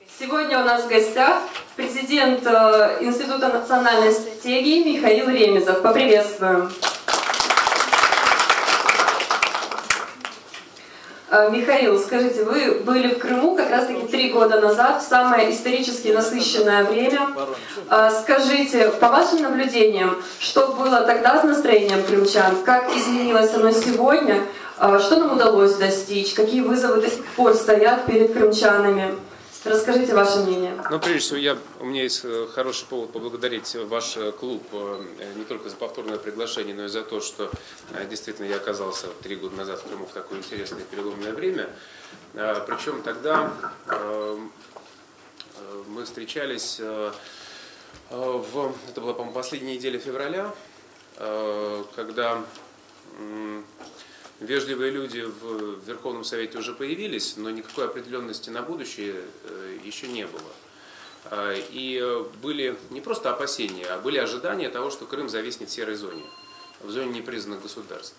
Сегодня у нас в гостях президент Института национальной стратегии Михаил Ремезов. Поприветствуем. Михаил, скажите, вы были в Крыму как раз-таки 3 года назад, в самое исторически насыщенное время. Скажите, по вашим наблюдениям, что было тогда с настроением крымчан, как изменилось оно сегодня, что нам удалось достичь, какие вызовы до сих пор стоят перед крымчанами? Расскажите ваше мнение. Ну, прежде всего, у меня есть хороший повод поблагодарить ваш клуб не только за повторное приглашение, но и за то, что действительно я оказался 3 года назад в Крыму в такое интересное переломное время. Причем тогда мы встречались, это была, по-моему, последняя неделя февраля, когда вежливые люди в Верховном Совете уже появились, но никакой определенности на будущее еще не было. И были не просто опасения, а были ожидания того, что Крым зависнет в серой зоне, в зоне непризнанных государств.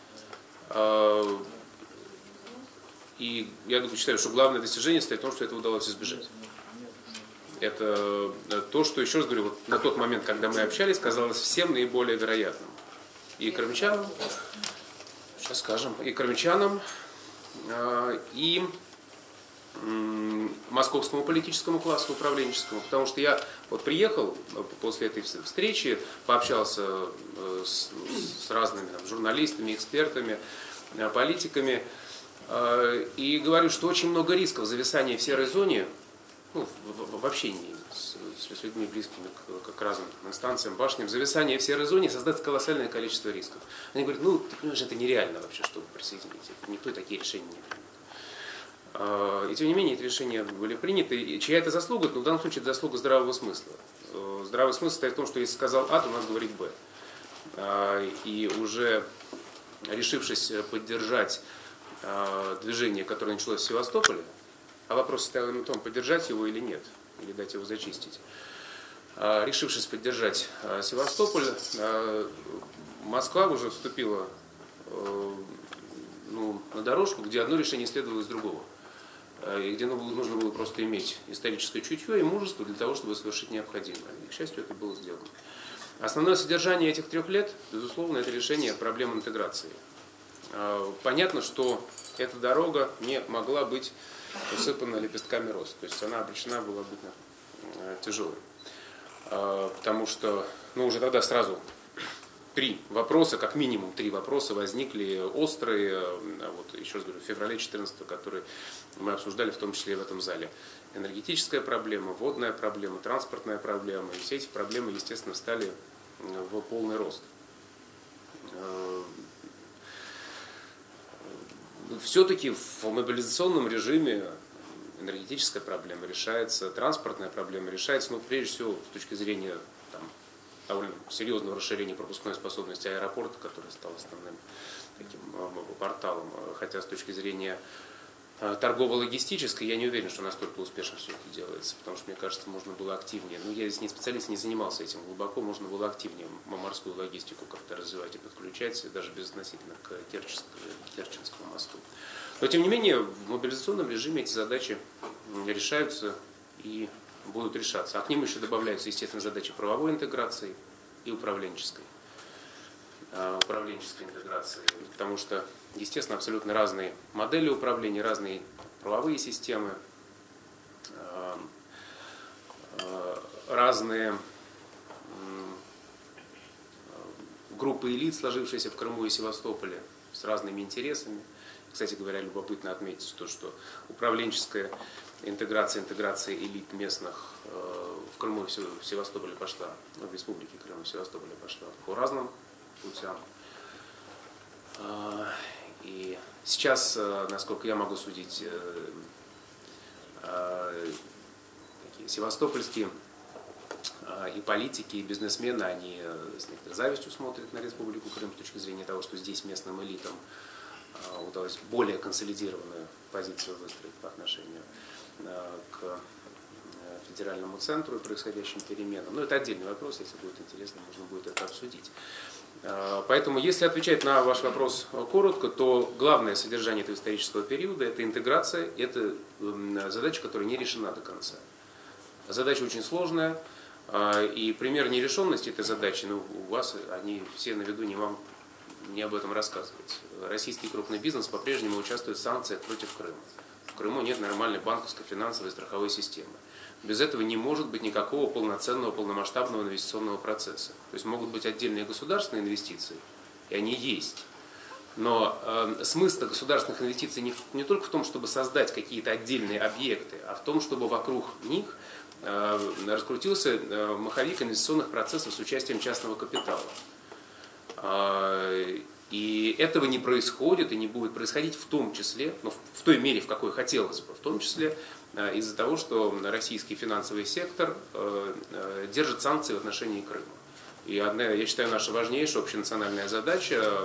И я считаю, что главное достижение стоит в том, что это удалось избежать. Это то, что, еще раз говорю, вот на тот момент, когда мы общались, казалось всем наиболее вероятным. И крымчанам, сейчас скажем, и крымчанам, и московскому политическому классу управленческому, потому что я вот приехал после этой встречи, пообщался с разными журналистами, экспертами, политиками, и говорю, что очень много рисков зависания в серой зоне, ну, в общении с людьми, близкими к разным инстанциям, башням, зависание в серой зоне создаст колоссальное количество рисков. Они говорят, ну, ты понимаешь, это нереально вообще, чтобы присоединить. Никто такие решения не примет. И тем не менее, эти решения были приняты. И чья это заслуга? Ну, в данном случае это заслуга здравого смысла. Здравый смысл состоит в том, что если сказал А, то надо говорить Б. И уже решившись поддержать движение, которое началось в Севастополе, а вопрос стоял на том, поддержать его или нет, или дать его зачистить. Решившись поддержать Севастополь, Москва уже вступила на дорожку, где одно решение следовало из другого. И где нужно было просто иметь историческое чутье и мужество для того, чтобы совершить необходимое. И, к счастью, это было сделано. Основное содержание этих 3 лет, безусловно, это решение проблем интеграции. Понятно, что эта дорога не могла быть усыпана лепестками роз. То есть она обречена была быть тяжелой. Потому что уже тогда сразу 3 вопроса, как минимум 3 вопроса возникли острые, вот еще раз говорю, в феврале 2014, которые мы обсуждали, в том числе и в этом зале. Энергетическая проблема, водная проблема, транспортная проблема. И все эти проблемы, естественно, встали в полный рост. Все-таки в мобилизационном режиме энергетическая проблема решается, транспортная проблема решается, но прежде всего с точки зрения довольно серьезного расширения пропускной способности аэропорта, который стал основным таким порталом, хотя с точки зрения торгово-логистической я не уверен, что настолько успешно все это делается, потому что, мне кажется, можно было активнее, я здесь не специалист, не занимался этим глубоко, можно было активнее морскую логистику как-то развивать и подключать, даже безотносительно к Керченскому мосту. Но, тем не менее, в мобилизационном режиме эти задачи решаются и будут решаться. А к ним еще добавляются, естественно, задачи правовой интеграции и управленческой интеграции. Потому что, естественно, абсолютно разные модели управления, разные правовые системы, разные группы элит, сложившиеся в Крыму и Севастополе, с разными интересами. Кстати говоря, любопытно отметить то, что управленческая интеграция элит местных в Крыму и в Севастополе пошла, в Республике Крым и в Севастополе пошла по разным путям. И сейчас, насколько я могу судить, такие севастопольские и политики, и бизнесмены, они с некоторой завистью смотрят на Республику Крым с точки зрения того, что здесь местным элитам удалось более консолидированную позицию выстроить по отношению к федеральному центру и происходящим переменам. Но это отдельный вопрос, если будет интересно, можно будет это обсудить. Поэтому, если отвечать на ваш вопрос коротко, то главное содержание этого исторического периода – это интеграция, это задача, которая не решена до конца. Задача очень сложная, и пример нерешенности этой задачи, ну, у вас они все на виду, не вам не об этом рассказывать. Российский крупный бизнес по-прежнему участвует в санкциях против Крыма. В Крыму нет нормальной банковской, финансовой, страховой системы. Без этого не может быть никакого полноценного, полномасштабного инвестиционного процесса. То есть могут быть отдельные государственные инвестиции, и они есть. Но смысл государственных инвестиций не только в том, чтобы создать какие-то отдельные объекты, а в том, чтобы вокруг них раскрутился маховик инвестиционных процессов с участием частного капитала. И этого не происходит и не будет происходить в том числе, ну, в той мере, в какой хотелось бы, в том числе из-за того, что российский финансовый сектор держит санкции в отношении Крыма. И одна, я считаю, наша важнейшая общенациональная задача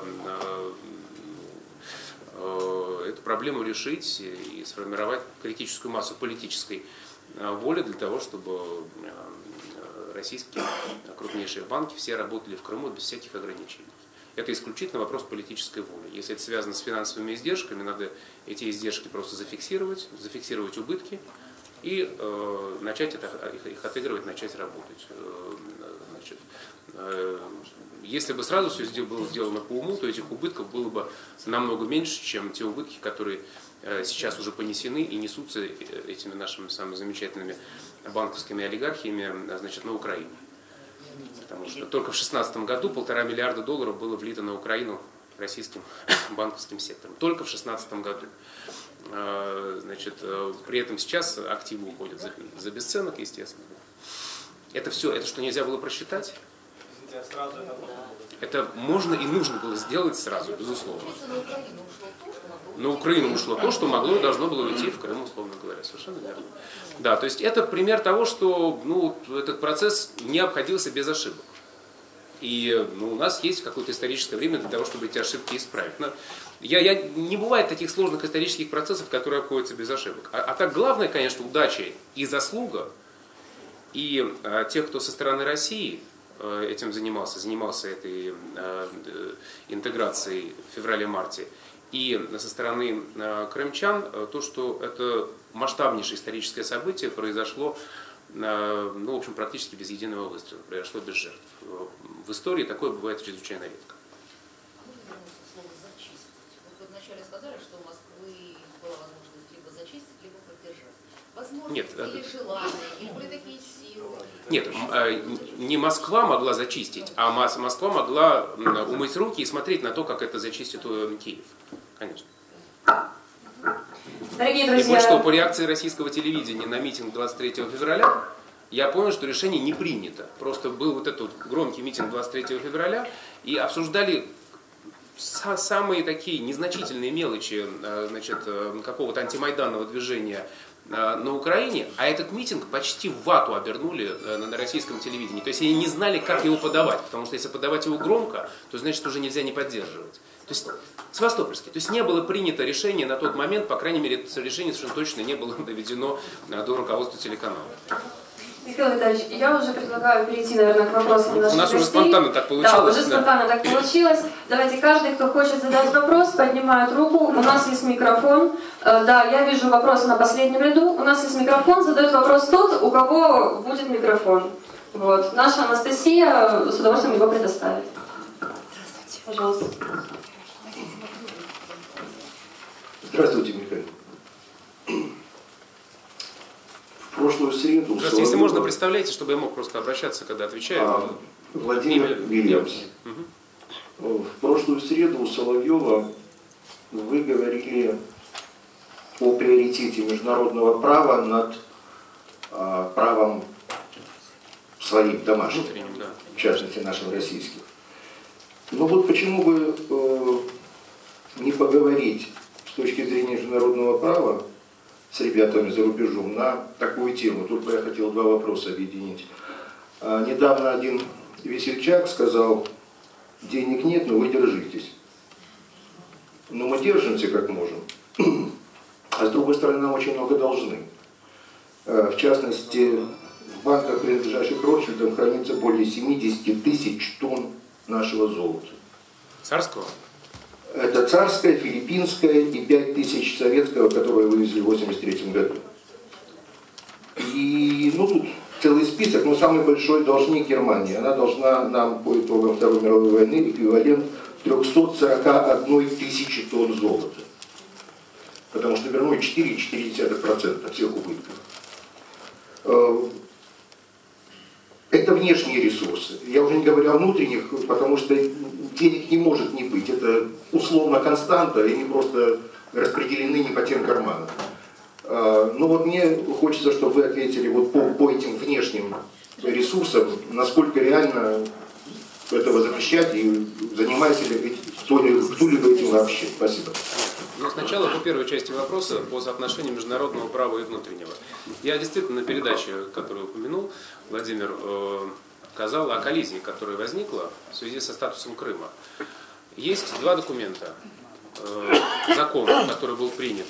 эту проблему решить и сформировать критическую массу политической воли для того, чтобы российские крупнейшие банки все работали в Крыму без всяких ограничений. Это исключительно вопрос политической воли. Если это связано с финансовыми издержками, надо эти издержки просто зафиксировать убытки и начать их отыгрывать, начать работать. Значит, если бы сразу все было сделано по уму, то этих убытков было бы намного меньше, чем те убытки, которые сейчас уже понесены и несутся этими нашими самыми замечательными банковскими олигархиями, значит, на Украине. Потому что только в 2016 году $1,5 миллиарда было влито на Украину российским банковским сектором. Только в 2016 году. Значит, при этом сейчас активы уходят за бесценок, естественно. Это все, это что нельзя было просчитать? Это можно и нужно было сделать сразу, безусловно. На Украину ушло то, что могло и должно было уйти в Крым, условно говоря. Совершенно верно. Да, то есть это пример того, что этот процесс не обходился без ошибок. И у нас есть какое-то историческое время для того, чтобы эти ошибки исправить. Но не бывает таких сложных исторических процессов, которые обходятся без ошибок. А так главное, конечно, удача и заслуга и тех, кто со стороны России этим занимался этой интеграцией в феврале-марте, и со стороны крымчан, то, что это масштабнейшее историческое событие произошло, в общем, практически без единого выстрела, произошло без жертв. В истории такое бывает чрезвычайно редко. Вы вначале сказали, что у Москвы была возможность либо зачистить, либо поддержать. Возможность Нет, или желание, или были такие силы? Нет, не Москва могла зачистить, а Москва могла умыть руки и смотреть на то, как это зачистит Киев. Конечно. Дорогие друзья, И больше того, по реакции российского телевидения на митинг 23 февраля, я понял, что решение не принято. Просто был вот этот громкий митинг 23 февраля, и обсуждали самые такие незначительные мелочи, значит, какого-то антимайданного движения на Украине, а этот митинг почти в вату обернули на российском телевидении. То есть они не знали, как его подавать, потому что если подавать его громко, то значит уже нельзя не поддерживать. То есть Севастопольский. То есть не было принято решение на тот момент, по крайней мере, это решение совершенно точно не было доведено до руководства телеканала. Михаил Витальевич, я уже предлагаю перейти, наверное, к вопросам наших гостей. У нас уже спонтанно так получилось. Да, уже спонтанно так получилось. Давайте каждый, кто хочет задать вопрос, поднимает руку. У нас есть микрофон. Да, я вижу вопрос на последнем ряду. У нас есть микрофон. Задает вопрос тот, у кого будет микрофон. Вот. Наша Анастасия с удовольствием его предоставит. Здравствуйте. Пожалуйста. Здравствуйте, Михаил. В прошлую среду... Здравствуйте, если можно, представляйте, чтобы я мог просто обращаться, когда отвечаю. Владимир Вильямс. В прошлую среду у Соловьева вы говорили о приоритете международного права над правом своим домашним, да. В частности нашим российским. Но вот почему бы не поговорить с точки зрения международного права с ребятами за рубежом на такую тему. Тут бы я хотел два вопроса объединить. Недавно один весельчак сказал: денег нет, но вы держитесь. Но мы держимся как можем. А с другой стороны, нам очень много должны. В частности, в банках, принадлежащих Ротшильдам, хранится более 70 тысяч тонн нашего золота. Царского? Это царское, филиппинское и 5 тысяч советского, которое вывезли в 1983 году. И, ну, тут целый список, но самый большой должник Германии. Она должна нам по итогам Второй мировой войны эквивалент 341 тысячи тонн золота. Потому что вернули 4,4% всех убытков. Это внешние ресурсы. Я уже не говорю о внутренних, потому что денег не может не быть. Это условно константа, и они просто распределены не по тем карманам. Ну вот мне хочется, чтобы вы ответили вот по этим внешним ресурсам, насколько реально этого защищать и занимается ли кто-либо этим вообще. Спасибо. Ну, сначала по первой части вопроса, по соотношению международного права и внутреннего. Я действительно на передаче, которую упомянул, Владимир, сказал о коллизии, которая возникла в связи со статусом Крыма. Есть два документа. Закон, который был принят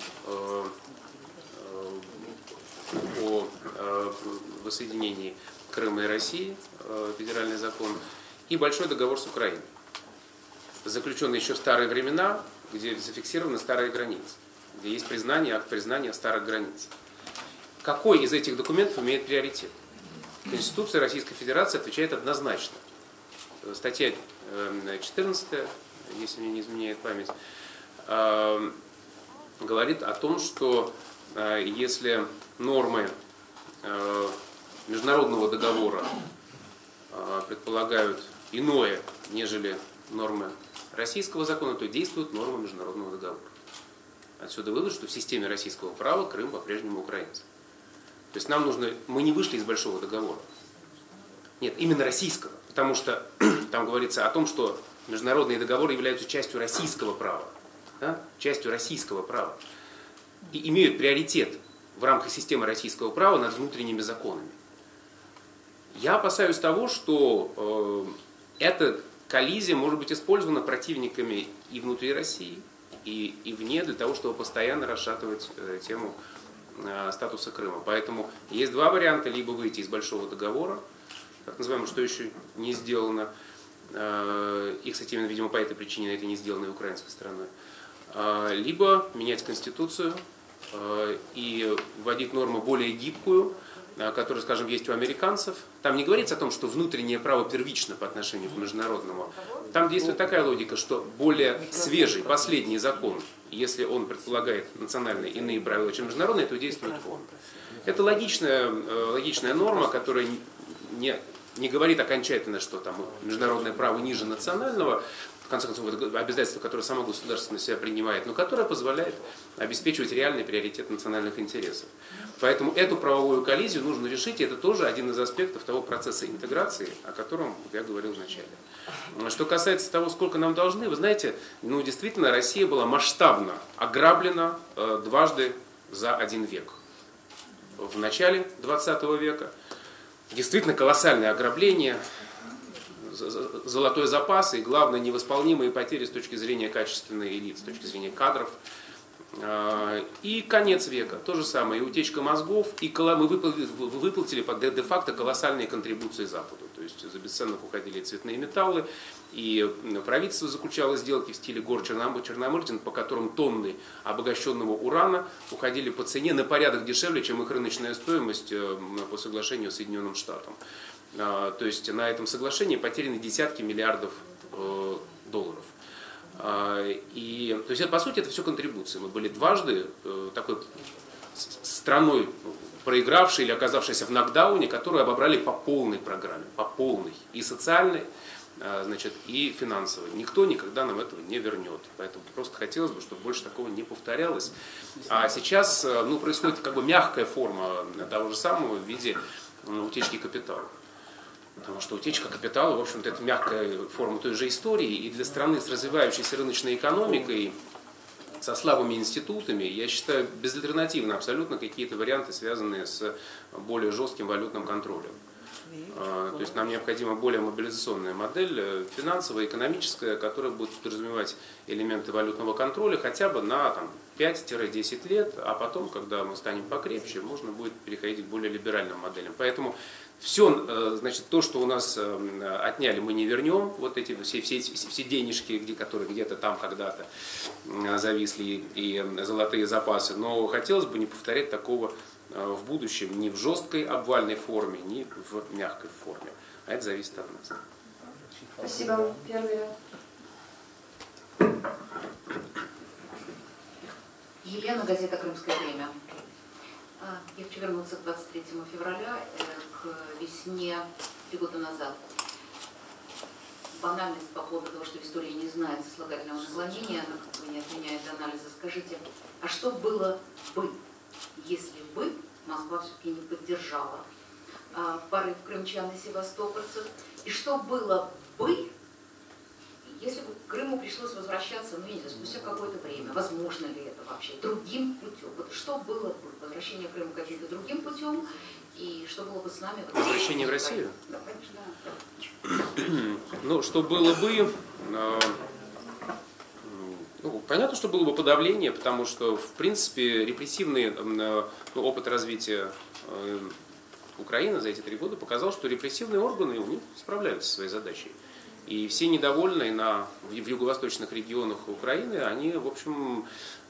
о воссоединении Крыма и России, федеральный закон, и большой договор с Украиной, заключенный еще в старые времена, где зафиксированы старые границы, где есть признание, акт признания старых границ. Какой из этих документов имеет приоритет? Конституция Российской Федерации отвечает однозначно. Статья 14, если мне не изменяет память, говорит о том, что если нормы международного договора предполагают иное, нежели нормы российского закона, то действуют нормы международного договора. Отсюда вывод, что в системе российского права Крым по-прежнему украинский. То есть нам нужно, мы не вышли из большого договора. Нет, именно российского, потому что там говорится о том, что международные договоры являются частью российского права, да? Частью российского права, и имеют приоритет в рамках системы российского права над внутренними законами. Я опасаюсь того, что эта коллизия может быть использована противниками и внутри России, и вне, для того, чтобы постоянно расшатывать тему статуса Крыма. Поэтому есть два варианта: либо выйти из большого договора, так называемого, что еще не сделано, и, кстати, именно, видимо, по этой причине это не сделано и украинской стороной, либо менять Конституцию и вводить норму более гибкую, которая, скажем, есть у американцев. Там не говорится о том, что внутреннее право первично по отношению к международному. Там действует такая логика, что более свежий, последний закон, если он предполагает национальные иные правила, чем международные, то действует он. Это логичная норма, которая не говорит окончательно, что там международное право ниже национального, в конце концов, это обязательство, которое само государство на себя принимает, но которое позволяет обеспечивать реальный приоритет национальных интересов. Поэтому эту правовую коллизию нужно решить, и это тоже один из аспектов того процесса интеграции, о котором я говорил вначале. Что касается того, сколько нам должны, вы знаете, ну действительно, Россия была масштабно ограблена дважды за один век. В начале 20 века действительно колоссальное ограбление, золотой запас и, главное, невосполнимые потери с точки зрения качественной элиты, с точки зрения кадров. И конец века, то же самое, и утечка мозгов, и мы выплатили де-факто колоссальные контрибуции Западу. То есть за бесценок уходили цветные металлы, и правительство заключало сделки в стиле гор Черномырдин, по которым тонны обогащенного урана уходили по цене на порядок дешевле, чем их рыночная стоимость по соглашению с Соединенным Штатом. То есть на этом соглашении потеряны десятки миллиардов долларов. И, то есть, это, по сути, это все контрибуции. Мы были дважды такой страной, проигравшей или оказавшейся в нокдауне, которую обобрали по полной программе, по полной, и социальной, значит, и финансовой. Никто никогда нам этого не вернет. Поэтому просто хотелось бы, чтобы больше такого не повторялось. А сейчас происходит как бы мягкая форма того же самого в виде утечки капитала. Потому что утечка капитала, в общем-то, это мягкая форма той же истории. И для страны с развивающейся рыночной экономикой, со слабыми институтами, я считаю, безальтернативно абсолютно какие-то варианты, связанные с более жестким валютным контролем. То есть нам необходима более мобилизационная модель, финансовая, экономическая, которая будет подразумевать элементы валютного контроля хотя бы на 5-10 лет, а потом, когда мы станем покрепче, можно будет переходить к более либеральным моделям. Поэтому все, значит, то, что у нас отняли, мы не вернем. Вот эти все денежки, которые где-то там когда-то зависли, и золотые запасы. Но хотелось бы не повторять такого в будущем ни в жесткой обвальной форме, ни в мягкой форме. А это зависит от нас. Спасибо. Первый ряд. Елена, газета «Крымское время». Я хочу вернуться к 23 февраля, к весне 3 года назад. Банальность по поводу того, что история не знает сослагательного наклонения, она не отменяет анализа. Скажите, а что было бы, если бы Москва все-таки не поддержала порыв крымчан и севастопольцев? И что было бы, если бы Крыму пришлось возвращаться, ну, я не знаю, спустя какое-то время, возможно ли это вообще, другим путем? Вот что было бы, возвращение Крыма каким-то другим путем, и что было бы с нами? Возвращение в Россию? Да, конечно. Ну, что было бы... понятно, что было бы подавление, потому что, в принципе, репрессивный опыт развития Украины за эти 3 года показал, что репрессивные органы у них справляются со своей задачей. И все недовольные в юго-восточных регионах Украины, они, в общем,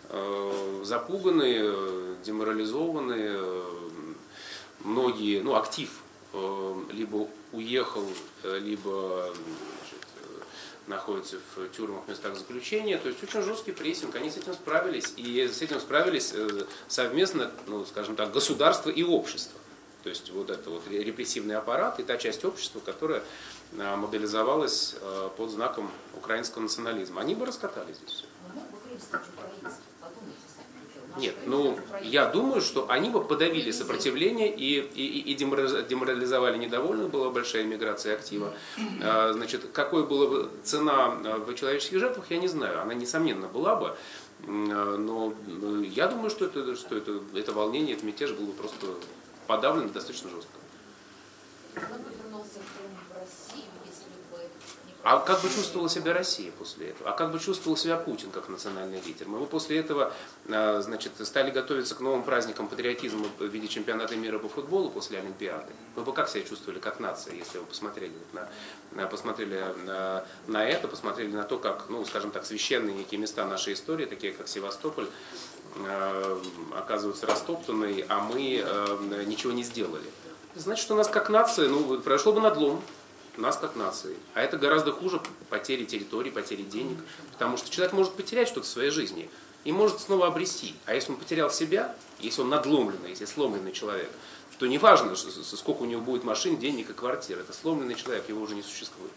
запуганы, деморализованы. Многие, актив либо уехал, либо находятся в тюрьмах, местах заключения. То есть очень жесткий прессинг. Они с этим справились. И с этим справились совместно, скажем так, государство и общество. То есть вот это вот репрессивный аппарат и та часть общества, которая мобилизовалась под знаком украинского национализма. Они бы раскатали здесь все. Нет, я думаю, что они бы подавили сопротивление и деморализовали недовольных, была большая миграция актива. Значит, какой была бы цена в человеческих жертвах, я не знаю. Она, несомненно, была бы. Но я думаю, что это волнение, этот мятеж был бы просто подавлен достаточно жестко. А как бы чувствовала себя Россия после этого? А как бы чувствовал себя Путин как национальный лидер? Мы бы после этого, значит, стали готовиться к новым праздникам патриотизма в виде чемпионата мира по футболу после Олимпиады. Мы бы как себя чувствовали как нация, если вы посмотрели на это, посмотрели на то, как, скажем так, священные некие места нашей истории, такие как Севастополь, оказываются растоптаны, а мы ничего не сделали. Значит, что у нас как нация, произошло бы надлом. Нас как нации. А это гораздо хуже потери территории, потери денег. Потому что человек может потерять что-то в своей жизни и может снова обрести. А если он потерял себя, если он надломленный, если сломленный человек, то неважно, сколько у него будет машин, денег и квартир. Это сломленный человек, его уже не существует.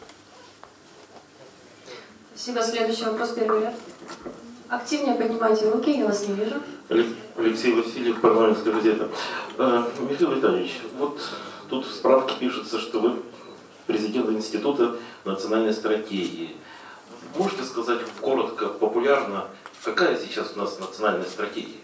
Спасибо. Следующий вопрос, первый ряд. Активнее поднимайте руки, я вас не вижу. Алексей Васильев, Парламентская газета. Михаил Витальевич, вот тут в справке пишется, что вы президент Института национальной стратегии. Можете сказать коротко, популярно, какая сейчас у нас национальная стратегия?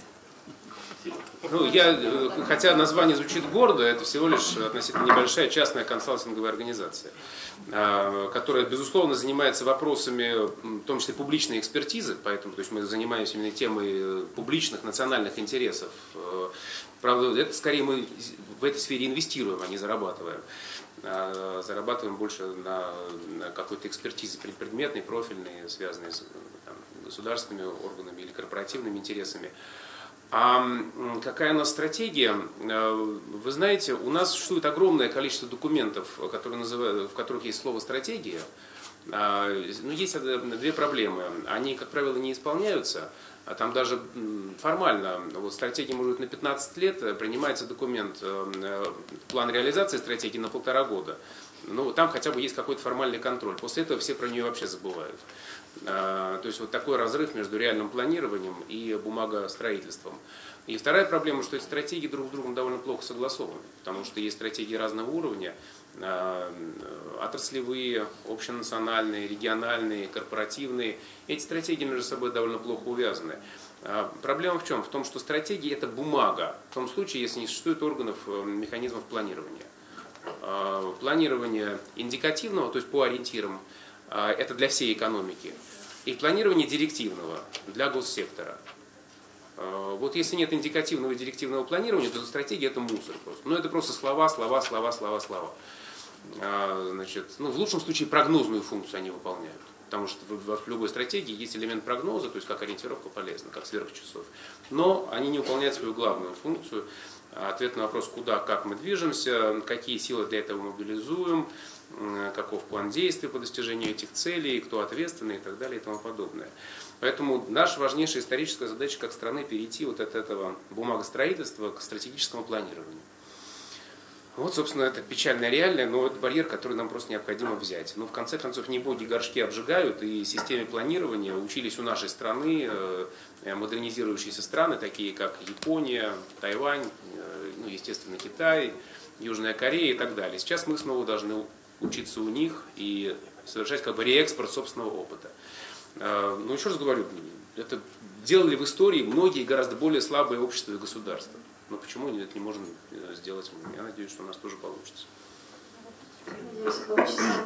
Хотя название звучит гордо, это всего лишь относительно небольшая частная консалтинговая организация, которая, безусловно, занимается вопросами, в том числе публичной экспертизы, поэтому то есть мы занимаемся именно темой публичных национальных интересов. Правда, это скорее мы в этой сфере инвестируем, а не зарабатываем. Зарабатываем больше на какой-то экспертизе предметной, профильной, связанной с государственными органами или корпоративными интересами. А какая у нас стратегия? Вы знаете, у нас существует огромное количество документов, в которых есть слово «стратегия». Но есть 2 проблемы. Они, как правило, не исполняются. А там даже формально, стратегия может быть на 15 лет, принимается документ, план реализации стратегии на 1,5 года. Там хотя бы есть какой-то формальный контроль. После этого все про нее вообще забывают. То есть вот такой разрыв между реальным планированием и бумагостроительством. И вторая проблема, что эти стратегии друг с другом довольно плохо согласованы. Потому что есть стратегии разного уровня, отраслевые, общенациональные, региональные, корпоративные. Эти стратегии между собой довольно плохо увязаны. Проблема в чем? В том, что стратегия – это бумага, в том случае, если не существует органов, механизмов планирования. планирование индикативного, то есть по ориентирам, это для всей экономики, и планирование директивного для госсектора. Вот если нет индикативного и директивного планирования, то стратегия это мусор просто. Ну это просто слова. Значит, ну, в лучшем случае прогнозную функцию они выполняют. Потому что в любой стратегии есть элемент прогноза, то есть как ориентировка полезна, как сверхчасов. Но они не выполняют свою главную функцию. Ответ на вопрос, куда, как мы движемся, какие силы для этого мобилизуем, каков план действий по достижению этих целей, кто ответственный и так далее и тому подобное. Поэтому наша важнейшая историческая задача как страны перейти вот от этого бумагостроительства к стратегическому планированию. Вот, собственно, это печально реальное, но это барьер, который нам просто необходимо взять. Но в конце концов не боги горшки обжигают, и системе планирования учились у нашей страны модернизирующиеся страны, такие как Япония, Тайвань, ну, естественно, Китай, Южная Корея и так далее. Сейчас мы снова должны учиться у них и совершать как бы реэкспорт собственного опыта. Но еще раз говорю, это делали в истории многие гораздо более слабые общества и государства. Но почему это не можно сделать мы? Я надеюсь, что у нас тоже получится. Надеюсь, получится.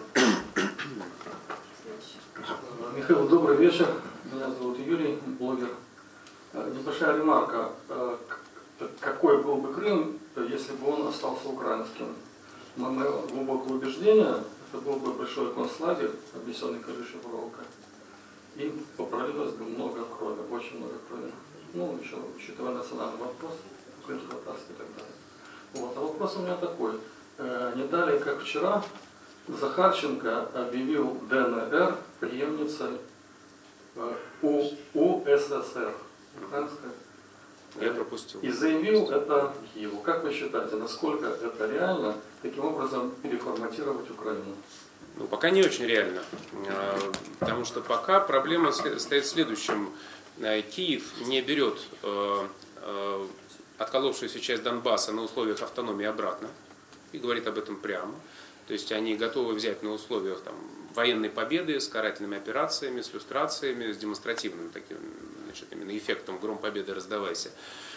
Михаил, добрый вечер. Меня зовут Юрий, блогер. Небольшая ремарка. Какой был бы Крым, если бы он остался украинским? Мое глубокое убеждение, это был бы большой концлагерь, обнесенный крышей проволокой. И попролилось бы много крови, очень много крови. Ну, еще учитывая национальный вопрос, крымско-татарский и так далее. Вот. А вопрос у меня такой. Не далее, как вчера, Захарченко объявил ДНР преемницей УССР. Украинская. Я пропустил. И заявил это Киеву. Как вы считаете, насколько это реально таким образом переформатировать Украину? Ну, пока не очень реально. Потому что пока проблема стоит в следующем. Киев не берет отколовшуюся часть Донбасса на условиях автономии обратно. И говорит об этом прямо. То есть они готовы взять на условиях там, военной победы с карательными операциями, с люстрациями, с демонстративным таким, значит, именно эффектом «Гром победы, раздавайся».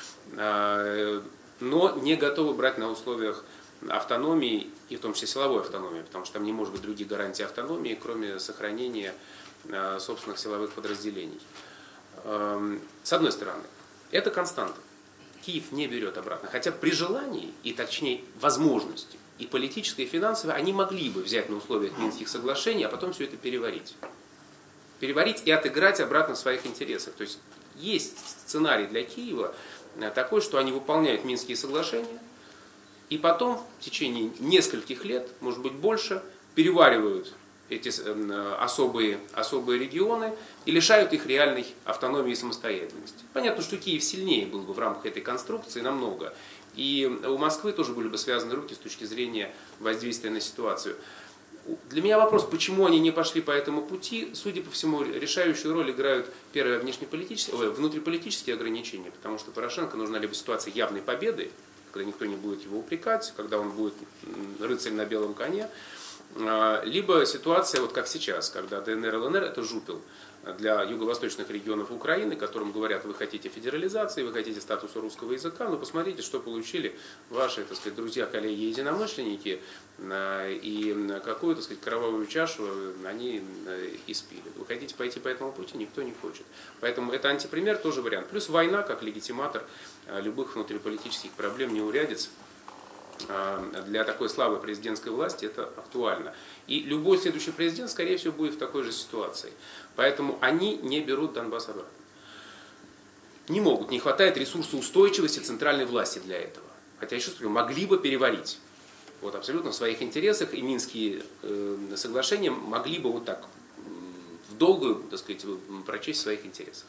Но не готовы брать на условиях автономии, и в том числе силовой автономии, потому что там не может быть других гарантий автономии, кроме сохранения собственных силовых подразделений. С одной стороны, это константа. Киев не берет обратно. Хотя при желании, и точнее возможности, и политической, и финансовой, они могли бы взять на условиях Минских соглашений, а потом все это переварить. Переварить и отыграть обратно в своих интересах. То есть есть сценарий для Киева такой, что они выполняют Минские соглашения, и потом в течение нескольких лет, может быть больше, переваривают эти особые регионы и лишают их реальной автономии и самостоятельности. Понятно, что Киев сильнее был бы в рамках этой конструкции намного. И у Москвы тоже были бы связаны руки с точки зрения воздействия на ситуацию. Для меня вопрос, почему они не пошли по этому пути, судя по всему, решающую роль играют первые внутриполитические ограничения, потому что Порошенко нужна либо ситуация явной победы, когда никто не будет его упрекать, когда он будет рыцарь на белом коне, либо ситуация, вот как сейчас, когда ДНР и ЛНР это жупел для юго-восточных регионов Украины, которым говорят, вы хотите федерализации, вы хотите статуса русского языка, но посмотрите, что получили ваши, так сказать, друзья, коллеги, единомышленники, и какую, так сказать, кровавую чашу они испили. Вы хотите пойти по этому пути, никто не хочет. Поэтому это антипример, тоже вариант. Плюс война, как легитиматор любых внутриполитических проблем, неурядиц. Для такой слабой президентской власти это актуально. И любой следующий президент, скорее всего, будет в такой же ситуации. Поэтому они не берут Донбасс обратно. Не могут, не хватает ресурса устойчивости центральной власти для этого. Хотя, еще раз говорю, могли бы переварить. Вот абсолютно в своих интересах, и Минские соглашения могли бы вот так в долгую, так сказать, прочесть в своих интересах.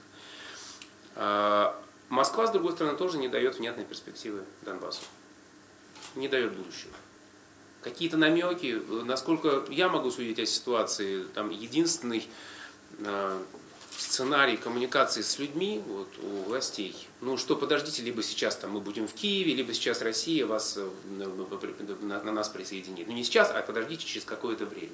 Москва, с другой стороны, тоже не дает внятной перспективы Донбассу. Не дает будущего. Какие-то намеки, насколько я могу судить о ситуации, там единственный сценарий коммуникации с людьми вот, у властей. Ну что, подождите, либо сейчас там, мы будем в Киеве, либо сейчас Россия вас, на нас присоединит. Ну не сейчас, а подождите через какое-то время.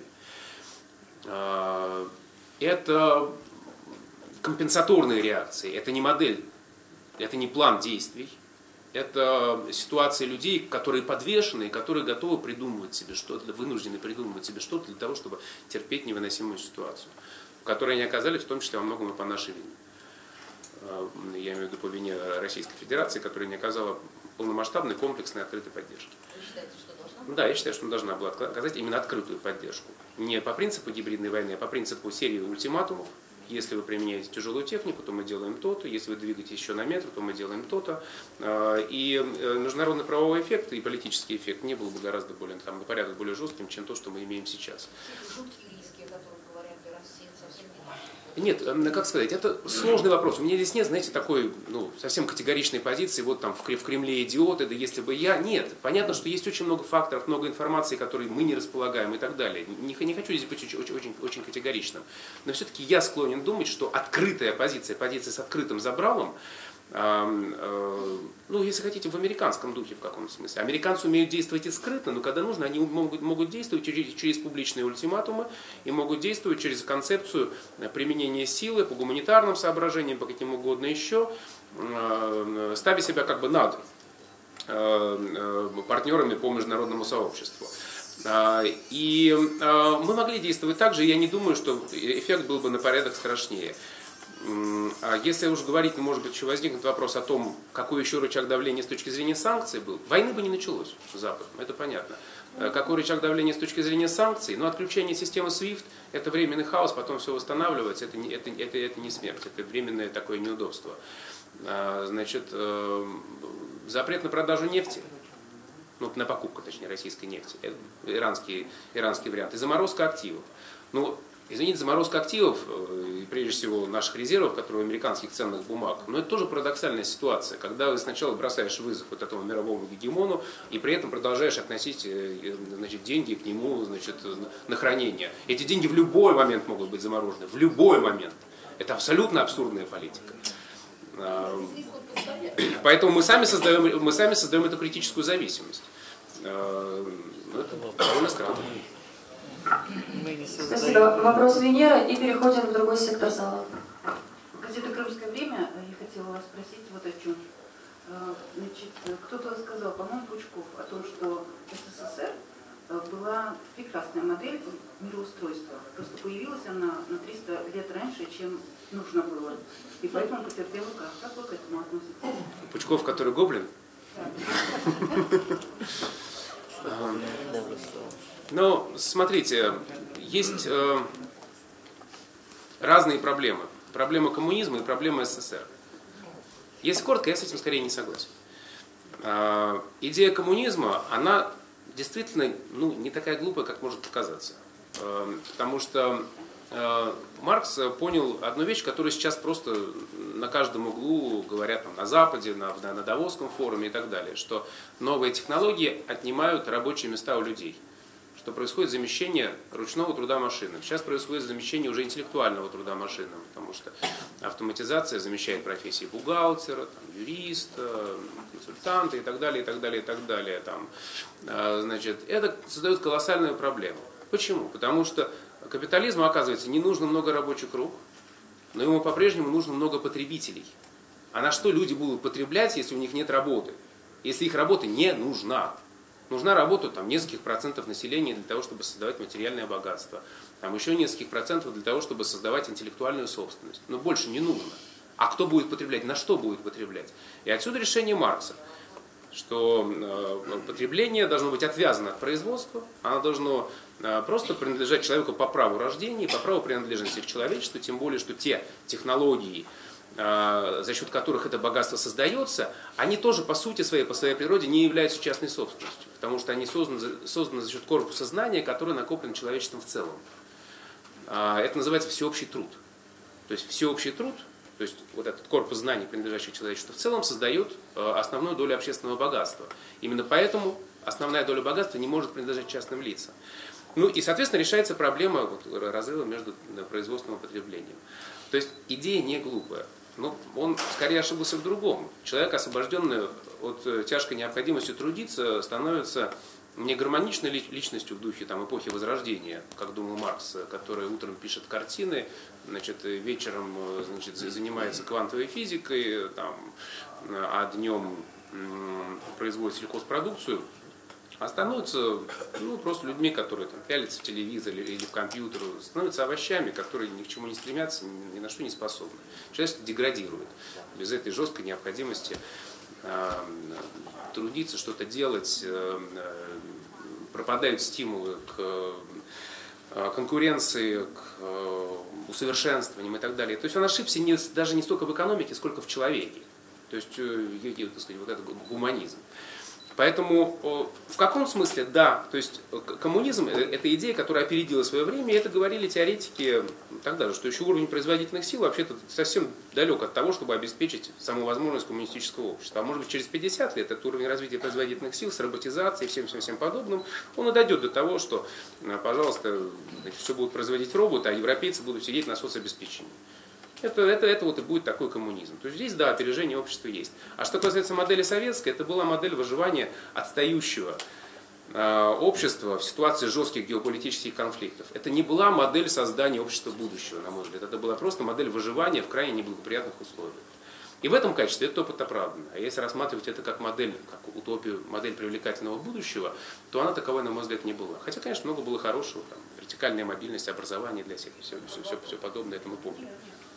Это компенсаторные реакции, это не модель, это не план действий. это ситуация людей, которые подвешены и которые готовы придумывать себе что-то, вынуждены придумывать себе что-то для того, чтобы терпеть невыносимую ситуацию, в которой они оказались, в том числе во многом и по нашей вине. Я имею в виду по вине Российской Федерации, которая не оказала полномасштабной, комплексной, открытой поддержки. Вы считаете, что должна? Да, я считаю, что она должна была оказать именно открытую поддержку. Не по принципу гибридной войны, а по принципу серии ультиматумов. Если вы применяете тяжелую технику, то мы делаем то-то. Если вы двигаетесь еще на метр, то мы делаем то-то. И международный правовой эффект и политический эффект не был бы гораздо более, там, на порядок более жестким, чем то, что мы имеем сейчас. Жуткие риски, о которых говорят для России, совсем не наши. Нет, как сказать, это сложный вопрос. У меня здесь нет, знаете, такой, совсем категоричной позиции, вот там в Кремле идиоты, да если бы я. Нет, понятно, что есть очень много факторов, много информации, которой мы не располагаем и так далее. Не хочу здесь быть очень категоричным. Но все-таки я склонен думать, что открытая позиция с открытым забралом, если хотите, в американском духе в каком-то смысле. Американцы умеют действовать и скрытно, но когда нужно, они могут действовать через публичные ультиматумы и могут действовать через концепцию применения силы по гуманитарным соображениям, по каким угодно еще, ставя себя как бы над партнерами по международному сообществу. И мы могли действовать так же, и я не думаю, что эффект был бы на порядок страшнее. А если уж говорить, может быть, еще возникнет вопрос о том, какой еще рычаг давления с точки зрения санкций был, войны бы не началось с Западом, это понятно. Какой рычаг давления с точки зрения санкций? Отключение системы SWIFT – это временный хаос, потом все восстанавливается, это не смерть, это временное такое неудобство. Запрет на продажу нефти, на покупку, точнее, российской нефти, это иранский вариант, и заморозка активов. Извините, заморозка активов, и прежде всего наших резервов, которые у американских ценных бумаг, но это тоже парадоксальная ситуация, когда вы сначала бросаешь вызов вот этому мировому гегемону и при этом продолжаешь относить деньги к нему на хранение. Эти деньги в любой момент могут быть заморожены, в любой момент. Это абсолютно абсурдная политика. Поэтому мы сами создаем эту критическую зависимость. Это довольно странно. Спасибо. Вопрос Венера, и переходим в другой сектор зала. Газета «Крымское время», я хотела вас спросить вот о чем. Кто-то сказал, по-моему, Пучков, о том, что СССР была прекрасная модель мироустройства. Просто появилась она на 300 лет раньше, чем нужно было. И поэтому потерпела крах. Как вы к этому относитесь? Пучков, который гоблин? Но смотрите, есть разные проблемы. Проблема коммунизма и проблема СССР. Если коротко, я с этим скорее не согласен. Идея коммунизма, она действительно не такая глупая, как может показаться. Потому что Маркс понял одну вещь, которую сейчас просто на каждом углу говорят на Западе, на Давосском форуме и так далее, что новые технологии отнимают рабочие места у людей. Что происходит замещение ручного труда машинами. Сейчас происходит замещение уже интеллектуального труда машинами, потому что автоматизация замещает профессии бухгалтера, юриста, консультанта и так далее, и так далее, и так далее. Это создает колоссальную проблему. Почему? Потому что капитализму, оказывается, не нужно много рабочих рук, но ему по-прежнему нужно много потребителей. А на что люди будут потреблять, если у них нет работы? Если их работа не нужна? Нужна работа нескольких процентов населения для того, чтобы создавать материальное богатство. Еще нескольких процентов для того, чтобы создавать интеллектуальную собственность. Но больше не нужно. А кто будет потреблять? На что будет потреблять? И отсюда решение Маркса, что потребление должно быть отвязано от производства, оно должно просто принадлежать человеку по праву рождения, по праву принадлежности к человечеству, тем более, что те технологии, за счет которых это богатство создается, они тоже по сути своей, по своей природе не являются частной собственностью, потому что они созданы за счет корпуса знания, который накоплен человечеством в целом. Это называется всеобщий труд. То есть всеобщий труд, то есть вот этот корпус знаний, принадлежащий человечеству в целом, создает основную долю общественного богатства. Именно поэтому основная доля богатства не может принадлежать частным лицам. И, соответственно, решается проблема разрыва между производством и потреблением. То есть идея не глупая. Но он скорее ошибался в другом. Человек, освобожденный от тяжкой необходимости трудиться, становится не гармоничной личностью в духе эпохи Возрождения, как думал Маркс, который утром пишет картины, вечером занимается квантовой физикой, а днем производят сельхозпродукцию, а становятся просто людьми, которые там пялятся в телевизор или в компьютер, становятся овощами, которые ни к чему не стремятся, ни на что не способны. Человечество деградирует без этой жесткой необходимости трудиться, что-то делать, пропадают стимулы к конкуренции, к усовершенствованиям и так далее. То есть он ошибся даже не столько в экономике, сколько в человеке. То есть, так сказать, вот это гуманизм. Поэтому в каком смысле, да, то есть коммунизм – это идея, которая опередила свое время, и это говорили теоретики тогда же, что еще уровень производительных сил вообще-то совсем далек от того, чтобы обеспечить саму возможность коммунистического общества. А может быть через 50 лет этот уровень развития производительных сил с роботизацией и всем подобным, он и дойдет до того, что, пожалуйста, все будут производить роботы, а европейцы будут сидеть на соцобеспечении. Это вот и будет такой коммунизм. То есть здесь, да, опережение общества есть. А что касается модели советской, это была модель выживания отстающего общества в ситуации жестких геополитических конфликтов. Это не была модель создания общества будущего, на мой взгляд. Это была просто модель выживания в крайне неблагоприятных условиях. И в этом качестве этот опыт оправдан. А если рассматривать это как модель, как утопию, модель привлекательного будущего, то она таковой, на мой взгляд, не была. Хотя, конечно, много было хорошего. Там, вертикальная мобильность, образование для всех, все подобное, это мы помним.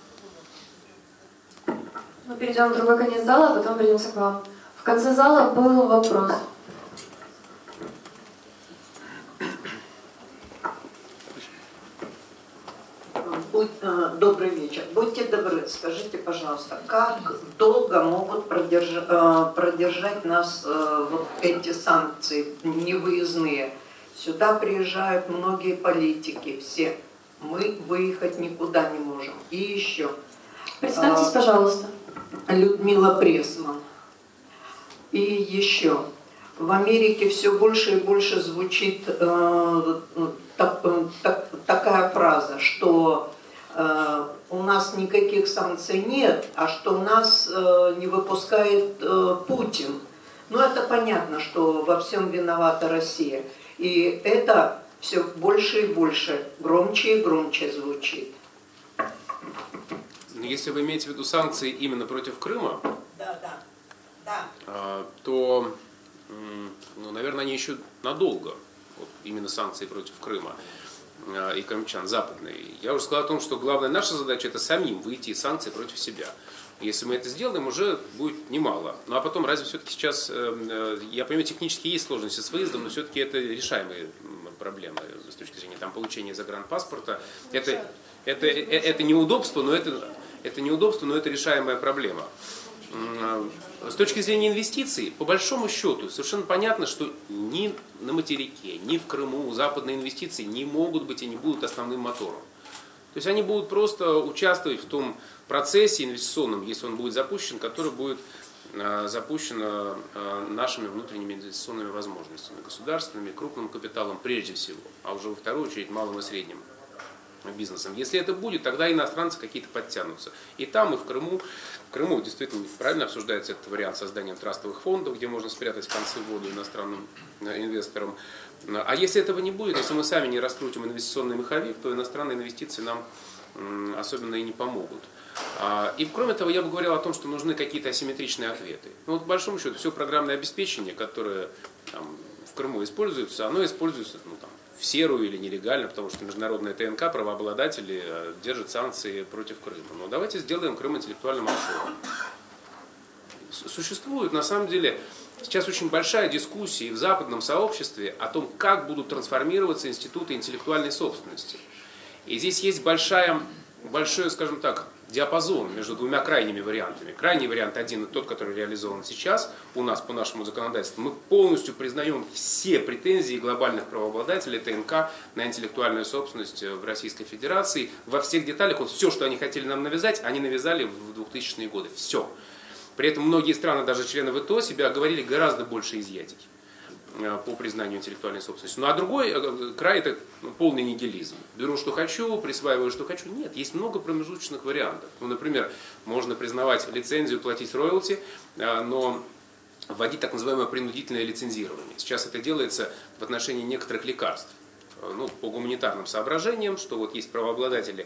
Мы перейдем в другой конец зала, а потом вернемся к вам. В конце зала был вопрос. Добрый вечер. Будьте добры, скажите, пожалуйста, как долго могут продержать нас вот эти санкции невыездные? Сюда приезжают многие политики, все. Мы выехать никуда не можем. И еще. Представьтесь, пожалуйста. Людмила Пресман. И еще. В Америке все больше и больше звучит такая фраза, что у нас никаких санкций нет, а что нас не выпускает Путин. Ну, это понятно, что во всем виновата Россия. И это все больше и больше, громче и громче звучит. Если вы имеете в виду санкции именно против Крыма, то, наверное, они еще надолго, вот, именно санкции против Крыма и крымчан, западные. Я уже сказал о том, что главная наша задача – это самим выйти из санкций против себя. Если мы это сделаем, уже будет немало. Ну а потом, разве все-таки сейчас, я понимаю, технически есть сложности с выездом, но все-таки это решаемые проблемы с точки зрения там, получения загранпаспорта. Это неудобство, но это решаемая проблема. С точки зрения инвестиций, по большому счету, совершенно понятно, что ни на материке, ни в Крыму западные инвестиции не могут быть и не будут основным мотором. То есть они будут просто участвовать в том процессе инвестиционном, если он будет запущен, который будет запущен нашими внутренними инвестиционными возможностями, государственными, крупным капиталом прежде всего, а уже во вторую очередь малым и средним бизнесом. Если это будет, тогда иностранцы какие-то подтянутся. И там, и в Крыму. В Крыму действительно правильно обсуждается этот вариант создания трастовых фондов, где можно спрятать концы в воду иностранным инвесторам. А если этого не будет, если мы сами не раскрутим инвестиционный маховик, то иностранные инвестиции нам особенно и не помогут. И кроме того, я бы говорил о том, что нужны какие-то асимметричные ответы. Ну, вот, по большому счету, все программное обеспечение, которое там, в Крыму используется, оно используется в серую или нелегально, потому что международная ТНК, правообладатели держат санкции против Крыма. Но давайте сделаем Крым интеллектуальным офшором. Существует, на самом деле, сейчас очень большая дискуссия и в западном сообществе о том, как будут трансформироваться институты интеллектуальной собственности. И здесь есть большой, скажем так, диапазон между двумя крайними вариантами. Крайний вариант один, тот, который реализован сейчас у нас по нашему законодательству. Мы полностью признаем все претензии глобальных правообладателей ТНК на интеллектуальную собственность в Российской Федерации. Во всех деталях, вот все, что они хотели нам навязать, они навязали в 2000-е годы. Все. При этом многие страны, даже члены ВТО, себя оговорили гораздо больше изъятий по признанию интеллектуальной собственности. Ну а другой край – это полный нигилизм. Беру, что хочу, присваиваю, что хочу. Нет, есть много промежуточных вариантов. Ну, например, можно признавать лицензию, платить роялти, но вводить так называемое принудительное лицензирование. Сейчас это делается в отношении некоторых лекарств. Ну, по гуманитарным соображениям, что вот есть правообладатели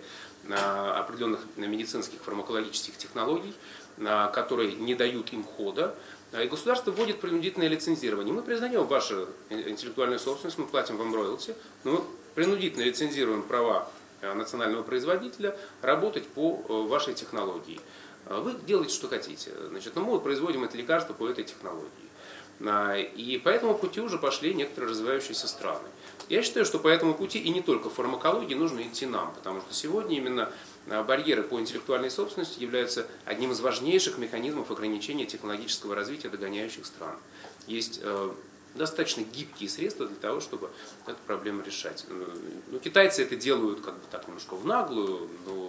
определенных медицинских фармакологических технологий, которые не дают им хода. И государство вводит принудительное лицензирование. Мы признаем вашу интеллектуальную собственность, мы платим вам роялти, но мы принудительно лицензируем права национального производителя работать по вашей технологии. Вы делаете, что хотите. Значит, но мы производим это лекарство по этой технологии. И по этому пути уже пошли некоторые развивающиеся страны. Я считаю, что по этому пути и не только в фармакологии нужно идти нам, потому что сегодня именно барьеры по интеллектуальной собственности являются одним из важнейших механизмов ограничения технологического развития догоняющих стран. Есть достаточно гибкие средства для того, чтобы эту проблему решать. Ну, китайцы это делают как бы так немножко в наглую, но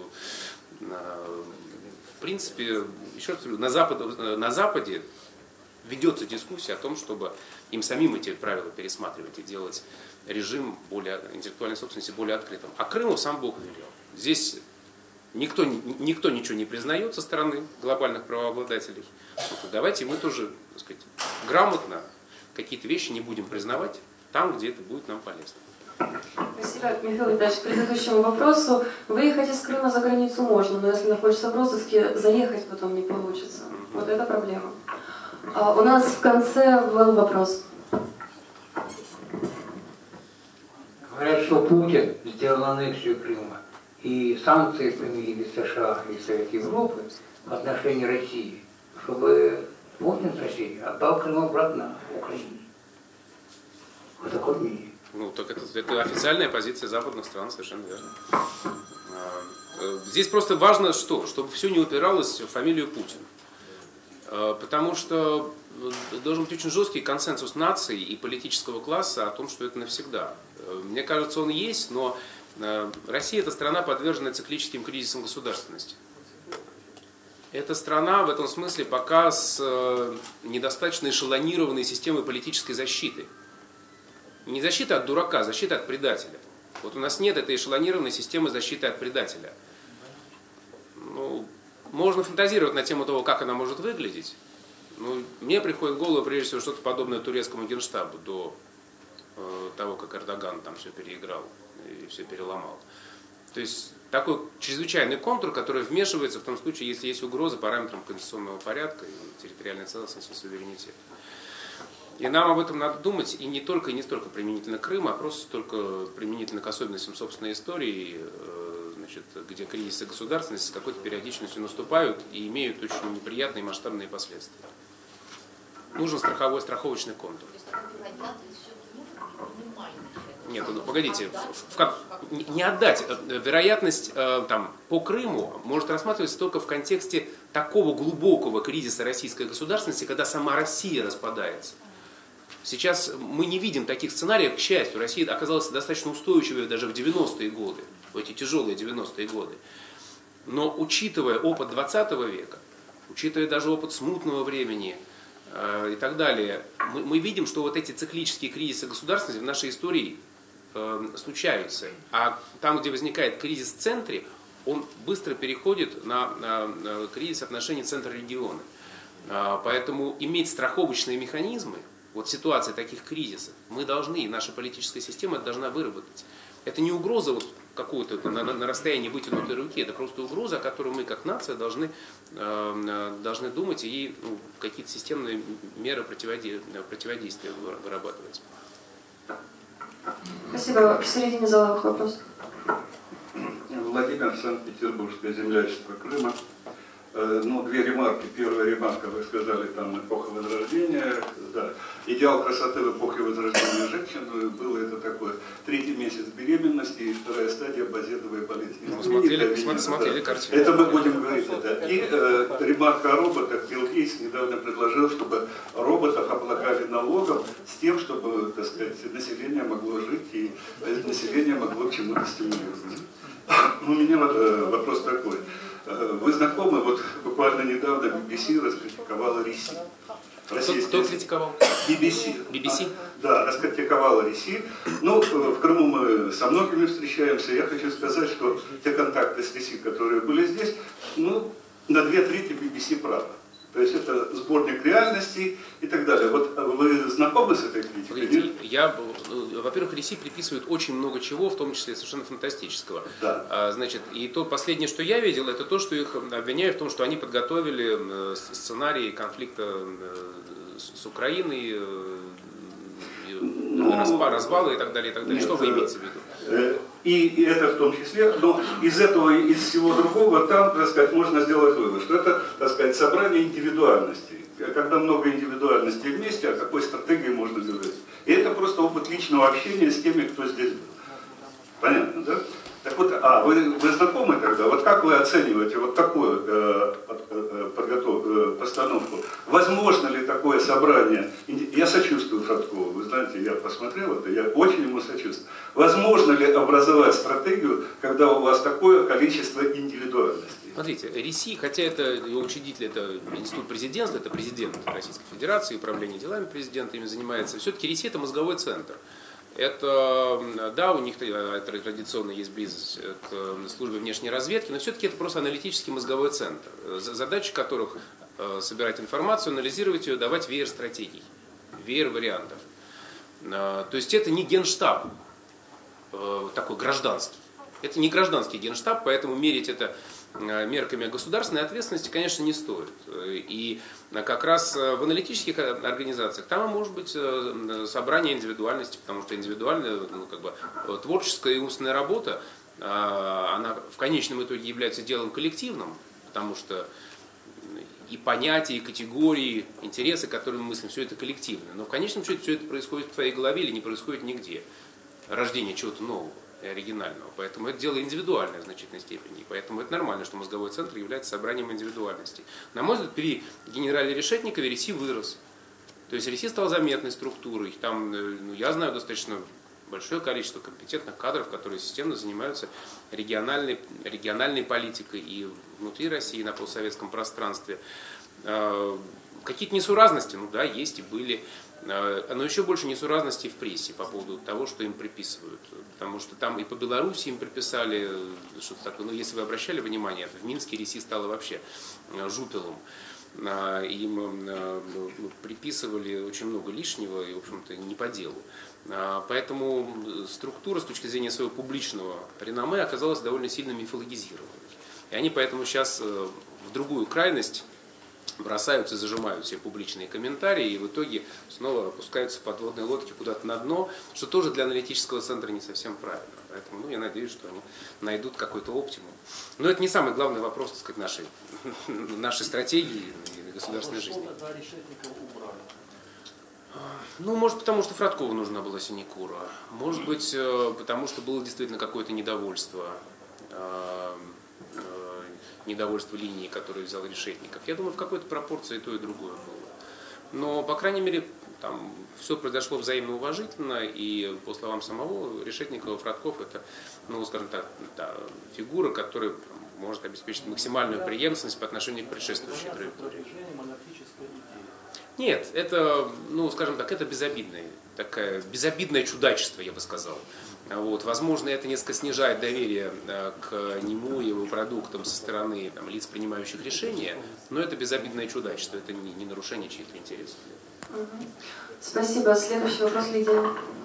в принципе, еще раз говорю, на Западе ведется дискуссия о том, чтобы им самим эти правила пересматривать и делать режим интеллектуальной собственности более открытым. А Крыму сам Бог велел. Здесь никто ничего не признает со стороны глобальных правообладателей. Вот давайте мы тоже, так сказать, грамотно какие-то вещи не будем признавать там, где это будет нам полезно. Спасибо, Михаил Витальевич. К предыдущему вопросу. Выехать из Крыма за границу можно, но если находишься в розыске, заехать потом не получится. Вот это проблема. У нас в конце был вопрос. Говорят, что Путин сделал аннексию Крыма и санкции применили США и Совет Европы в отношении России, чтобы Путин с Россией отдал Крым обратно Украине. Вот такое мнение. Ну, так это официальная позиция западных стран, совершенно верно. Здесь просто важно что? Чтобы все не упиралось в фамилию Путин. Потому что должен быть очень жесткий консенсус нации и политического класса о том, что это навсегда. Мне кажется, он есть, но Россия – это страна, подверженная циклическим кризисам государственности. Это страна в этом смысле пока с недостаточно эшелонированной системой политической защиты. Не защита от дурака, а защита от предателя. Вот у нас нет этой эшелонированной системы защиты от предателя. Ну, можно фантазировать на тему того, как она может выглядеть. Ну, мне приходит в голову, прежде всего, что-то подобное турецкому генштабу до того, как Эрдоган там все переиграл и все переломал. То есть такой чрезвычайный контур, который вмешивается в том случае, если есть угроза параметрам конституционного порядка, и территориальной целостности и суверенитета. И нам об этом надо думать и не столько применительно к Крыму, а просто только применительно к особенностям собственной истории, значит, где кризисы государственности с какой-то периодичностью наступают и имеют очень неприятные масштабные последствия. Нужен страховочный контур. Нет, ну погодите, не отдать. Вероятность там, по Крыму может рассматриваться только в контексте такого глубокого кризиса российской государственности, когда сама Россия распадается. Сейчас мы не видим таких сценариев, к счастью. Россия оказалась достаточно устойчивой даже в 90-е годы, в эти тяжелые 90-е годы. Но учитывая опыт 20 века, учитывая даже опыт смутного времени и так далее, мы видим, что вот эти циклические кризисы государственности в нашей истории случаются. А там, где возникает кризис в центре, он быстро переходит на кризис отношений центра-региона. Поэтому иметь страховочные механизмы, вот ситуации таких кризисов, мы должны, и наша политическая система должна выработать. Это не угроза вот какую-то на расстоянии вытянутой руки, это просто угроза, о которой мы как нация должны думать и какие-то системные меры противодействия вырабатывать. Спасибо. В середине зала вопрос. Владимир, Санкт-Петербургское землячество Крыма. Ну, две ремарки. Первая ремарка, вы сказали, там эпоха Возрождения. Да. Идеал красоты в эпохе Возрождения женщин было это такое 3-й месяц беременности и 2-я стадия базедовой болезни. Ну, смотрели картину. Это мы будем говорить. Да. И ремарка о роботах. Билл Гейтс недавно предложил, чтобы роботов облагали налогом с тем, чтобы, так сказать, население могло жить и население могло к чему-то стимулироваться. У меня вопрос такой. Вы знакомы, вот буквально недавно BBC раскритиковала РИСИ. Кто критиковал? BBC. BBC? Да, раскритиковала РИСИ. Ну, в Крыму мы со многими встречаемся. Я хочу сказать, что те контакты с РИСИ, которые были здесь, ну, на 2/3 BBC права. То есть это сборник реальностей и так далее. Вот вы знакомы с этой критикой? Во-первых, России приписывают очень много чего, в том числе совершенно фантастического. Да. Значит, и то последнее, что я видел, это то, что их обвиняют в том, что они подготовили сценарий конфликта с Украиной, развала и так далее, и так далее. Что вы имеете в виду? И это в том числе, но из этого и из всего другого там, так сказать, можно сделать вывод, что это, так сказать, собрание индивидуальностей. Когда много индивидуальностей вместе, о какой стратегии можно говорить? И это просто опыт личного общения с теми, кто здесь был. Понятно, да? Так вот, вы знакомы тогда? Вот как вы оцениваете вот такую постановку? Возможно ли такое собрание? Я сочувствую Фродкову, вы знаете, я посмотрел это, я очень ему сочувствую. Возможно ли образовать стратегию, когда у вас такое количество индивидуальностей? Смотрите, РИСИ, хотя это его учредитель, это институт президентства, это президент Российской Федерации, управление делами президента ими занимается, все-таки РИСИ это мозговой центр. Это, да, у них традиционно есть близость к службе внешней разведки, но все-таки это просто аналитический мозговой центр, задача которых собирать информацию, анализировать ее, давать веер стратегий, веер вариантов. То есть это не генштаб такой гражданский. Это не гражданский генштаб, поэтому мерить это мерками государственной ответственности, конечно, не стоит. И как раз в аналитических организациях там может быть собрание индивидуальности, потому что индивидуальная, творческая и умственная работа, она в конечном итоге является делом коллективным, потому что и понятия, и категории, интересы, которые мы мыслим, все это коллективно. Но в конечном счете все это происходит в твоей голове или не происходит нигде. Рождение чего-то нового и оригинального. Поэтому это дело индивидуальное в значительной степени. И поэтому это нормально, что мозговой центр является собранием индивидуальностей. На мой взгляд, при генерале Решетникове РИСИ вырос. То есть РИСИ стал заметной структурой. Там, я знаю достаточно большое количество компетентных кадров, которые системно занимаются региональной политикой и внутри России, на постсоветском пространстве. Какие-то несуразности, да, есть и были. Но еще больше несуразностей в прессе по поводу того, что им приписывают. Потому что там и по Беларуси им приписали что-то такое. Если вы обращали внимание, в Минске РИСИ стало вообще жупелом. Им приписывали очень много лишнего и, в общем-то, не по делу. Поэтому структура с точки зрения своего публичного реноме оказалась довольно сильно мифологизированной. И они поэтому сейчас в другую крайность бросаются, зажимают все публичные комментарии и в итоге снова опускаются в подводные лодки куда-то на дно, что тоже для аналитического центра не совсем правильно. Поэтому я надеюсь, что они найдут какой-то оптимум. Но это не самый главный вопрос, так сказать, нашей стратегии и государственной жизни. Может, потому что Фродкову нужна была синекура. Может быть, потому что было действительно какое-то недовольство линии, которую взял Решетников. Я думаю, в какой-то пропорции то и другое было. Но, по крайней мере, там все произошло взаимно уважительно, и по словам самого Решетникова, Фродков это, скажем так, фигура, которая может обеспечить максимальную преемственность по отношению к предшествующей траектории. Нет, это, скажем так, это безобидное чудачество, я бы сказал. Возможно, это несколько снижает доверие к нему и его продуктам со стороны лиц, принимающих решения, но это безобидное чудачество, это не нарушение чьих-то интересов. Спасибо. Следующий вопрос, Лидия.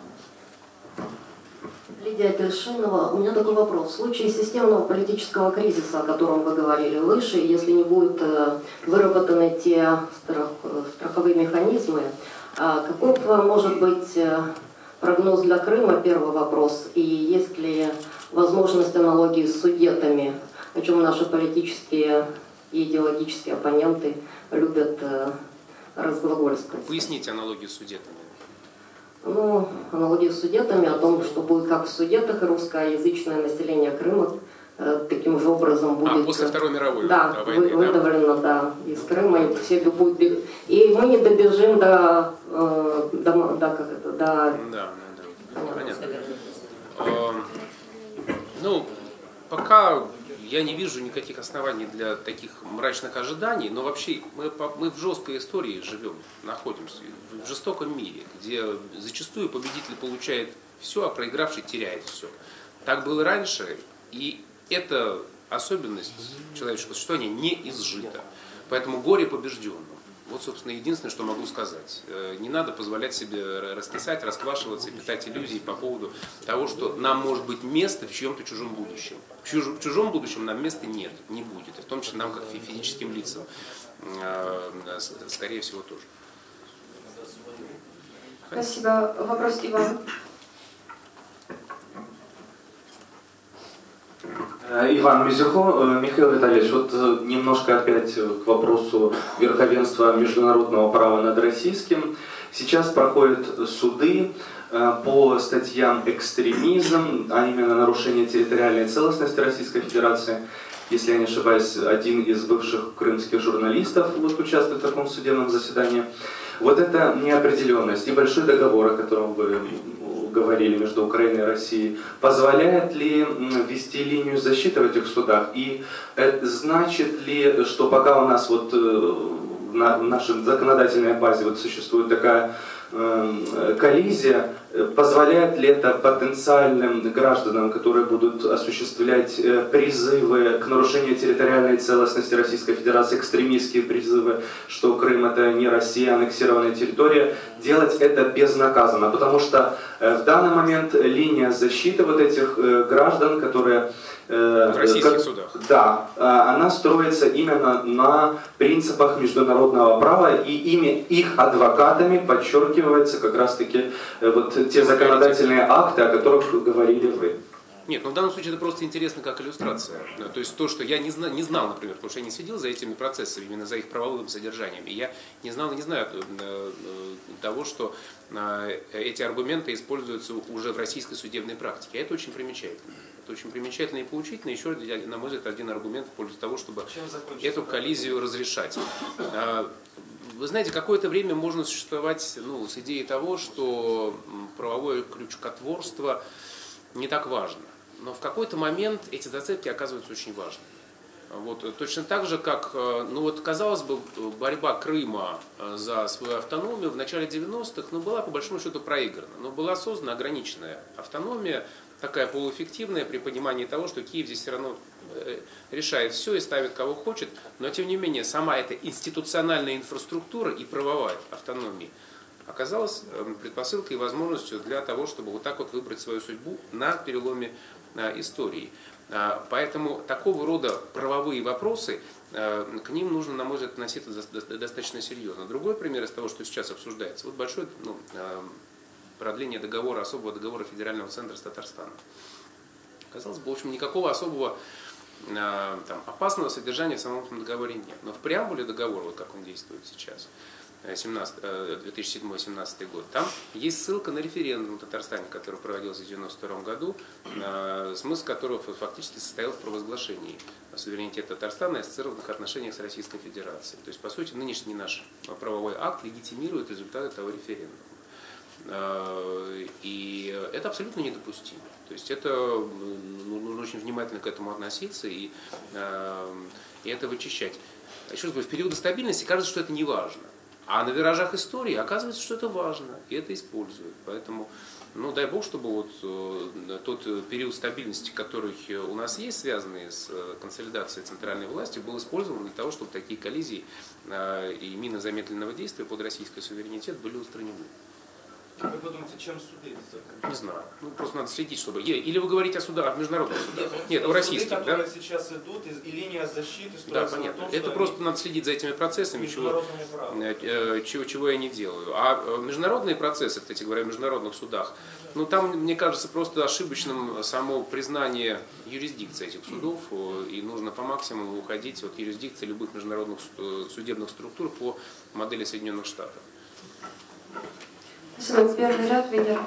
Лидия Апельшинова. У меня такой вопрос. В случае системного политического кризиса, о котором вы говорили выше, если не будут выработаны те страховые механизмы, какой может быть прогноз для Крыма, первый вопрос, и есть ли возможность аналогии с Судетами, о чем наши политические и идеологические оппоненты любят разглагольствовать? Поясните аналогию с Судетами. Аналогию с Судетами о том, что будет как в Судетах, и русскоязычное население Крыма таким же образом будет... после Второй мировой войны, выдавлено, из Крыма, и все будут... И мы не добежим до Понятно. Пока я не вижу никаких оснований для таких мрачных ожиданий, но вообще мы в жесткой истории живем, находимся, в жестоком мире, где зачастую победитель получает все, а проигравший теряет все. Так было раньше, и эта особенность человеческого существования не изжита. Поэтому горе побежденным. Вот, собственно, единственное, что могу сказать. Не надо позволять себе раскисать, расквашиваться и питать иллюзии по поводу того, что нам может быть место в чьем-то чужом будущем. В чужом будущем нам места нет, не будет. И в том числе нам, как физическим лицам, скорее всего, тоже. Спасибо. Вопрос Иван. Иван Мизюхо. Михаил Витальевич, вот немножко опять к вопросу верховенства международного права над российским. Сейчас проходят суды по статьям экстремизм, а именно нарушение территориальной целостности Российской Федерации. Если я не ошибаюсь, один из бывших крымских журналистов вот участвует в таком судебном заседании. Вот эта неопределенность и большой договор, о котором вы говорили между Украиной и Россией, позволяет ли вести линию защиты в этих судах? И значит ли, что пока у нас вот в нашей законодательной базе вот существует такая коллизия, позволяет ли это потенциальным гражданам, которые будут осуществлять призывы к нарушению территориальной целостности Российской Федерации, экстремистские призывы, что Крым это не Россия, аннексированная территория, делать это безнаказанно? Потому что в данный момент линия защиты вот этих граждан, которые в российских судах. Да, она строится именно на принципах международного права, и их адвокатами подчеркивается как раз-таки вот те законодательные акты, о которых говорили вы. Нет, но в данном случае это просто интересно как иллюстрация. То есть то, что я не знал, например, потому что я не следил за этими процессами, именно за их правовым содержанием. И я не знал и не знаю того, что эти аргументы используются уже в российской судебной практике. И это очень примечательно. Это очень примечательно и поучительно. Еще, на мой взгляд, один аргумент в пользу того, чтобы эту коллизию разрешать. Вы знаете, какое-то время можно существовать с идеей того, что правовое крючкотворство не так важно. Но в какой-то момент эти зацепки оказываются очень важными. Вот, точно так же, как, казалось бы, борьба Крыма за свою автономию в начале 90-х была по большому счету проиграна. Но была создана ограниченная автономия, такая полуэффективная при понимании того, что Киев здесь все равно решает все и ставит кого хочет. Но тем не менее, сама эта институциональная инфраструктура и правовая автономия оказалась предпосылкой и возможностью для того, чтобы вот так вот выбрать свою судьбу на переломе истории. Поэтому такого рода правовые вопросы, к ним нужно, на мой взгляд, относиться достаточно серьезно. Другой пример из того, что сейчас обсуждается, вот большое продление договора, особого договора Федерального центра с Татарстаном. Казалось бы, в общем, никакого особого опасного содержания в самом этом договоре нет. Но в преамбуле договора, вот как он действует сейчас, 2007-2017 год, там есть ссылка на референдум в Татарстане, который проводился в 1992 году, смысл которого фактически состоял в провозглашении суверенитета Татарстана и ассоциированных отношениях с Российской Федерацией. То есть, по сути, нынешний наш правовой акт легитимирует результаты того референдума. И это абсолютно недопустимо. То есть это нужно очень внимательно к этому относиться и это вычищать. Еще раз говорю, в периоды стабильности кажется, что это не важно. А на виражах истории оказывается, что это важно, и это используют. Поэтому, дай Бог, чтобы вот тот период стабильности, который у нас есть, связанный с консолидацией центральной власти, был использован для того, чтобы такие коллизии и мины замедленного действия под российский суверенитет были устранены. Как вы думаете, чем суды? Не знаю. Просто надо следить, чтобы... Или вы говорите о судах, о международных судах? Нет, о российских, суды, которые сейчас идут, и линия защиты строится. Да, понятно. На том, это просто надо следить за этими процессами, чего я не делаю. А международные процессы, кстати говоря, в международных судах, там, мне кажется, просто ошибочным само признание юрисдикции этих судов, и нужно по максимуму уходить от юрисдикции любых международных судебных структур по модели Соединенных Штатов. Первый ряд, Венера.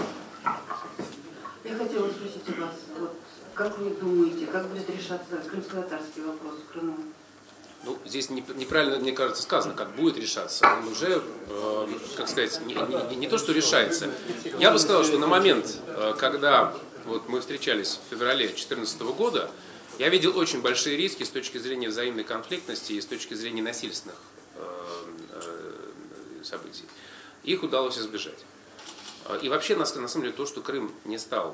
Я хотела спросить у вас, как вы думаете, как будет решаться крымско-татарский вопрос в Крыму? Здесь неправильно, мне кажется, сказано, как будет решаться. Он уже, как сказать, не то, что решается. Я бы сказал, что на момент, когда мы встречались в феврале 2014 года, я видел очень большие риски с точки зрения взаимной конфликтности и с точки зрения насильственных событий. Их удалось избежать. И вообще, на самом деле, то, что Крым не стал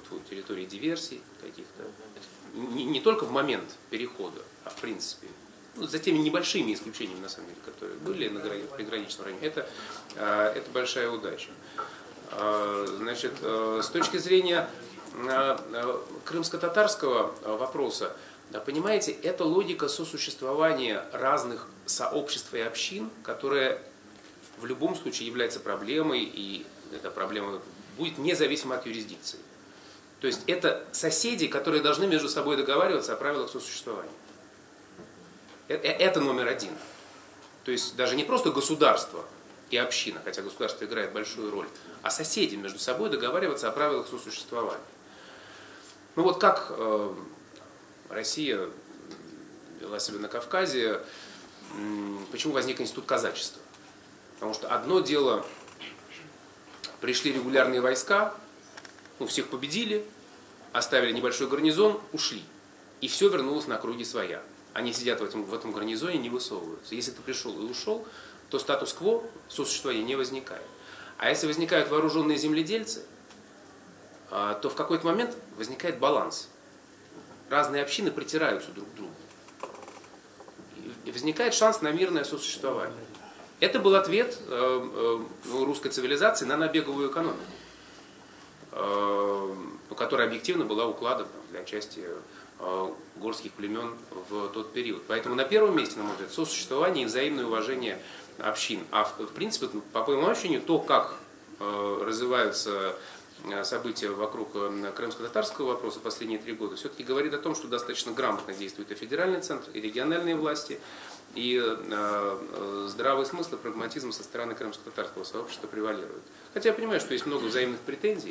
территорией диверсий каких-то, не только в момент перехода, а в принципе, за теми небольшими исключениями, на самом деле, которые были на приграничном районе, это большая удача. Значит, с точки зрения крымско-татарского вопроса, понимаете, это логика сосуществования разных сообществ и общин, которая в любом случае является проблемой, и эта проблема будет независимо от юрисдикции. То есть это соседи, которые должны между собой договариваться о правилах сосуществования. Это номер один. То есть даже не просто государство и община, хотя государство играет большую роль, а соседи между собой договариваться о правилах сосуществования. Ну вот как Россия вела себя на Кавказе, почему возник институт казачества? Потому что одно дело, пришли регулярные войска, всех победили, оставили небольшой гарнизон, ушли. И все вернулось на круги своя. Они сидят в этом гарнизоне, не высовываются. Если ты пришел и ушел, то статус-кво сосуществования не возникает. А если возникают вооруженные земледельцы, то в какой-то момент возникает баланс. Разные общины притираются друг к другу. И возникает шанс на мирное сосуществование. Это был ответ русской цивилизации на набеговую экономику, которая объективно была укладом для части горских племен в тот период. Поэтому на первом месте, на мой взгляд, сосуществование и взаимное уважение общин. А в принципе, по моему ощущению, то, как развиваются события вокруг крымско-татарского вопроса последние 3 года, все-таки говорит о том, что достаточно грамотно действует и федеральный центр, и региональные власти, и здравый смысл и прагматизм со стороны крымско-татарского сообщества превалирует. Хотя я понимаю, что есть много взаимных претензий,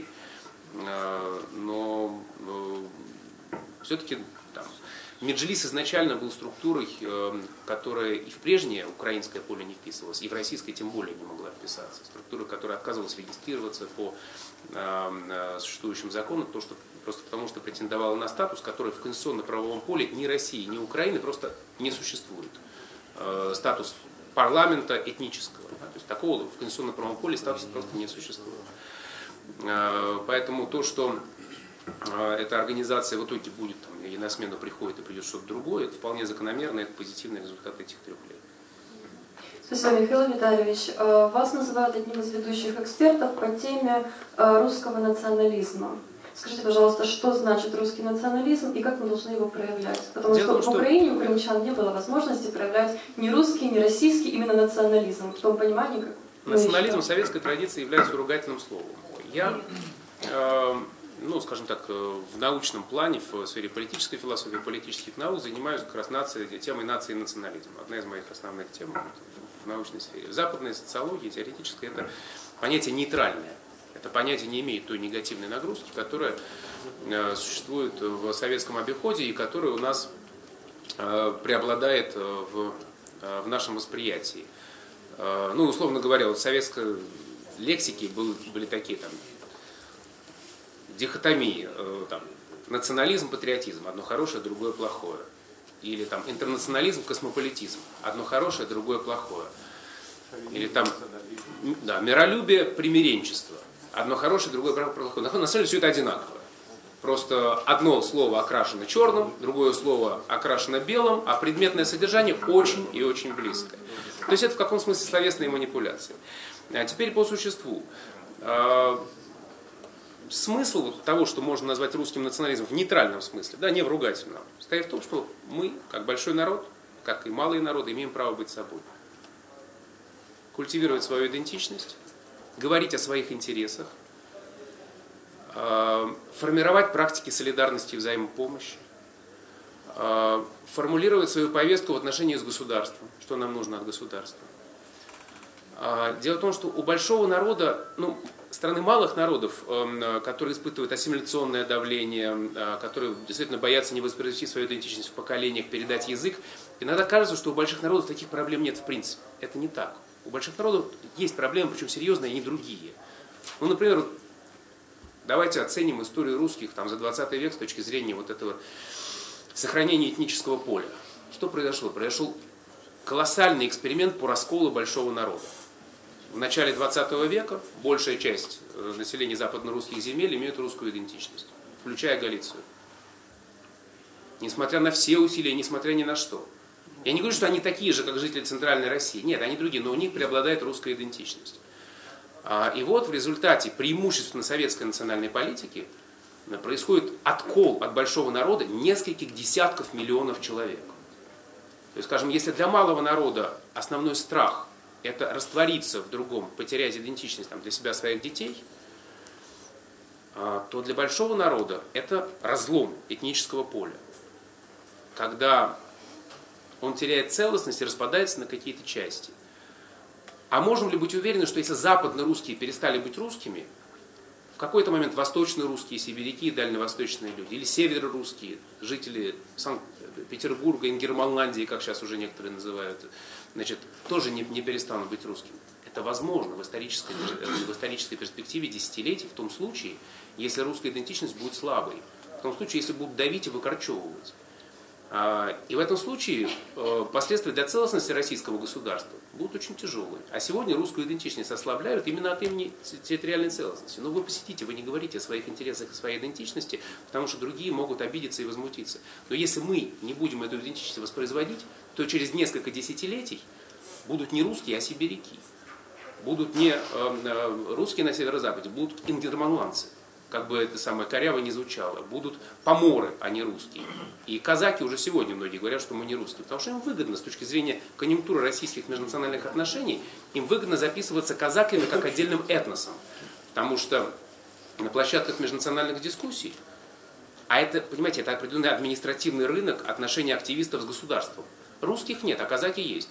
но все-таки Меджлис изначально был структурой, которая и в прежнее украинское поле не вписывалась, и в российское тем более не могла вписаться. Структура, которая отказывалась регистрироваться по существующим законам, просто потому что претендовала на статус, который в конституционно-правовом поле ни России, ни Украины просто не существует. Статус парламента этнического. То есть такого в конституционно-правовом поле статуса просто не существует. Поэтому то, что эта организация в итоге будет, и на смену приходит, и придет что-то другое, это вполне закономерно, это позитивный результат этих 3 лет. Спасибо, Михаил Витальевич. Вас называют одним из ведущих экспертов по теме русского национализма. Скажите, пожалуйста, что значит русский национализм и как мы должны его проявлять? Потому что в Украине у крымчан не было возможности проявлять ни русский, ни российский, именно национализм, в том понимании, как... Национализм в советской традиции является ругательным словом. Я, скажем так, в научном плане, в сфере политической философии, политических наук занимаюсь как раз темой нации и национализма. Одна из моих основных тем в научной сфере. В западной социологии теоретически это понятие нейтральное. Это понятие не имеет той негативной нагрузки, которая существует в советском обиходе и которая у нас преобладает в нашем восприятии. Условно говоря, в советской лексике были такие дихотомии, национализм, патриотизм, одно хорошее, другое плохое. Или интернационализм, космополитизм, одно хорошее, другое плохое. Или миролюбие, примиренчество. Одно хорошее, другое плохое. На самом деле все это одинаково. Просто одно слово окрашено черным, другое слово окрашено белым, а предметное содержание очень и очень близкое. То есть это в каком смысле словесные манипуляции. А теперь по существу. Смысл того, что можно назвать русским национализмом в нейтральном смысле, не в ругательном, состоит в том, что мы, как большой народ, как и малые народы, имеем право быть собой. Культивировать свою идентичность, говорить о своих интересах, формировать практики солидарности и взаимопомощи, формулировать свою повестку в отношении с государством, что нам нужно от государства. Дело в том, что у большого народа, страны малых народов, которые испытывают ассимиляционное давление, которые действительно боятся не воспроизвести свою идентичность в поколениях, передать язык, иногда кажется, что у больших народов таких проблем нет в принципе. Это не так. У больших народов есть проблемы, причем серьезные, и другие. Например, давайте оценим историю русских за 20 век с точки зрения этого сохранения этнического поля. Что произошло? Произошел колоссальный эксперимент по расколу большого народа. В начале 20 века большая часть населения западно-русских земель имеет русскую идентичность, включая Галицию. Несмотря на все усилия, несмотря ни на что. Я не говорю, что они такие же, как жители Центральной России. Нет, они другие, но у них преобладает русская идентичность. И вот в результате преимущественно советской национальной политики происходит откол от большого народа нескольких десятков миллионов человек. То есть, скажем, если для малого народа основной страх – это раствориться в другом, потерять идентичность для себя своих детей, то для большого народа это разлом этнического поля. Когда он теряет целостность и распадается на какие-то части. А можем ли быть уверены, что если западно-русские перестали быть русскими, в какой-то момент восточно-русские, сибиряки, дальневосточные люди, или северо-русские, жители Санкт-Петербурга, Ингерманландии, как сейчас уже некоторые называют, значит, тоже не перестанут быть русскими? Это возможно в исторической перспективе десятилетий, в том случае, если русская идентичность будет слабой, в том случае, если будут давить и выкорчевывать. И в этом случае последствия для целостности российского государства будут очень тяжелые. А сегодня русскую идентичность ослабляют именно от имени территориальной целостности. Но вы посетите, вы не говорите о своих интересах и своей идентичности, потому что другие могут обидеться и возмутиться. Но если мы не будем эту идентичность воспроизводить, то через несколько десятилетий будут не русские, а сибиряки. Будут не русские на северо-западе, будут ингерманландцы. Как бы это самое коряво не звучало, будут поморы, а не русские. И казаки уже сегодня многие говорят, что мы не русские, потому что им выгодно с точки зрения конъюнктуры российских межнациональных отношений, им выгодно записываться казаками как отдельным этносом. Потому что на площадках межнациональных дискуссий, а это, понимаете, это определенный административный рынок отношений активистов с государством. Русских нет, а казаки есть.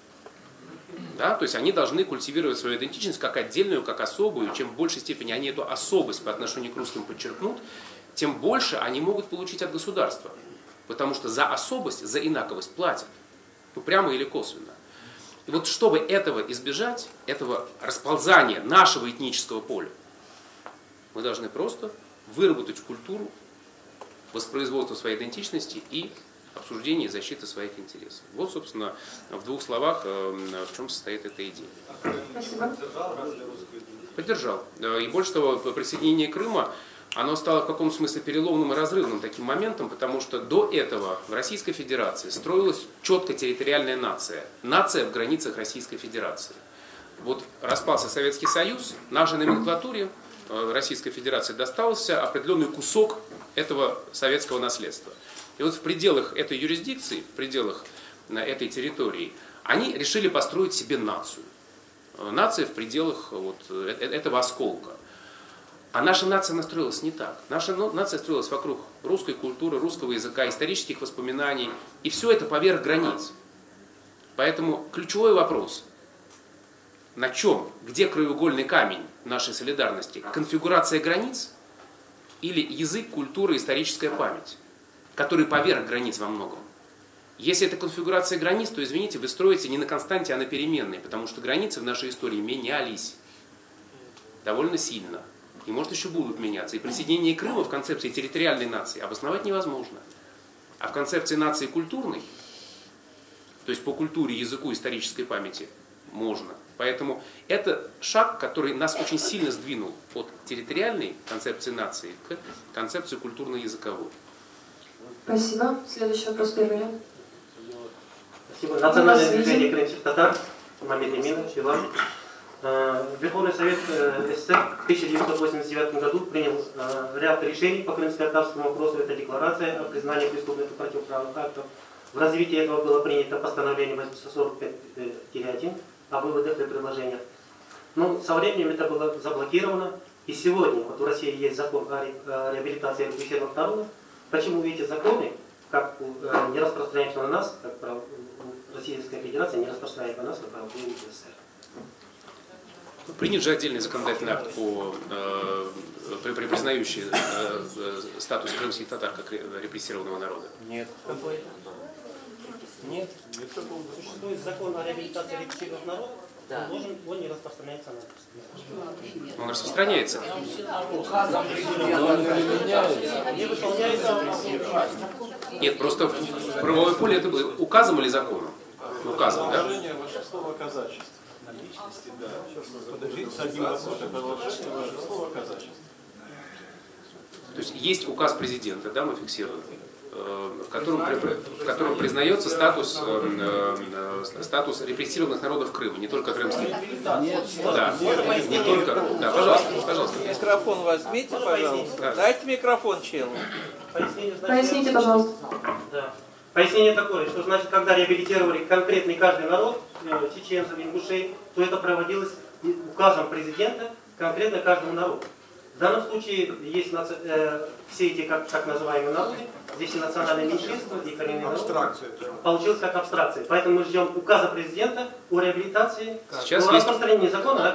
Да? То есть они должны культивировать свою идентичность как отдельную, как особую. Чем в большей степени они эту особость по отношению к русским подчеркнут, тем больше они могут получить от государства. Потому что за особость, за инаковость платят. Ну, прямо или косвенно. И вот чтобы этого избежать, этого расползания нашего этнического поля, мы должны просто выработать культуру воспроизводства своей идентичности и обсуждения и защиты своих интересов. Вот, собственно, в двух словах, в чем состоит эта идея. Спасибо. Поддержал. И больше того, присоединение Крыма, оно стало в каком-то смысле переломным и разрывным таким моментом, потому что до этого в Российской Федерации строилась четко территориальная нация. Нация в границах Российской Федерации. Вот распался Советский Союз, нашей номенклатуре Российской Федерации достался определенный кусок этого советского наследства. И вот в пределах этой юрисдикции, в пределах этой территории, они решили построить себе нацию. Нация в пределах вот этого осколка. А наша нация настроилась не так. Наша нация строилась вокруг русской культуры, русского языка, исторических воспоминаний. И все это поверх границ. Поэтому ключевой вопрос. На чем, где краеугольный камень нашей солидарности? Конфигурация границ или язык, культура, историческая память, который поверх границ во многом? Если это конфигурация границ, то, извините, вы строите не на константе, а на переменной, потому что границы в нашей истории менялись довольно сильно. И, может, еще будут меняться. И присоединение Крыма в концепции территориальной нации обосновать невозможно. А в концепции нации культурной, то есть по культуре, языку, исторической памяти, можно. Поэтому это шаг, который нас очень сильно сдвинул от территориальной концепции нации к концепции культурно-языковой. Спасибо. Следующий вопрос первый. Спасибо. Национальное движение крымских татар, Мамед Эминов, Иван. Верховный Совет СССР в 1989 году принял ряд решений по крымско-татарскому вопросу. Это декларация о признании преступных и противоправных актов. В развитии этого было принято постановление 845-1 о выводах и предложениях. Но со временем это было заблокировано. И сегодня вот в России есть закон о реабилитации репрессированных народов. Почему эти законы не распространяются на нас, как Российская Федерация не распространяет на нас, как правоприемник СССР? Принят же отдельный законодательный акт, признающий статус крымских татар как репрессированного народа? Нет. Какой? Нет. Существует закон о реабилитации репрессированных народов, да. Он не распространяется на нас. Он распространяется. Не выполняется. Нет, просто в правовое поле это указом или законом? Указом, да? Слово казачество. Личности, да. Подождите, с одним вопросом слово казачество. То есть есть указ президента, да, мы фиксируем. в котором признается статус репрессированных народов Крыма, не только крымских. Да, не только. Да, пожалуйста. Микрофон возьмите, пожалуйста. Да. Дайте микрофон челу. Поясните, пожалуйста. Да. Пояснение такое, что значит, когда реабилитировали конкретный каждый народ, чеченцев, ингушей, то это проводилось указом президента конкретно каждому народу. В данном случае есть все эти так называемые народы, здесь и национальные меньшинства, и коренные народы. Получилось как абстракция. Поэтому мы ждем указа президента о реабилитации, сейчас о распространении закона.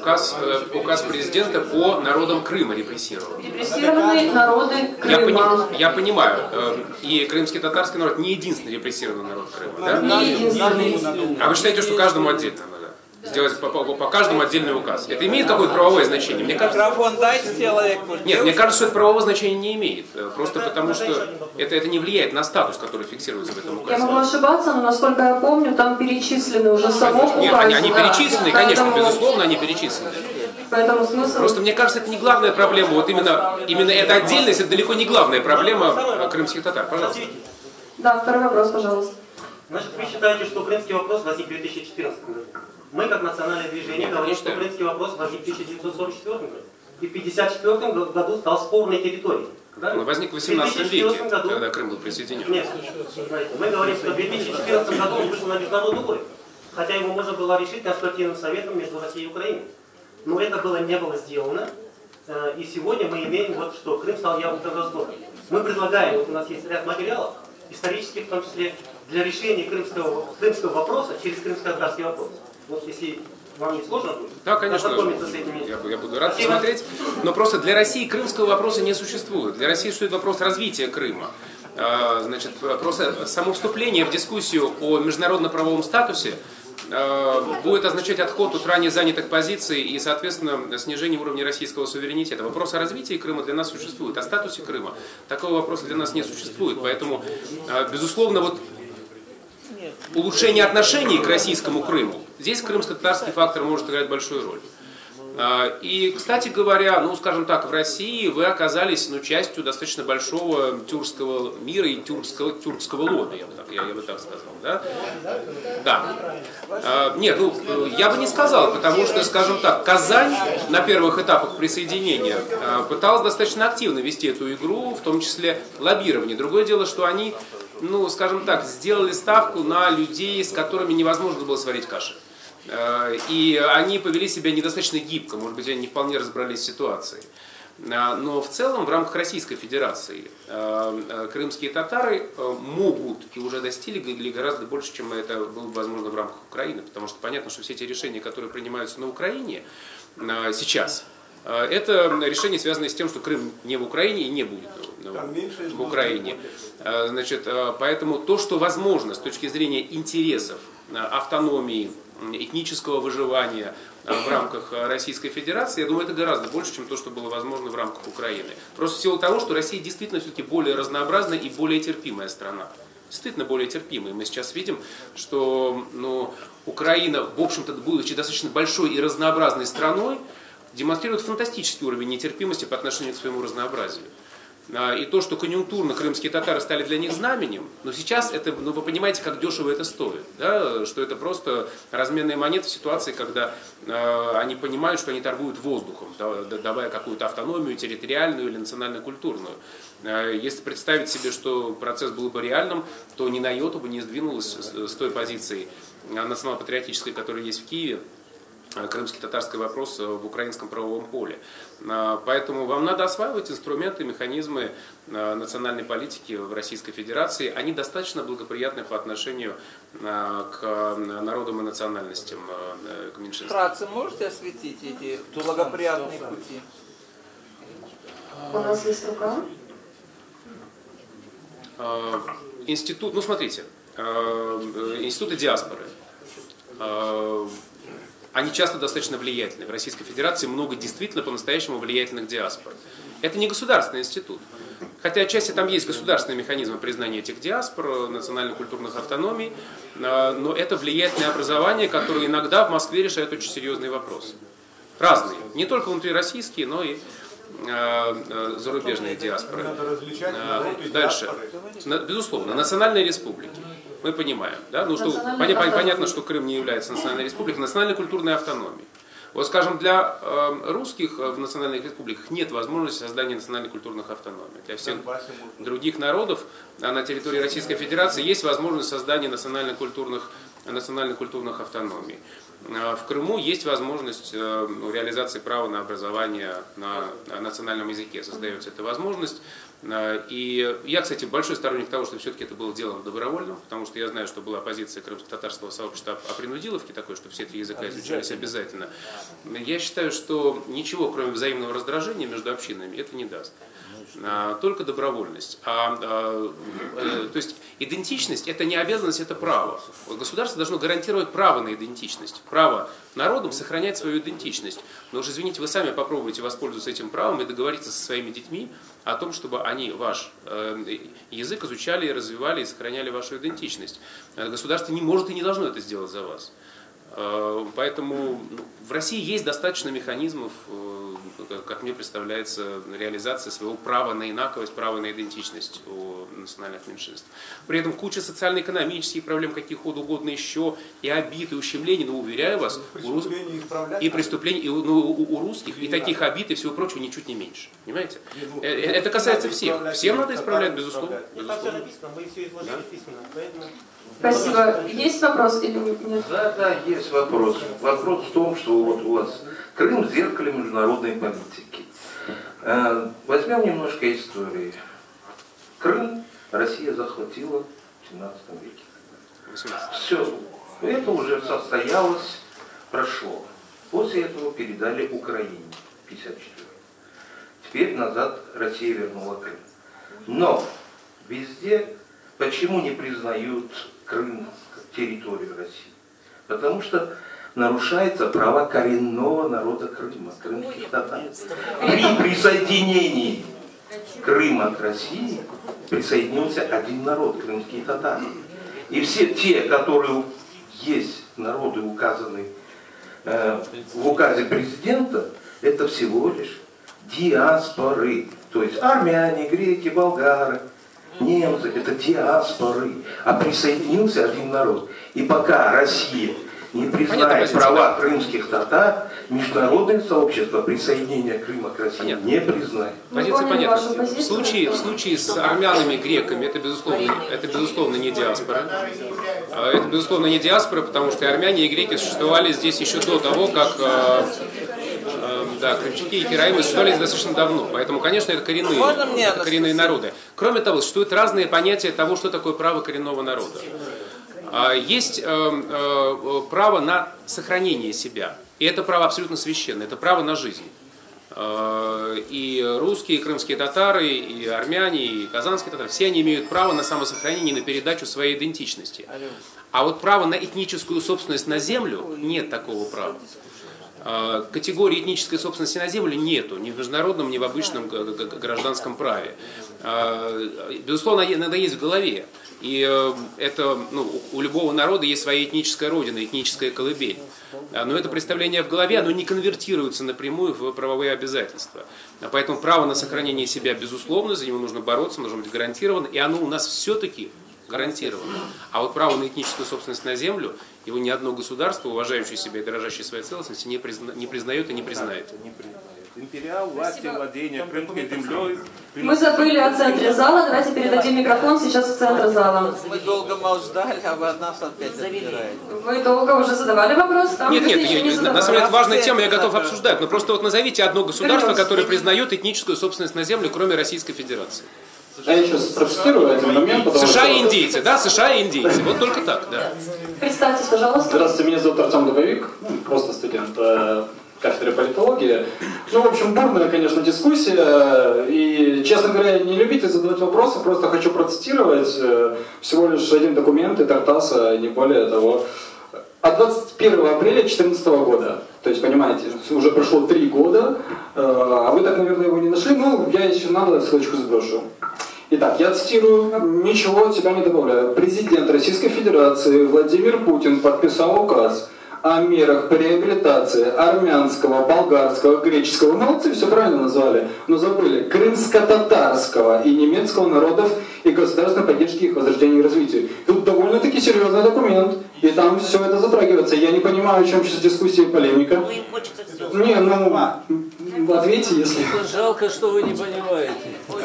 Указ президента по народам Крыма репрессированным. Репрессированные народы Крыма. Я понимаю, и крымский татарский народ не единственный репрессированный народ Крыма. Да? Не единственный. А вы считаете, что каждому отдельно надо? Сделать по каждому отдельный указ. Это имеет какое-то правовое значение? Мне кажется, микрофон дайте человеку. Нет, мне кажется, что это правового значения не имеет. Просто потому, что это не влияет на статус, который фиксируется в этом указе. Я могу ошибаться, но насколько я помню, там перечислены уже само указе. Нет, они перечислены, конечно, безусловно, они перечислены. Поэтому смысл... Просто мне кажется, это не главная проблема. Вот именно эта отдельность, это далеко не главная проблема крымских татар. Пожалуйста. Да, второй вопрос, пожалуйста. Значит, вы считаете, что крымский вопрос возник в 2014 году? Мы, как национальное движение, говорим, что крымский вопрос возник в 1944 году. И в 1954 году стал спорной территорией. Он возник в 18 веке, когда Крым был присоединен. Нет, мы говорим, что в 2014 году он вышел на международный уровень. Хотя его можно было решить Конституционным советом между Россией и Украиной. Но это не было сделано. И сегодня мы имеем, что Крым стал явным торжеством. Мы предлагаем, у нас есть ряд материалов, исторических, в том числе, для решения крымского вопроса через крымско-татарский вопрос. Вот если вам не сложно будет, да, конечно, ознакомиться с этими... Я буду рад посмотреть. Но просто для России крымского вопроса не существует. Для России существует вопрос развития Крыма. Значит, просто само вступление в дискуссию о международно-правовом статусе будет означать отход от ранее занятых позиций и, соответственно, снижение уровня российского суверенитета. Вопрос о развитии Крыма для нас существует. О статусе Крыма такого вопроса для нас не существует. Поэтому, безусловно, улучшение отношений к российскому Крыму, здесь крымско-татарский фактор может играть большую роль. И, кстати говоря, скажем так, в России вы оказались частью достаточно большого тюркского мира и тюркского лобби, я бы так сказал. Да? Да. Нет, я бы не сказал, потому что, скажем так, Казань на первых этапах присоединения пыталась достаточно активно вести эту игру, в том числе лоббирование. Другое дело, что они, скажем так, сделали ставку на людей, с которыми невозможно было сварить каши. И они повели себя недостаточно гибко, может быть, они не вполне разобрались в ситуации. Но в целом в рамках Российской Федерации крымские татары могут и уже достигли гораздо больше, чем это было бы возможно в рамках Украины. Потому что понятно, что все эти решения, которые принимаются на Украине сейчас, это решение, связанное с тем, что Крым не в Украине и не будет в Украине. Значит, поэтому то, что возможно с точки зрения интересов, автономии, этнического выживания в рамках Российской Федерации, я думаю, это гораздо больше, чем то, что было возможно в рамках Украины. Просто в силу того, что Россия действительно все-таки более разнообразная и более терпимая страна. Действительно более терпимая. Мы сейчас видим, что Украина, в общем-то, будучи достаточно большой и разнообразной страной, демонстрирует фантастический уровень нетерпимости по отношению к своему разнообразию. И то, что конъюнктурно крымские татары стали для них знаменем, но сейчас это, вы понимаете, как дешево это стоит, да? Что это просто разменная монета в ситуации, когда они понимают, что они торгуют воздухом, давая какую-то автономию территориальную или национально-культурную. Если представить себе, что процесс был бы реальным, то ни на йоту бы не сдвинулось с той позиции национал-патриотической, которая есть в Киеве, крымский татарский вопрос в украинском правовом поле. Поэтому вам надо осваивать инструменты, механизмы национальной политики в Российской Федерации. Они достаточно благоприятны по отношению к народам и национальностям, к меньшинствам. Вкратце можете осветить эти благоприятные пути? У нас есть рука. Институт, смотрите, институты диаспоры. Они часто достаточно влиятельны. В Российской Федерации много действительно по-настоящему влиятельных диаспор. Это не государственный институт. Хотя отчасти там есть государственные механизмы признания этих диаспор, национально-культурных автономий, но это влиятельное образование, которое иногда в Москве решает очень серьезные вопросы. Разные. Не только внутрироссийские, но и зарубежные диаспоры. Дальше. Безусловно, национальные республики. Мы понимаем, да? Ну, что, понятно, что Крым не является национальной республикой, национальной культурной автономией. Вот, скажем, для русских в национальных республиках нет возможности создания национально-культурных автономий. Для всех других народов на территории Российской Федерации есть возможность создания национально-культурных автономий. В Крыму есть возможность реализации права на образование на национальном языке. Создается эта возможность. И я, кстати, большой сторонник того, чтобы все-таки это было делом добровольным, потому что я знаю, что была позиция крымско-татарского сообщества о принудиловке такой, что все 3 языка изучались обязательно. Я считаю, что ничего, кроме взаимного раздражения между общинами, это не даст. Только добровольность. То есть идентичность — это не обязанность, это право. Государство должно гарантировать право на идентичность. Право народам сохранять свою идентичность. Но уж извините, вы сами попробуйте воспользоваться этим правом и договориться со своими детьми о том, чтобы они ваш язык изучали, развивали и сохраняли вашу идентичность. Государство не может и не должно это сделать за вас. Поэтому в России есть достаточно механизмов, как мне представляется, реализации своего права на инаковость, права на идентичность у национальных меньшинств. При этом куча социально-экономических проблем, каких угодно еще, и обид, и ущемлений, но уверяю вас, и преступлений у русских, и таких обид, и всего прочего ничуть не меньше. Понимаете? Это касается всех. Всем надо исправлять, безусловно. Спасибо. Есть вопрос или нет? Да, есть вопрос. Вопрос в том, что вот у вас Крым в зеркале международной политики. Возьмем немножко истории. Крым Россия захватила в 17 веке. Все, это уже состоялось, прошло. После этого передали Украине, 54. Теперь назад Россия вернула Крым. Но везде почему не признают Крым как территорию России? Потому что нарушается право коренного народа Крыма, крымских татар. При присоединении Крыма к России присоединился один народ, крымские татары. И все те, которые есть народы, указаны в указе президента, это всего лишь диаспоры. То есть армяне, греки, болгары, немцы, это диаспоры. А присоединился один народ. И пока Россия не признает права крымских татар, международное сообщество присоединения Крыма к России не признает. Позиция понятна. В случае с армянами, греками, это безусловно не диаспора. Это безусловно не диаспора, потому что и армяне, и греки существовали здесь еще до того, как крымчаки и кераимы существовали здесь достаточно давно. Поэтому, конечно, это коренные народы. Кроме того, существуют разные понятия того, что такое право коренного народа. Есть право на сохранение себя. И это право абсолютно священное. Это право на жизнь. И русские, и крымские татары, и армяне, и казанские татары, все они имеют право на самосохранение и на передачу своей идентичности. А вот право на этническую собственность на землю нет такого права. Категории этнической собственности на землю нету, ни в международном, ни в обычном гражданском праве. Безусловно, иногда есть в голове. И это, у любого народа есть своя этническая родина, этническая колыбель. Но это представление в голове, оно не конвертируется напрямую в правовые обязательства. Поэтому право на сохранение себя, безусловно, за него нужно бороться, нужно быть гарантировано, и оно у нас все-таки гарантировано. А вот право на этническую собственность на землю, его ни одно государство, уважающее себя и дорожащее своей целостности, не признает и не признает. Империал, власти, владения, крымской землей. Мы забыли о центре зала, давайте передадим микрофон сейчас в центр зала. Мы долго ждали, а вы от нас опять забираете. Вы долго уже задавали вопрос? Нет, на самом деле это важная тема, я готов обсуждать. Но просто вот назовите одно государство, которое признает этническую собственность на землю, кроме Российской Федерации. Я сейчас процитирую один момент. США и индейцы, да, США и индейцы. Вот только так, да. Представьтесь, пожалуйста. Здравствуйте, меня зовут Артем Дубовик, просто студент кафедры политологии. В общем, бурная, конечно, дискуссия. И, честно говоря, не любитель задавать вопросы, просто хочу процитировать всего лишь один документ из Тартаса, не более того. От 21 апреля 2014 года. То есть, понимаете, уже прошло 3 года, а вы так, наверное, его не нашли. Я еще надо ссылочку сброшу. Итак, я цитирую, ничего от себя не добавляю. Президент Российской Федерации Владимир Путин подписал указ о мерах по реабилитации армянского, болгарского, греческого, молодцы, все правильно назвали, но забыли крымско-татарского и немецкого народов и государственной поддержки их возрождения и развития. Тут довольно-таки серьезный документ, и там все это затрагивается. Я не понимаю, о чем сейчас дискуссия и полемика. Не, ну, ответьте, если... Жалко, что вы не понимаете.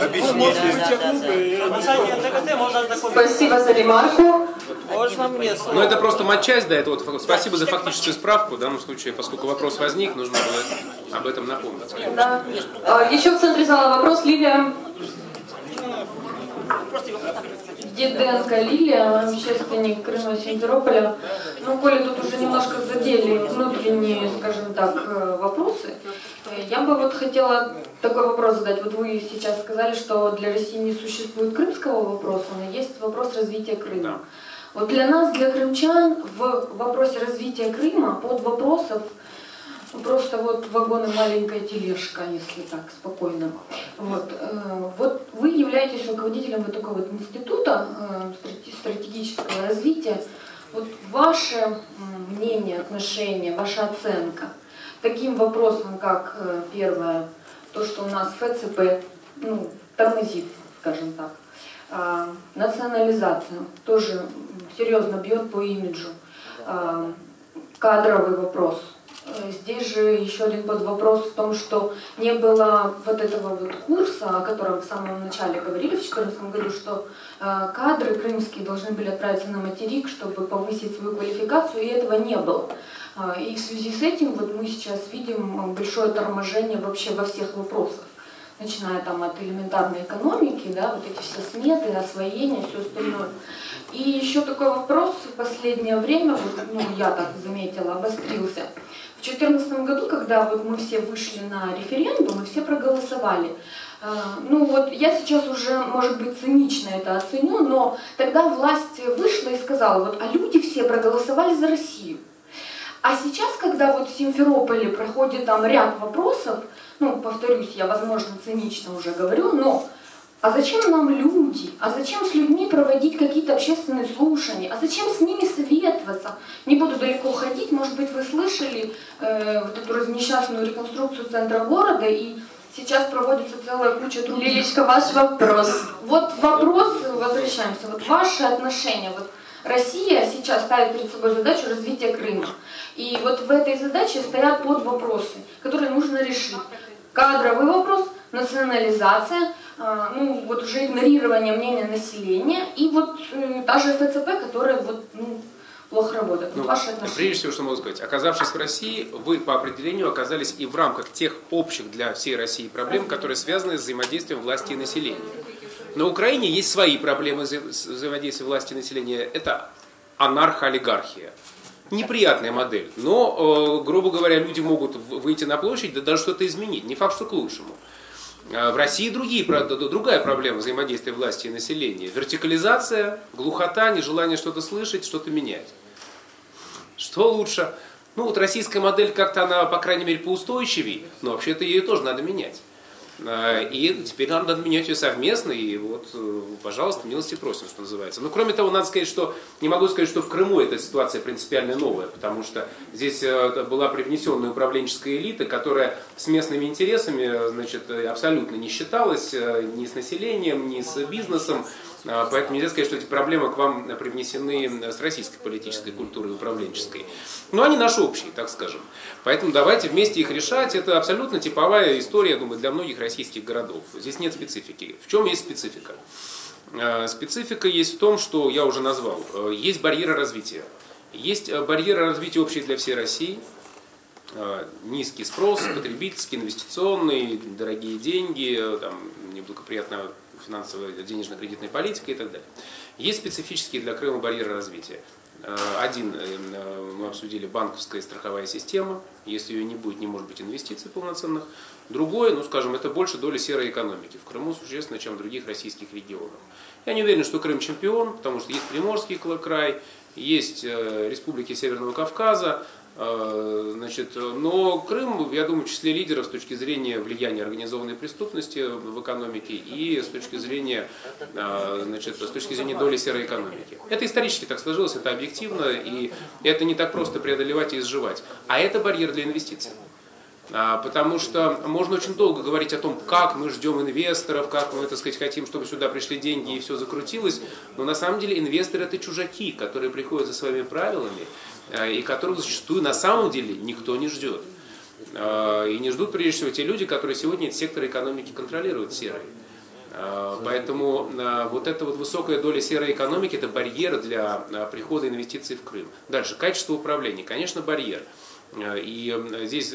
Спасибо за ремарку. Можно мне слово? Ну это просто матчасть, да, это вот спасибо за фактическую справку. В данном случае, поскольку вопрос возник, нужно было об этом напомнить. Да. Еще в центре зала вопрос. Лилия. Диденко Лилия, общественник Крыма Симферополя. Ну, коли тут уже немножко задели внутренние, скажем так, вопросы, я бы вот хотела такой вопрос задать. Вот вы сейчас сказали, что для России не существует крымского вопроса, но есть вопрос развития Крыма. Вот для нас, для крымчан, в вопросе развития Крыма под вопросов просто вот вагон и маленькая тележка, если так спокойно. Вот вы являетесь руководителем вот такого вот института стратегического развития. Вот ваше мнение, отношение, ваша оценка таким вопросам, как первое, то, что у нас ФЦП тормозит, скажем так, национализация тоже серьезно бьет по имиджу, кадровый вопрос. Здесь же еще один подвопрос в том, что не было вот этого вот курса, о котором в самом начале говорили в 2014 году, что кадры крымские должны были отправиться на материк, чтобы повысить свою квалификацию, и этого не было. И в связи с этим вот мы сейчас видим большое торможение вообще во всех вопросах, начиная там от элементарной экономики, да, вот эти все сметы, освоение, все остальное. И еще такой вопрос в последнее время, вот, я так заметила, обострился. В 2014 году, когда вот мы все вышли на референдум и все проголосовали, вот я сейчас уже, может быть, цинично это оценю, но тогда власть вышла и сказала, вот, а люди все проголосовали за Россию. А сейчас, когда вот в Симферополе проходит там ряд вопросов, повторюсь, я, возможно, цинично уже говорю, но а зачем нам люди? А зачем с людьми проводить какие-то общественные слушания? А зачем с ними советоваться? Не буду далеко ходить, может быть, вы слышали вот эту несчастную реконструкцию центра города, и сейчас проводится целая куча трудов. Лилечка, ваш вопрос. Вот вопрос, возвращаемся, вот ваши отношения. Вот Россия сейчас ставит перед собой задачу развития Крыма. И вот в этой задаче стоят подвопросы, которые нужно решить. Кадровый вопрос, национализация, вот уже игнорирование мнения населения и вот та же ФЦП, которая плохо работает. Ваши отношения. Прежде всего, что могу сказать, оказавшись в России, вы по определению оказались и в рамках тех общих для всей России проблем, которые связаны с взаимодействием власти и населения. На Украине есть свои проблемы взаимодействия власти и населения. Это анархоолигархия. Неприятная модель, но, грубо говоря, люди могут выйти на площадь, да даже что-то изменить. Не факт, что к лучшему. В России другая проблема взаимодействия власти и населения. Вертикализация, глухота, нежелание что-то слышать, что-то менять. Что лучше? Вот российская модель как-то она, по крайней мере, поустойчивее, но вообще-то ее тоже надо менять. И теперь нам надо менять ее совместно, и вот, пожалуйста, милости просим, что называется. Но кроме того, надо сказать, что не могу сказать, что в Крыму эта ситуация принципиально новая, потому что здесь была привнесенная управленческая элита, которая с местными интересами, абсолютно не считалась ни с населением, ни с бизнесом. Поэтому нельзя сказать, что эти проблемы к вам привнесены с российской политической культурой управленческой. Но они наши общие, так скажем. Поэтому давайте вместе их решать. Это абсолютно типовая история, я думаю, для многих российских городов. Здесь нет специфики. В чем есть специфика? Специфика есть в том, что я уже назвал. Есть барьеры развития. Есть барьеры развития общие для всей России. Низкий спрос, потребительский, инвестиционный, дорогие деньги, неблагоприятная финансовая, денежно-кредитная политика и так далее. Есть специфические для Крыма барьеры развития. Один, мы обсудили, банковская и страховая система. Если ее не будет, не может быть инвестиций полноценных. Другое, это больше доля серой экономики в Крыму существенно, чем в других российских регионах. Я не уверен, что Крым чемпион, потому что есть Приморский край, есть республики Северного Кавказа, Значит, но Крым, я думаю, в числе лидеров с точки зрения влияния организованной преступности в экономике и с точки зрения, значит, с точки зрения доли серой экономики. Это исторически так сложилось, это объективно, и это не так просто преодолевать и изживать. А это барьер для инвестиций. Потому что можно очень долго говорить о том, как мы ждем инвесторов, как мы, так сказать, хотим, чтобы сюда пришли деньги и все закрутилось. Но на самом деле инвесторы — это чужаки, которые приходят за своими правилами и которых зачастую на самом деле никто не ждет. И не ждут прежде всего те люди, которые сегодня этот сектор экономики контролируют, серый. Поэтому вот эта вот высокая доля серой экономики — это барьер для прихода инвестиций в Крым. Дальше, качество управления, конечно, барьер. И здесь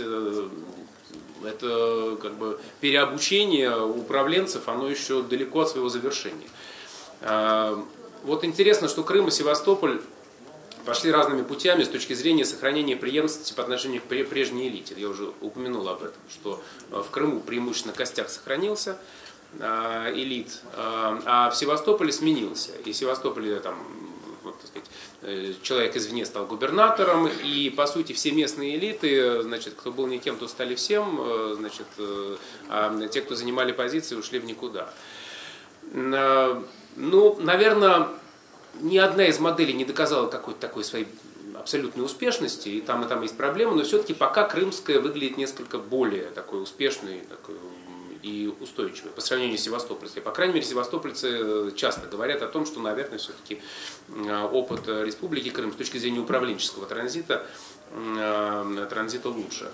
это как бы переобучение управленцев, оно еще далеко от своего завершения. Вот интересно, что Крым и Севастополь пошли разными путями с точки зрения сохранения преемственности по отношению к прежней элите. Я уже упомянул об этом, что в Крыму преимущественно костяк сохранился, элит, а в Севастополе сменился. И в Севастополе там, вот, так сказать, человек извне стал губернатором, и по сути все местные элиты, значит, кто был никем, то стали всем, значит, а те, кто занимали позиции, ушли в никуда. Ну, наверное, ни одна из моделей не доказала какой-то такой своей абсолютной успешности, и там есть проблемы, но все-таки пока крымская выглядит несколько более такой успешной, такой, и устойчивой по сравнению с севастопольской. По крайней мере, севастопольцы часто говорят о том, что, наверное, все-таки опыт Республики Крым с точки зрения управленческого транзита лучше.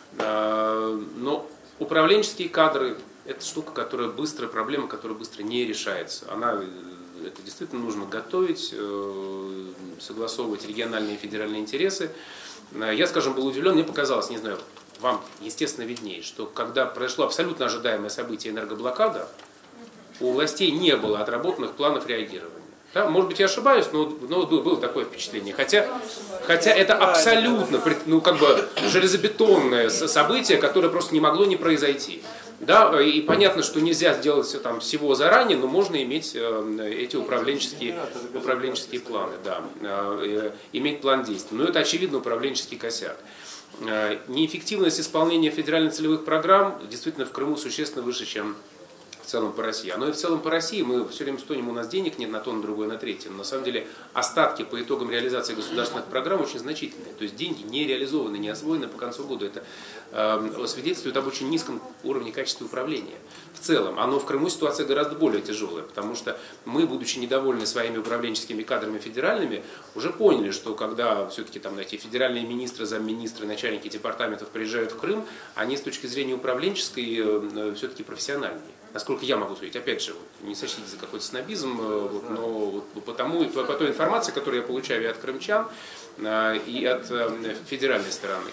Но управленческие кадры — это штука, которая быстро, проблема, которая быстро не решается. Это действительно нужно готовить, согласовывать региональные и федеральные интересы. Я, скажем, был удивлен, мне показалось, не знаю, вам, естественно, виднее, что когда произошло абсолютно ожидаемое событие энергоблокада, у властей не было отработанных планов реагирования. Да, может быть, я ошибаюсь, но было такое впечатление. Хотя это абсолютно железобетонное событие, которое просто не могло не произойти. Да, и понятно, что нельзя сделать все там всего заранее, но можно иметь эти управленческие планы, да, иметь план действий. Но это, очевидно, управленческий косяк. Неэффективность исполнения федерально-целевых программ действительно в Крыму существенно выше, чем в целом по России. Оно и в целом по России, мы все время стонем, у нас денег нет на то, на другое, на третье. Но на самом деле остатки по итогам реализации государственных программ очень значительные. То есть деньги не реализованы, не освоены по концу года. Это свидетельствует об очень низком уровне качества управления. В целом, в Крыму ситуация гораздо более тяжелая, потому что мы, будучи недовольны своими управленческими кадрами федеральными, уже поняли, что когда все-таки там эти федеральные министры, замминистры, начальники департаментов приезжают в Крым, они с точки зрения управленческой все-таки профессиональнее. Насколько я могу судить, опять же, не сочтите за какой-то снобизм, но по той информации, которую я получаю и от крымчан, и от федеральной стороны.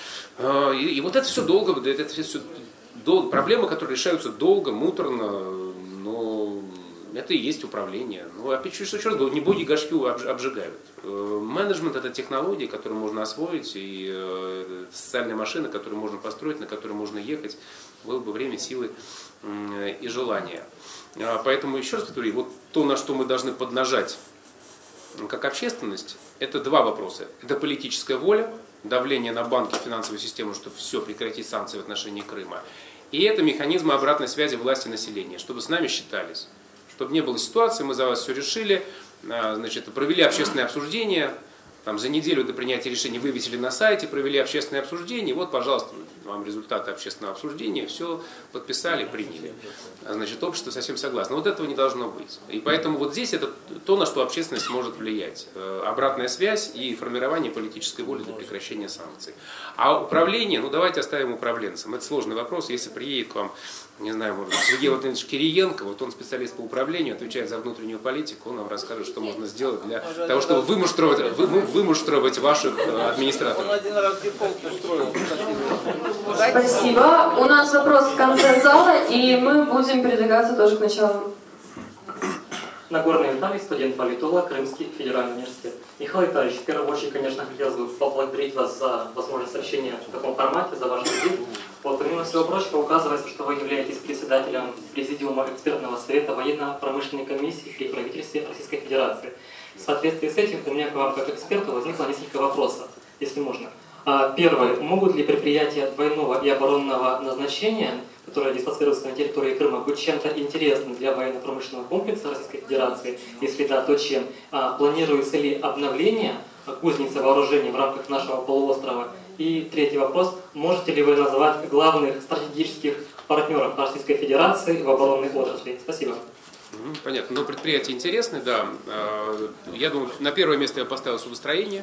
И вот это все долго, проблемы, которые решаются долго, муторно, но это и есть управление. Но опять еще раз говорю, не боги горшки обжигают. Менеджмент — это технологии, которые можно освоить, и социальные машины, которые можно построить, на которые можно ехать, было бы время, силы и желание. Поэтому еще раз повторю, вот то, на что мы должны поднажать как общественность, это два вопроса. Это политическая воля, давление на банки, финансовую систему, чтобы все, прекратить санкции в отношении Крыма. И это механизмы обратной связи власти и населения, чтобы с нами считались. Чтобы не было ситуации, мы за вас все решили, значит, провели общественное обсуждение, там, за неделю до принятия решения вывесили на сайте, провели общественное обсуждение, вот, пожалуйста, вам результаты общественного обсуждения, все подписали, приняли. Значит, общество совсем согласно. Вот этого не должно быть. И поэтому вот здесь это то, на что общественность может влиять. Обратная связь и формирование политической воли для прекращения санкций. А управление, давайте оставим управленцам. Это сложный вопрос. Если приедет к вам, не знаю, может быть, Сергей Владимирович Кириенко, вот он специалист по управлению, отвечает за внутреннюю политику, он вам расскажет, что можно сделать для того, чтобы вымуштровать ваших администраторов. Он один раз дефолт устроил. Спасибо. У нас вопрос в конце зала, и мы будем передвигаться тоже к началу. Нагорный Виталий, студент-политолог, Крымский федеральный университет. Михаил Витальевич, в первую очередь, конечно, хотелось бы поблагодарить вас за возможность общения в таком формате, за ваш визит. Вот, помимо всего прочего, указывается, что вы являетесь председателем Президиума экспертного совета военно-промышленной комиссии при правительстве Российской Федерации. В соответствии с этим у меня к вам, как эксперту, возникло несколько вопросов, если можно. Первое. Могут ли предприятия двойного и оборонного назначения, которые дислоцируются на территории Крыма, быть чем-то интересным для военно-промышленного комплекса Российской Федерации? Если да, то чем? Планируется ли обновление кузницы вооружений в рамках нашего полуострова? И третий вопрос. Можете ли вы назвать главных стратегических партнеров Российской Федерации в оборонной отрасли? Спасибо. Понятно. Но предприятия интересны, да. Я думаю, на первое место я поставил судостроение.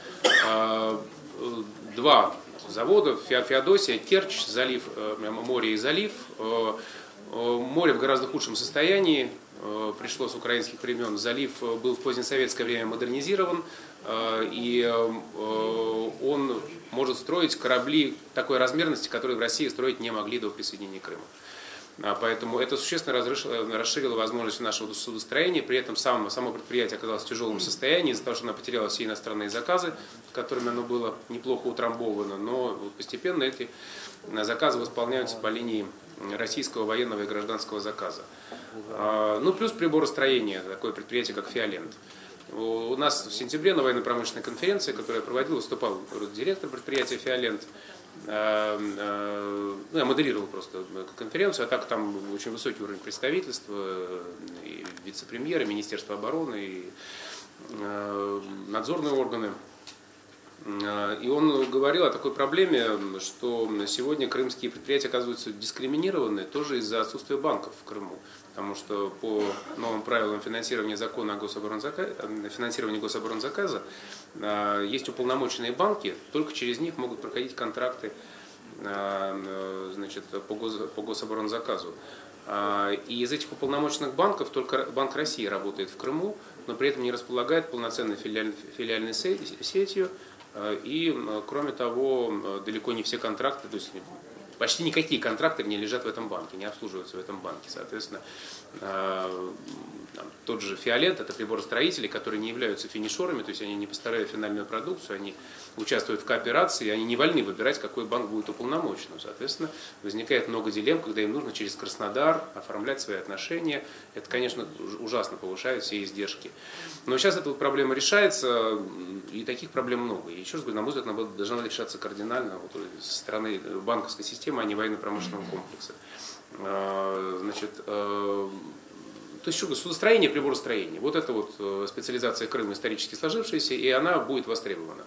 2 завода, Феодосия, Керчь, залив, море и залив. Море в гораздо худшем состоянии, пришло с украинских времен. Залив был в позднесоветское время модернизирован, и он может строить корабли такой размерности, которые в России строить не могли до присоединения Крыма. Поэтому это существенно расширило возможности нашего судостроения. При этом само предприятие оказалось в тяжелом состоянии из-за того, что оно потеряло все иностранные заказы, которыми оно было неплохо утрамбовано. Но постепенно эти заказы восполняются по линии российского военного и гражданского заказа. Ну, плюс приборостроение, такое предприятие, как «Фиолент». У нас в сентябре на военно-промышленной конференции, которую я проводил, выступал директор предприятия «Фиолент». Я моделировал просто конференцию, а так там очень высокий уровень представительства, и вице-премьеры, Министерство обороны, и надзорные органы. И он говорил о такой проблеме, что сегодня крымские предприятия оказываются дискриминированы тоже из-за отсутствия банков в Крыму. Потому что по новым правилам финансирования закона о финансировании гособоронзаказа есть уполномоченные банки, только через них могут проходить контракты, значит, по гособоронзаказу. И из этих уполномоченных банков только Банк России работает в Крыму, но при этом не располагает полноценной филиальной сетью. И, кроме того, далеко не все контракты, то есть почти никакие контракты не лежат в этом банке, не обслуживаются в этом банке. Соответственно, тот же «Фиолент» — это приборостроители, которые не являются финишерами, то есть они не поставляют финальную продукцию, они участвуют в кооперации, они не вольны выбирать, какой банк будет уполномоченным. Соответственно, возникает много дилемм, когда им нужно через Краснодар оформлять свои отношения. Это, конечно, ужасно повышает все издержки. Но сейчас эта проблема решается, и таких проблем много. И еще раз говорю, на мой взгляд, она должна решаться кардинально вот, со стороны банковской системы, а не военно-промышленного комплекса. Значит, то есть судостроение, приборостроение. Вот это вот специализация Крыма исторически сложившаяся, и она будет востребована.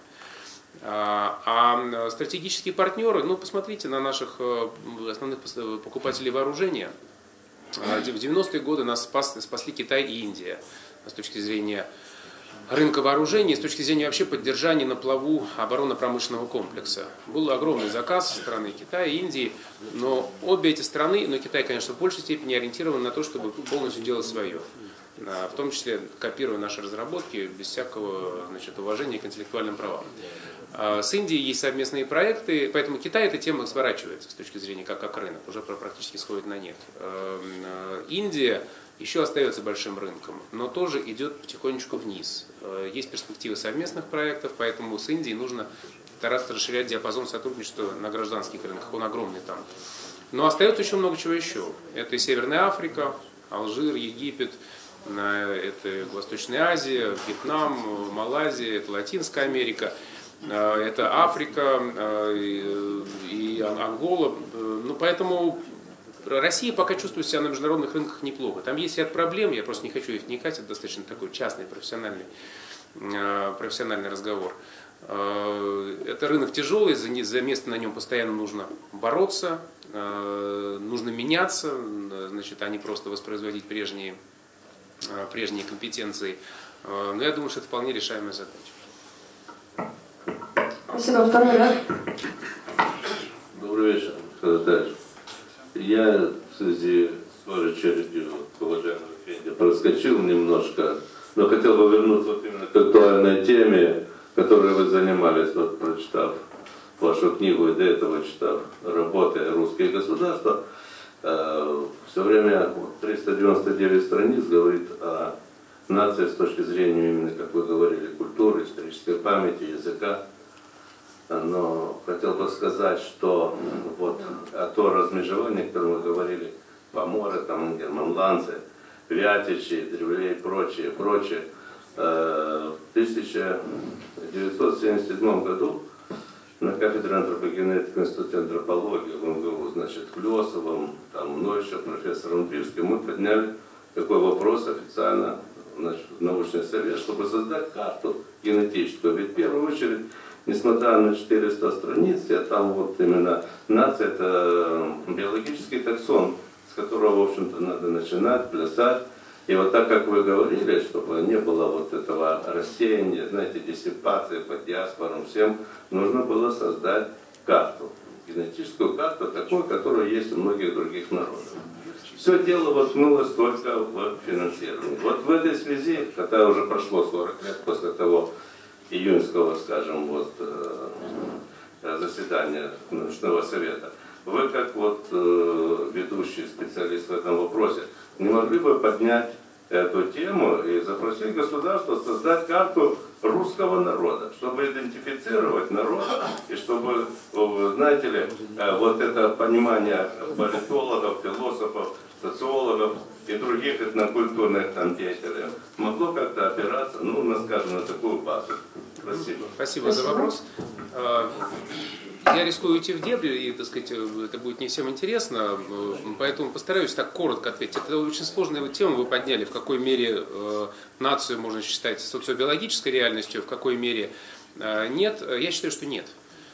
А стратегические партнеры, ну посмотрите на наших основных покупателей вооружения. В 90-е годы нас спасли Китай и Индия с точки зрения рынка вооружений, с точки зрения вообще поддержания на плаву оборонно-промышленного комплекса. Был огромный заказ со стороны Китая и Индии, но обе эти страны, но Китай, конечно, в большей степени ориентирован на то, чтобы полностью делать свое. В том числе копируя наши разработки без всякого, значит, уважения к интеллектуальным правам. С Индией есть совместные проекты, поэтому Китай эта тема сворачивается с точки зрения как рынок, уже практически сходит на нет. Индия еще остается большим рынком, но тоже идет потихонечку вниз. Есть перспективы совместных проектов, поэтому с Индией нужно стараться расширять диапазон сотрудничества на гражданских рынках, он огромный там. Но остается еще много чего еще. Это и Северная Африка, Алжир, Египет, это Восточная Азия, Вьетнам, Малайзия, это Латинская Америка, это Африка и Ангола. Ну, поэтому Россия пока чувствует себя на международных рынках неплохо. Там есть ряд проблем, я просто не хочу их вникать, это достаточно такой частный, профессиональный разговор. Это рынок тяжелый, за место на нем постоянно нужно бороться, нужно меняться, значит, а не просто воспроизводить прежние компетенции. Но я думаю, что это вполне решаемая задача. Спасибо. Второй ряд. Добрый вечер, Михаил Витальевич. Я в связи с вашей очередью к уважаемому Фенде проскочил немножко, но хотел бы вернуться вот именно к актуальной теме, которой вы занимались, вот, прочитав вашу книгу и до этого читав «Работы. Русские государства». Все время 399 страниц говорит о нации с точки зрения, именно, как вы говорили, культуры, исторической памяти, языка. Но хотел бы сказать, что вот то размежевание, о котором вы говорили, поморы, там, германландцы, вятичи, древлей и прочее, в 1977 году на кафедре антропогенетики Института антропологии в МГУ, значит, Клёсовым, там, мной еще, профессором Бирским, мы подняли такой вопрос официально, значит, в научный совет, чтобы создать карту генетическую. Ведь в первую очередь, несмотря на 400 страниц, там вот именно нация — это биологический таксон, с которого, в общем-то, надо начинать, плясать. И вот так, как вы говорили, чтобы не было вот этого рассеяния, знаете, диссипации по диаспорам, всем нужно было создать карту, генетическую карту, такую, которая есть у многих других народов. Все дело воткнулось только в финансировании. Вот в этой связи, когда уже прошло 40 лет после того июньского, скажем, вот, заседания научного совета, вы как вот ведущий специалист в этом вопросе, не могли бы поднять эту тему и запросить государство создать карту русского народа, чтобы идентифицировать народ и чтобы, знаете ли, вот это понимание политологов, философов, социологов и других этнокультурных там деятелей могло как-то опираться, ну, на, скажем, на такую базу. Спасибо. Спасибо за вопрос. Я рискую уйти в дебри, и, так сказать, это будет не всем интересно, поэтому постараюсь так коротко ответить. Это очень сложная тема, вы подняли, в какой мере нацию можно считать социобиологической реальностью, в какой мере нет. Я считаю, что нет.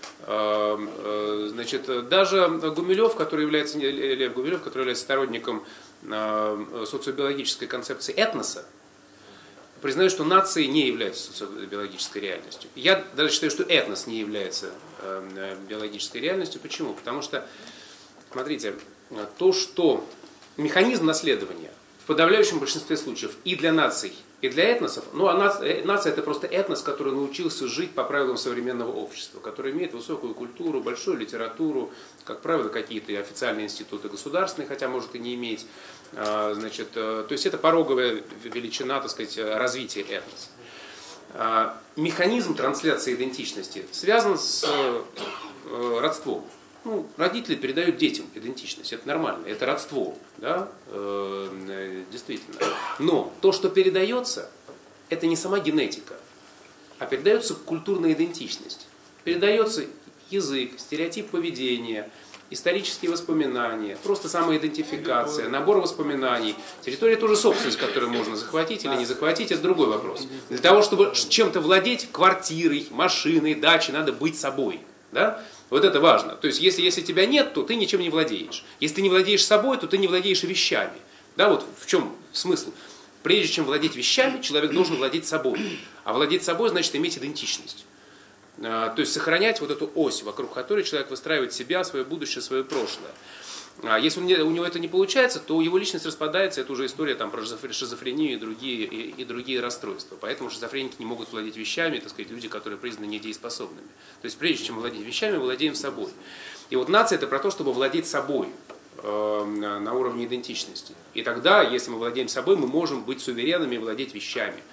Значит, даже Гумилев, который является, Лев Гумилев, который является сторонником социобиологической концепции этноса, признаю, что нации не являются социобиологической реальностью. Я даже считаю, что этнос не является биологической реальностью. Почему? Потому что, смотрите, то, что механизм наследования в подавляющем большинстве случаев и для наций, и для этносов, ну а нация — это просто этнос, который научился жить по правилам современного общества, который имеет высокую культуру, большую литературу, как правило, какие-то официальные институты государственные, хотя может и не иметь. Значит, то есть это пороговая величина, так сказать, развития этноса. Механизм трансляции идентичности связан с родством. Ну, родители передают детям идентичность, это нормально, это родство, да? Действительно. Но то, что передается, это не сама генетика, а передается культурная идентичность. Передается язык, стереотип поведения, исторические воспоминания, просто самоидентификация, набор воспоминаний. Территория тоже собственность, которую можно захватить или не захватить, это другой вопрос. Для того, чтобы чем-то владеть, квартирой, машиной, дачей, надо быть собой. Да? Вот это важно. То есть, если тебя нет, то ты ничем не владеешь. Если ты не владеешь собой, то ты не владеешь вещами. Да, вот в чем смысл. Прежде чем владеть вещами, человек должен владеть собой. А владеть собой значит иметь идентичность. То есть сохранять вот эту ось, вокруг которой человек выстраивает себя, свое будущее, свое прошлое. Если у него это не получается, то его личность распадается. Это уже история там, про шизофрению и другие расстройства. Поэтому шизофреники не могут владеть вещами, так сказать, люди, которые признаны недееспособными. То есть прежде чем владеть вещами, мы владеем собой. И вот нация — это про то, чтобы владеть собой на уровне идентичности. И тогда, если мы владеем собой, мы можем быть суверенными и владеть вещами.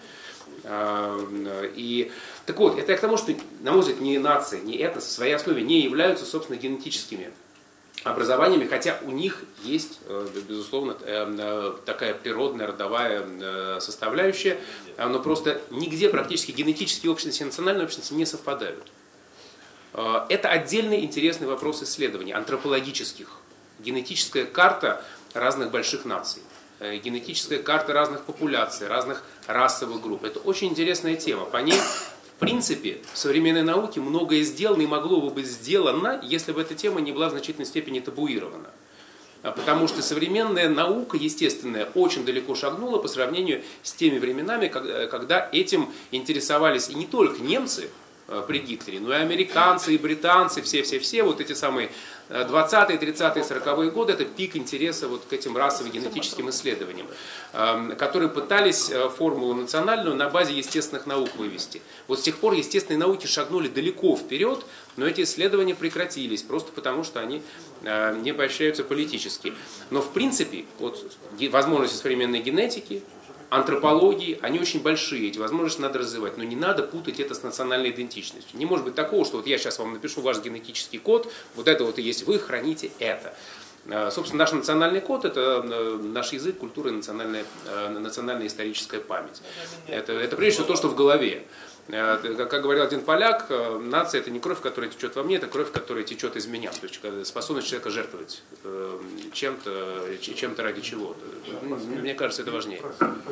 И так вот, это к тому, что, на мой взгляд, ни нация, ни этнос в своей основе не являются, собственно, генетическими образованиями, хотя у них есть, безусловно, такая природная, родовая составляющая, но просто нигде практически генетические общности и национальные общности не совпадают. Это отдельный интересный вопрос исследований, антропологических. Генетическая карта разных больших наций. Генетическая карта разных популяций, разных расовых групп. Это очень интересная тема. По ней, в принципе, в современной науке многое сделано и могло бы быть сделано, если бы эта тема не была в значительной степени табуирована. Потому что современная наука, естественная, очень далеко шагнула по сравнению с теми временами, когда этим интересовались и не только немцы при Гитлере, но и американцы, и британцы, все, вот эти самые 20-е, 30-е, 40-е годы, это пик интереса вот к этим расовым генетическим исследованиям, которые пытались формулу национальную на базе естественных наук вывести. Вот с тех пор естественные науки шагнули далеко вперед, но эти исследования прекратились, просто потому что они не поощряются политически. Но в принципе, вот, возможности современной генетики, антропологии, они очень большие, эти возможности надо развивать, но не надо путать это с национальной идентичностью. Не может быть такого, что вот я сейчас вам напишу ваш генетический код, вот это вот и есть вы, храните это. Собственно, наш национальный код – это наш язык, культура и национальная историческая память. Это прежде всего то, что в голове. Как говорил один поляк, нация – это не кровь, которая течет во мне, это кровь, которая течет из меня. То есть способность человека жертвовать чем-то ради чего-то. Мне кажется, это важнее.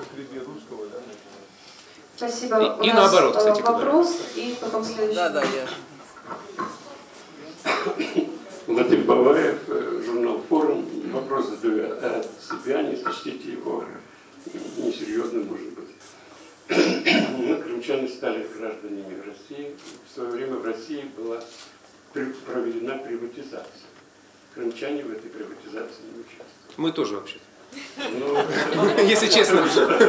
Спасибо. И наоборот, кстати. Вопрос, и потом следующий. Да, я. Латык Баваев, журнал «Форум». Вопрос задаю от себя, не сочтите его несерьезным, может быть. Мы, крымчане, стали гражданами России. В свое время в России была проведена приватизация. Крымчане в этой приватизации не участвовали. Мы тоже вообще-то. Если честно.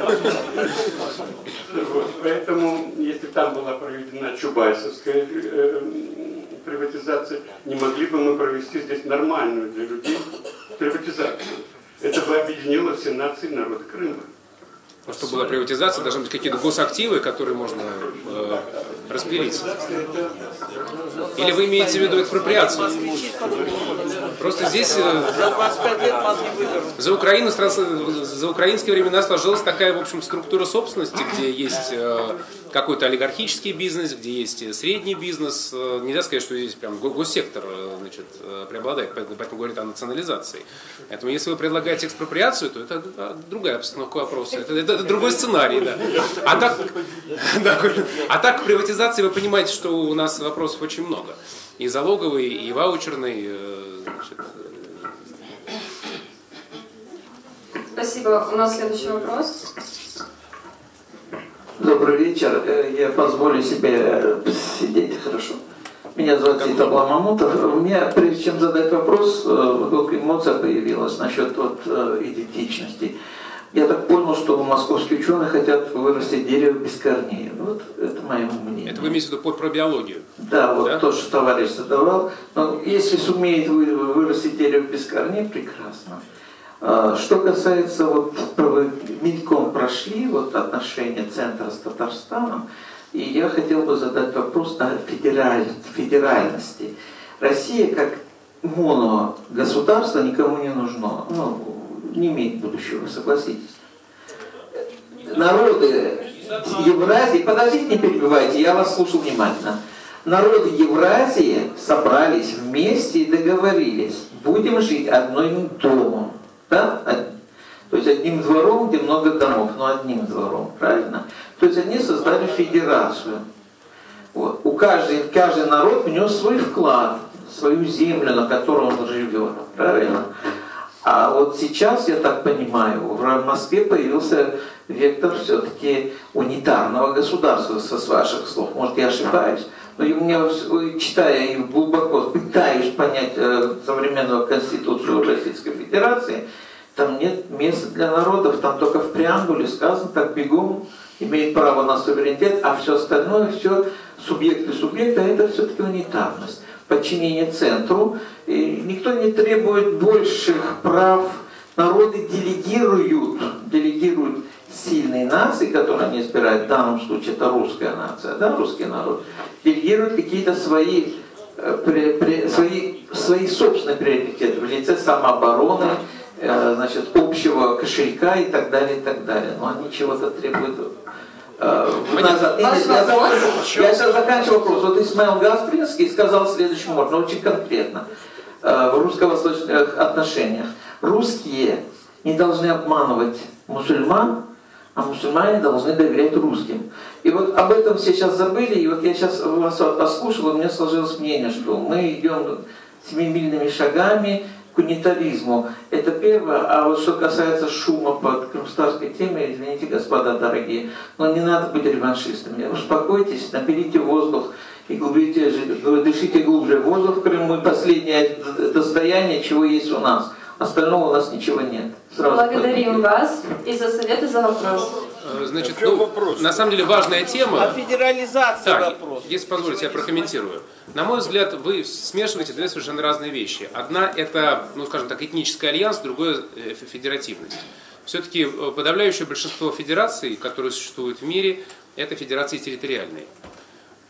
Поэтому, если там была проведена чубайсовская приватизация, не могли бы мы провести здесь нормальную для людей приватизацию. Это бы объединило все нации народа Крыма. Чтобы была приватизация, должны быть какие-то госактивы, которые можно распилить. Или вы имеете в виду экспроприацию? Просто здесь за украинские времена сложилась такая, в общем, структура собственности, где есть какой-то олигархический бизнес, где есть средний бизнес. Нельзя сказать, что здесь прям госсектор, значит, преобладает, поэтому говорят о национализации. Поэтому если вы предлагаете экспроприацию, то это другая обстановка вопроса. Это другой сценарий, да. А так в приватизации вы понимаете, что у нас вопросов очень много. И залоговый, и ваучерный. Значит. Спасибо. У нас следующий вопрос. Добрый вечер. Я позволю себе сидеть, хорошо. Меня зовут Зитов Ламамутов. У меня, прежде чем задать вопрос, вдруг эмоция появилась насчет идентичности. Я так понял, что московские ученые хотят вырастить дерево без корней. Вот это мое мнение. Это вы имеете в виду про биологию? Да, вот да? То, что товарищ задавал. Но если сумеет вырастить дерево без корней, прекрасно. Что касается, вот вы мельком прошли вот отношения центра с Татарстаном, и я хотел бы задать вопрос о федеральности. Россия как моногосударство никому не нужно. Ну, не имеет будущего, согласитесь. Народы Евразии, подождите, не перебивайте, я вас слушал внимательно. Народы Евразии собрались вместе и договорились, будем жить одним домом. Да? То есть одним двором, где много домов, но одним двором, правильно? То есть они создали федерацию. Вот. Каждый народ внес свой вклад, свою землю, на которой он живет, правильно? А вот сейчас, я так понимаю, в Москве появился вектор все-таки унитарного государства, с ваших слов. Может, я ошибаюсь, но читая и глубоко пытаюсь понять современную конституцию Российской Федерации, там нет места для народов, там только в преамбуле сказано, так бегом имеет право на суверенитет, а все остальное, все субъекты, а это все-таки унитарность. Подчинение центру, и никто не требует больших прав. Народы делегируют сильные нации, которые они избирают, в данном случае это русская нация, да, русский народ, делегируют какие-то свои собственные приоритеты в лице самообороны, значит, общего кошелька и так далее, и так далее. Но они чего-то требуют. Я сейчас заканчиваю вопрос. Вот Исмаил Гаспринский сказал следующим образом, очень конкретно, в русско-восточных отношениях. Русские не должны обманывать мусульман, а мусульмане должны доверять русским. И вот об этом все сейчас забыли, и вот я сейчас вас послушал, и у меня сложилось мнение, что мы идем семимильными шагами к унитаризму. Это первое. А вот что касается шума под крымстарской теме, извините, господа дорогие, но не надо быть реваншистами. Успокойтесь, наберите воздух и дышите глубже. Воздух в Крыму и последнее достояние, чего есть у нас. Остального у нас ничего нет. Благодарим вас и за совет, и за вопрос. Значит, на самом деле важная тема. О федерализации вопрос. Если позволите, я прокомментирую. На мой взгляд, вы смешиваете две совершенно разные вещи. Одна это, ну скажем так, этнический альянс, другое федеративность. Все-таки подавляющее большинство федераций, которые существуют в мире, это федерации территориальные.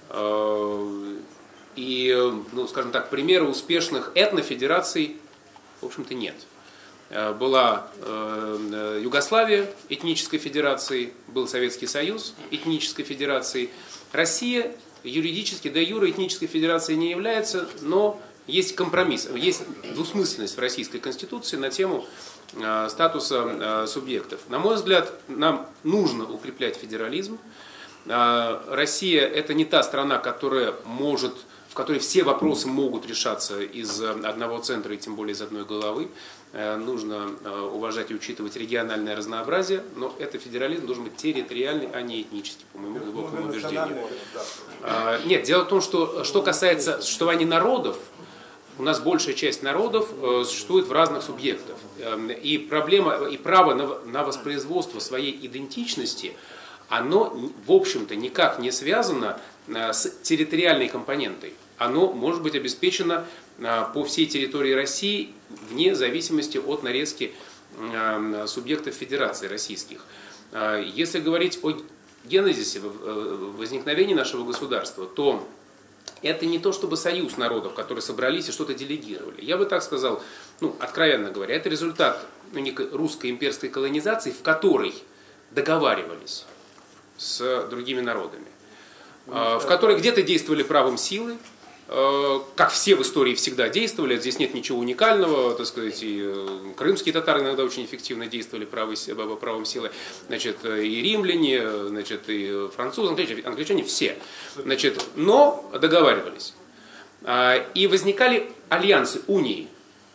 И, ну, скажем так, примеры успешных этнофедераций в общем-то, нет. Была Югославия этнической федерацией, был Советский Союз этнической федерацией. Россия юридически де юре этнической федерацией не является, но есть компромисс, есть двусмысленность в Российской Конституции на тему статуса субъектов. На мой взгляд, нам нужно укреплять федерализм. Россия – это не та страна, которая может, в которой все вопросы могут решаться из одного центра и тем более из одной головы. Нужно уважать и учитывать региональное разнообразие, но это федерализм должен быть территориальный, а не этнический, по моему глубокому убеждению. Нет, дело в том, что касается существования народов, у нас большая часть народов существует в разных субъектах. И проблема, и право на воспроизводство своей идентичности, оно, в общем-то, никак не связано с территориальной компонентой. Оно может быть обеспечено по всей территории России вне зависимости от нарезки субъектов федерации российских. Если говорить о генезисе, возникновении нашего государства, то это не то чтобы союз народов, которые собрались и что-то делегировали. Я бы так сказал, откровенно говоря, это результат некой русской имперской колонизации, в которой договаривались с другими народами, в которой где-то действовали правом силы, как все в истории всегда действовали, здесь нет ничего уникального, так сказать, и крымские татары иногда очень эффективно действовали правом силы, значит, и римляне, значит, и французы, англичане, все, значит, но договаривались. И возникали альянсы, унии.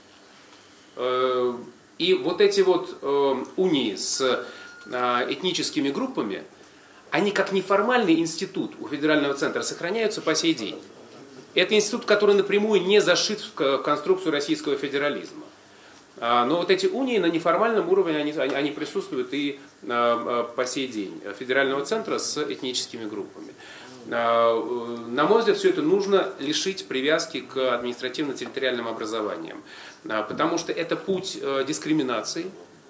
И вот эти вот унии с этническими группами, они как неформальный институт у федерального центра сохраняются по сей день. Это институт, который напрямую не зашит в конструкцию российского федерализма. Но вот эти унии на неформальном уровне, они присутствуют и по сей день. Федерального центра с этническими группами. На мой взгляд, все это нужно лишить привязки к административно-территориальным образованиям. Потому что это путь дискриминации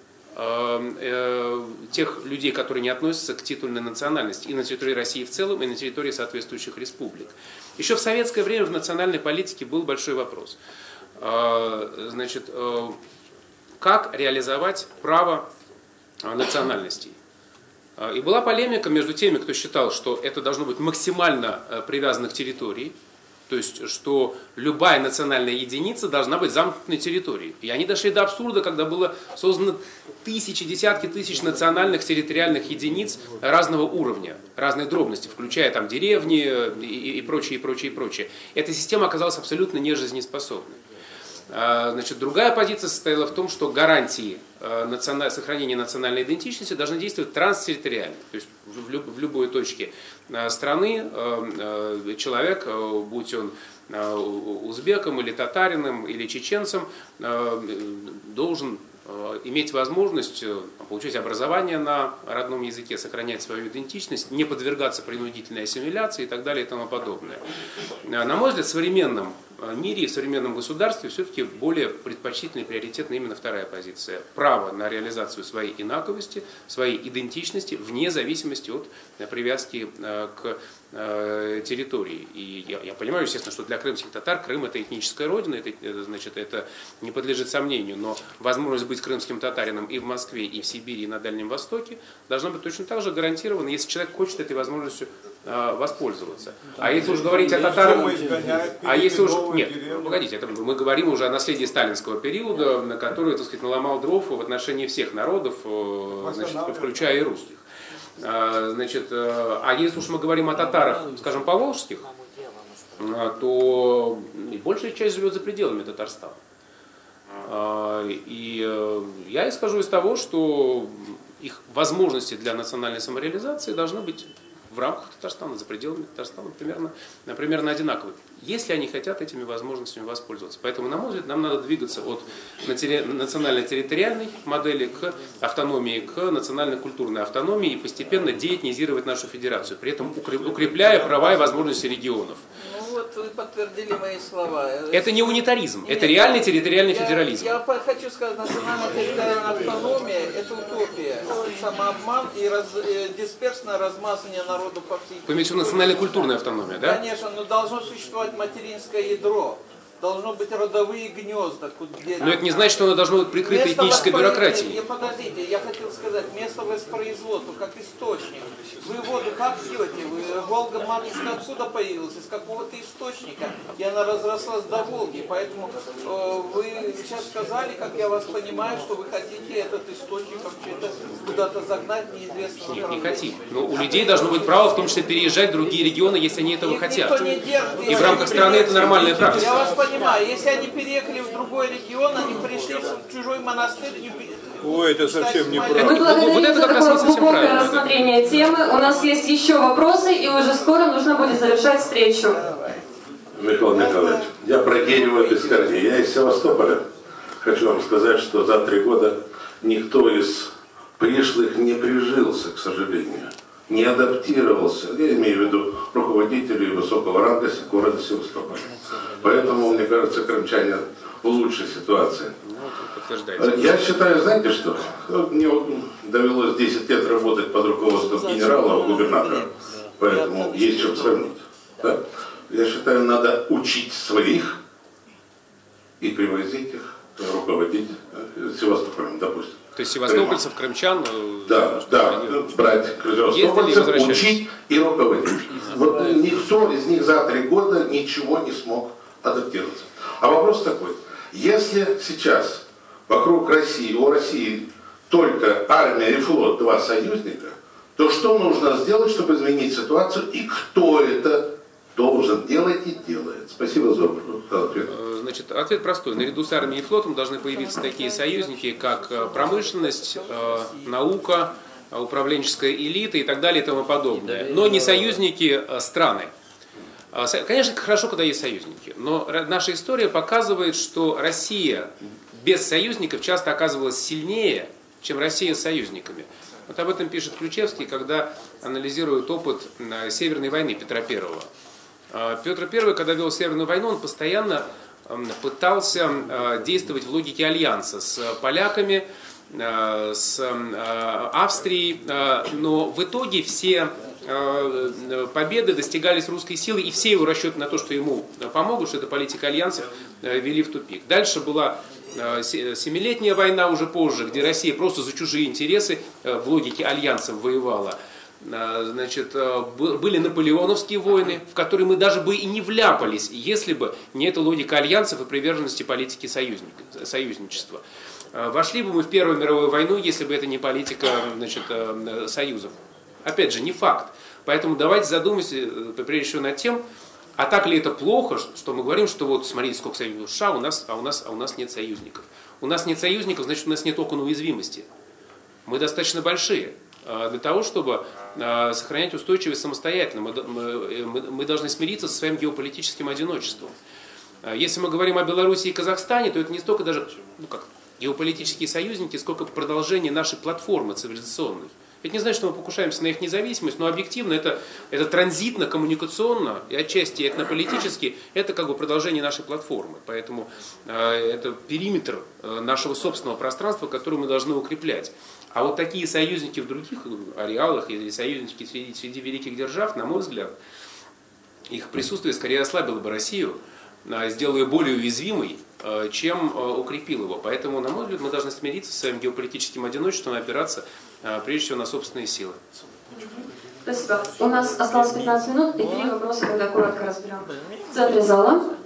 тех людей, которые не относятся к титульной национальности и на территории России в целом, и на территории соответствующих республик. Еще в советское время в национальной политике был большой вопрос. Значит, как реализовать право национальностей? И была полемика между теми, кто считал, что это должно быть максимально привязано к территории, то есть, что любая национальная единица должна быть замкнутой территорией. И они дошли до абсурда, когда было создано тысячи, десятки тысяч национальных территориальных единиц разного уровня, разной дробности, включая там деревни и прочее, и прочее, и прочее. Эта система оказалась абсолютно нежизнеспособной. Значит, другая позиция состояла в том, что гарантии сохранения национальной идентичности должны действовать транстерриториально. То есть в любой точке страны человек, будь он узбеком или татарином или чеченцем, должен иметь возможность получать образование на родном языке, сохранять свою идентичность, не подвергаться принудительной ассимиляции и так далее и тому подобное. На мой взгляд, в современном мире и в современном государстве все-таки более предпочтительна и приоритетна именно вторая позиция. Право на реализацию своей инаковости, своей идентичности, вне зависимости от привязки к территории. И я понимаю, естественно, что для крымских татар Крым — это этническая родина, это не подлежит сомнению, но возможность быть крымским татарином и в Москве, и в Сибири, и на Дальнем Востоке должна быть точно так же гарантирована, если человек хочет этой возможностью воспользоваться. А если уж говорить о татарах... А если уж... Нет, погодите, мы говорим уже о наследии сталинского периода, на который, так сказать, наломал дров в отношении всех народов, значит, включая и русских. Значит, а если уж мы говорим о татарах, скажем, поволжских, то большая часть живет за пределами Татарстана. И я исхожу из того, что их возможности для национальной самореализации должны быть в рамках Татарстана, за пределами Татарстана примерно одинаковые, если они хотят этими возможностями воспользоваться. Поэтому, на мой взгляд, нам надо двигаться от национально-территориальной модели к автономии, к национально-культурной автономии и постепенно деэтнизировать нашу федерацию, при этом укрепляя права и возможности регионов. Ну вот вы подтвердили мои слова. Это не унитаризм, это реальный территориальный федерализм. Я хочу сказать, национально-территориальная автономия – это утопия, самообман и дисперсное размазывание народу по всей. Вы имеете в виду национально-культурная автономия, да? Конечно, но должно существовать материнское ядро. должно быть родовые гнезда. Но это не значит, что оно должно быть прикрыто этнической бюрократией. Подождите, я хотел сказать, место воспроизводства как источник. Вы воду как пьете? Волга-матушка откуда появилась? Из какого-то источника. И она разрослась до Волги. Поэтому вы сейчас сказали, как я вас понимаю, что вы хотите этот источник вообще-то куда-то загнать неизвестного. Нет, не хотим. Но у людей должно быть право, в том числе, переезжать в другие регионы, если они этого хотят. И в рамках страны это нормальная практика. Я вас понимаю, если они переехали в другой регион, они пришли в чужой монастырь. Ой, это совсем неправда. Мы благодарим за такое глубокое рассмотрение темы. У нас есть еще вопросы, и уже скоро нужно будет завершать встречу. Михаил Николаевич, я прогениваю без корней. Я из Севастополя. Хочу вам сказать, что за 3 года никто из пришлых не прижился, к сожалению. Не адаптировался. Я имею в виду руководителей высокого ранга города Севастополя. Поэтому, мне кажется, крымчане в лучшей ситуации. Я считаю, знаете что? Мне довелось 10 лет работать под руководством генерала, губернатора. Поэтому есть чем сравнить. Да? Я считаю, надо учить своих и привозить их, руководить Севастополем, допустим. То есть севастопольцев, крымчан... Да, брать севастопольцев, учить и руководить. Вот никто из них за 3 года ничего не смог адаптироваться. А вопрос такой. Если сейчас вокруг России, у России только армия и флот, 2 союзника, то что нужно сделать, чтобы изменить ситуацию, и кто это должен делать и делает? Спасибо за ответ. Значит, ответ простой. Наряду с армией и флотом должны появиться такие союзники, как промышленность, наука, управленческая элита и так далее и тому подобное. Но не союзники страны. Конечно, хорошо, когда есть союзники, но наша история показывает, что Россия без союзников часто оказывалась сильнее, чем Россия с союзниками. Вот об этом пишет Ключевский, когда анализирует опыт Северной войны Петра I. Петр I, когда вел Северную войну, он постоянно пытался действовать в логике альянса с поляками, с Австрией, но в итоге все победы достигались русской силой, и все его расчеты на то, что ему помогут, что это политика альянсов, вели в тупик. Дальше была Семилетняя война уже позже, где Россия просто за чужие интересы в логике альянсов воевала. Значит, были наполеоновские войны, в которые мы даже бы и не вляпались, если бы не эта логика альянсов и приверженности политики союзничества. Вошли бы мы в Первую мировую войну, если бы это не политика, значит, союзов. Опять же, не факт. Поэтому давайте задумаемся, прежде всего, над тем, а так ли это плохо, что мы говорим, что вот смотрите, сколько союзников США, а у нас нет союзников. У нас нет союзников, значит, у нас нет окон уязвимости. Мы достаточно большие для того, чтобы сохранять устойчивость самостоятельно. Мы должны смириться со своим геополитическим одиночеством. Если мы говорим о Беларуси и Казахстане, то это не столько даже геополитические союзники, сколько продолжение нашей платформы цивилизационной. Это не значит, что мы покушаемся на их независимость, но объективно это транзитно, коммуникационно и отчасти этнополитически, это как бы продолжение нашей платформы. Поэтому это периметр нашего собственного пространства, который мы должны укреплять. А вот такие союзники в других ареалах или союзники среди великих держав, на мой взгляд, их присутствие скорее ослабило бы Россию, сделало ее более уязвимой, чем укрепило его. Поэтому, на мой взгляд, мы должны смириться с своим геополитическим одиночеством и опираться прежде всего на собственные силы. Спасибо. У нас осталось 15 минут, и 3 вопроса, когда коротко разберем. В центре зала.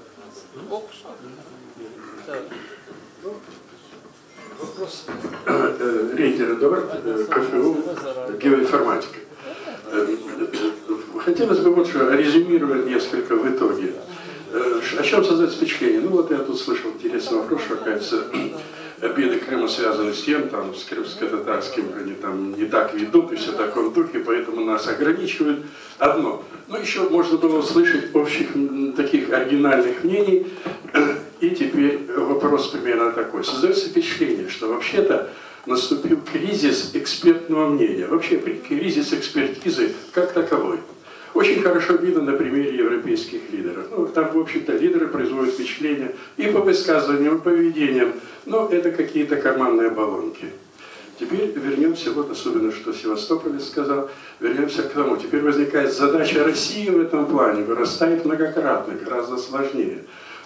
Вопрос. Рейтер Эдуард, КФУ, геоинформатика. Хотелось бы вот что резюмировать несколько в итоге. О чем создать впечатление? Ну вот я тут слышал интересный вопрос, что, оказывается, беды Крыма связаны с тем, там, с крымско-татарским, они там не так ведут и все в таком духе, поэтому нас ограничивают. Одно. Но еще можно было услышать общих таких оригинальных мнений. И теперь вопрос примерно такой. Создается впечатление, что вообще-то наступил кризис экспертного мнения. Вообще кризис экспертизы как таковой. Очень хорошо видно на примере европейских лидеров. Ну, там, в общем-то, лидеры производят впечатление и по высказываниям, и по поведениям, но это какие-то карманные баллонки. Теперь вернемся, вот особенно, что Севастополь сказал, вернемся к тому. Теперь возникает задача России в этом плане, вырастает многократно, гораздо сложнее.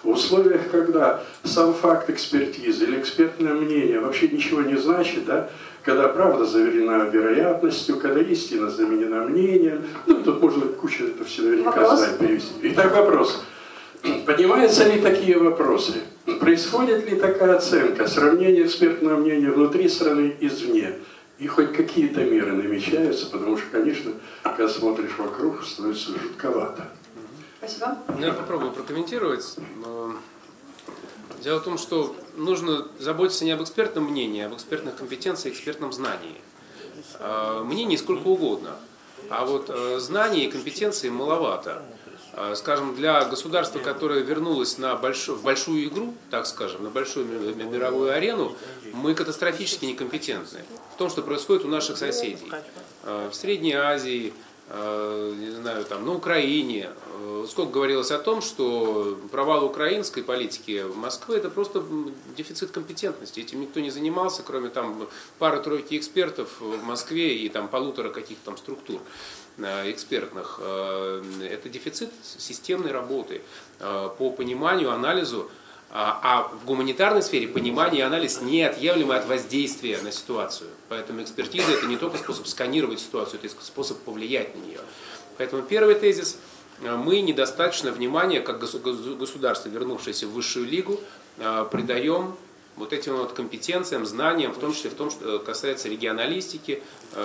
В условиях, когда сам факт экспертизы или экспертное мнение вообще ничего не значит, да, когда правда заверена вероятностью, когда истина заменена мнением, ну, тут можно кучу это все наверняка знать, перевести. Итак, вопрос. Поднимаются ли такие вопросы? Происходит ли такая оценка, сравнение экспертного мнения внутри страны и извне? И хоть какие-то меры намечаются, потому что, конечно, когда смотришь вокруг, становится жутковато. Спасибо. Я попробую прокомментировать. Дело в том, что нужно заботиться не об экспертном мнении, а об экспертных компетенциях, экспертном знании. Мнений сколько угодно, а вот знаний и компетенций маловато. Скажем, для государства, которое вернулось в большую игру, так скажем, на большую мировую арену, мы катастрофически некомпетентны в том, что происходит у наших соседей. В Средней Азии, не знаю, там, на Украине. Сколько говорилось о том, что провал украинской политики Москвы — это просто дефицит компетентности. Этим никто не занимался, кроме там пары-тройки экспертов в Москве и там полутора каких-то там структур экспертных. Это дефицит системной работы по пониманию, анализу, а в гуманитарной сфере понимание и анализ неотъемлемы от воздействия на ситуацию. Поэтому экспертиза — это не только способ сканировать ситуацию, это способ повлиять на нее. Поэтому первый тезис: мы недостаточно внимания, как государство, вернувшееся в высшую лигу, придаем вот этим вот компетенциям, знаниям, в том числе в том, что касается регионалистики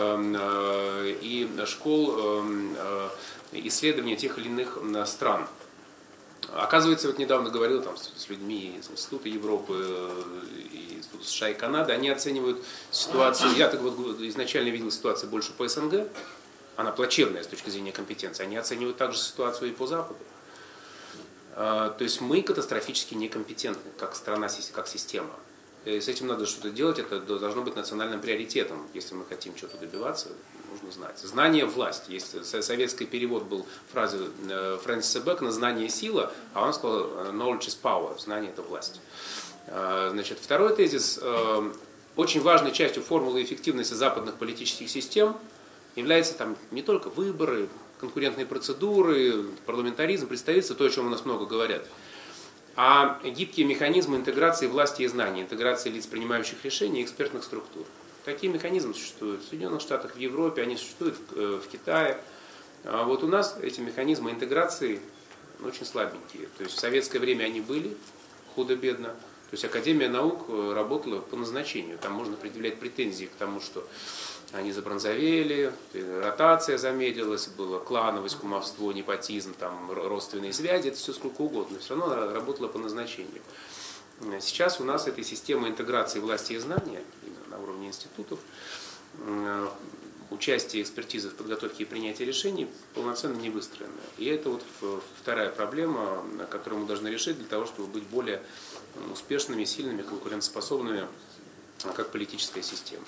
и школ исследования тех или иных стран. Оказывается, вот недавно говорил там с людьми из Института Европы, и Института США и Канады, они оценивают ситуацию. Я так вот изначально видел ситуацию больше по СНГ, она плачевная с точки зрения компетенции. Они оценивают также ситуацию и по Западу. То есть мы катастрофически некомпетентны, как страна, как система. И с этим надо что-то делать, это должно быть национальным приоритетом. Если мы хотим чего-то добиваться, нужно знать. Знание – власть. Есть советский перевод был фразы Фрэнсиса Бэкона «знание – сила», а он сказал «knowledge is power» – знание – это власть. Значит, второй тезис. Очень важной частью формулы эффективности западных политических систем является там не только выборы, конкурентные процедуры, парламентаризм, представительство, то, о чем у нас много говорят, а гибкие механизмы интеграции власти и знаний, интеграции лиц, принимающих решения, и экспертных структур. Такие механизмы существуют в Соединенных Штатах, в Европе, они существуют в Китае. А вот у нас эти механизмы интеграции очень слабенькие. То есть в советское время они были, худо-бедно. То есть Академия наук работала по назначению. Там можно предъявлять претензии к тому, что они забронзовели, ротация замедлилась, было клановость, кумовство, непотизм, там, родственные связи, это все сколько угодно, но все равно она работала по назначению. Сейчас у нас этой системы интеграции власти и знания на уровне институтов, участие экспертизы в подготовке и принятии решений полноценно не выстроено. И это вот вторая проблема, которую мы должны решить для того, чтобы быть более успешными, сильными, конкурентоспособными как политическая система.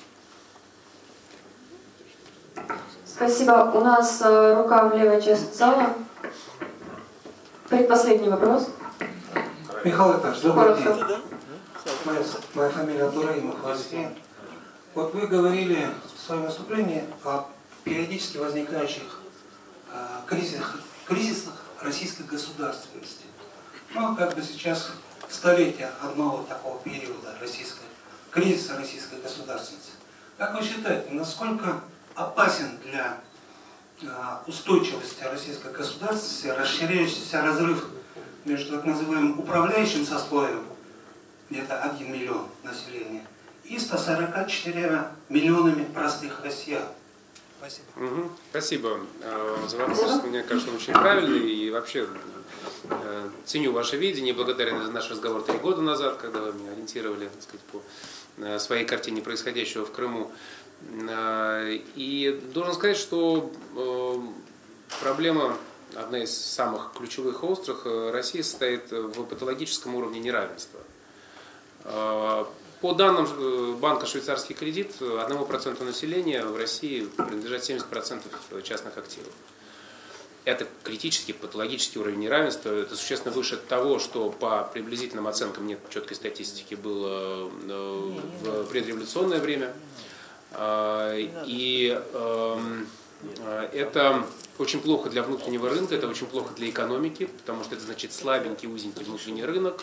Спасибо. У нас рука в левой части зала. Предпоследний вопрос. Михаил Иванович, добрый день. Моя фамилия Абдураимов Василий. Вот вы говорили в своем выступлении о периодически возникающих кризисах российской государственности. Ну, как бы сейчас столетие одного такого периода кризиса российской государственности. Как вы считаете, насколько опасен для устойчивости российской государственности расширяющийся разрыв между так называемым управляющим сословием, где-то 1 миллион населения, и 144 миллионами простых россиян? Спасибо. Спасибо за вопрос. Мне кажется, он очень правильный. И вообще ценю ваше видение. Благодарен за наш разговор 3 года назад, когда вы меня ориентировали, так сказать, по своей картине происходящего в Крыму. И должен сказать, что проблема, одна из самых ключевых и острых, России состоит в патологическом уровне неравенства. По данным банка «Швейцарский кредит», 1% населения в России принадлежат 70% частных активов. Это критический, патологический уровень неравенства. Это существенно выше того, что по приблизительным оценкам, нет четкой статистики, было в предреволюционное время. И это очень плохо для внутреннего рынка, это очень плохо для экономики, потому что это значит слабенький, узенький внутренний рынок,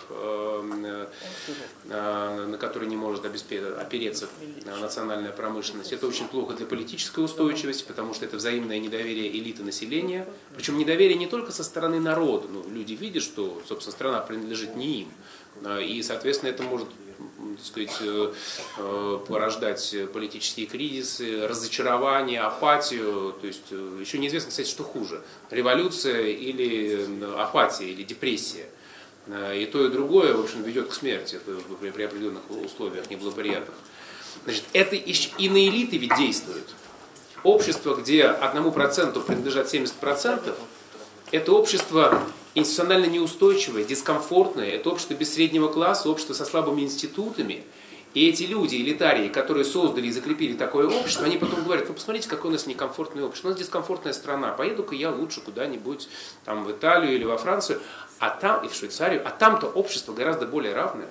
на который не может опереться национальная промышленность. Это очень плохо для политической устойчивости, потому что это взаимное недоверие элиты населения. Причем недоверие не только со стороны народа. Ну, люди видят, что, собственно, страна принадлежит не им. И, соответственно, это может, так сказать, порождать политические кризисы, разочарование, апатию. То есть еще неизвестно, кстати, что хуже. Революция или апатия, или депрессия. И то, и другое, в общем, ведет к смерти при определенных условиях неблагоприятных. Значит, это и на элиты ведь действует. Общество, где 1% принадлежат 70%, это общество институционально неустойчивое, дискомфортное, это общество без среднего класса, общество со слабыми институтами. И эти люди, элитарии, которые создали и закрепили такое общество, они потом говорят: ну посмотрите, какое у нас некомфортное общество, у нас дискомфортная страна, поеду-ка я лучше куда-нибудь там, в Италию или во Францию, а там, и в Швейцарию, а там-то общество гораздо более равное.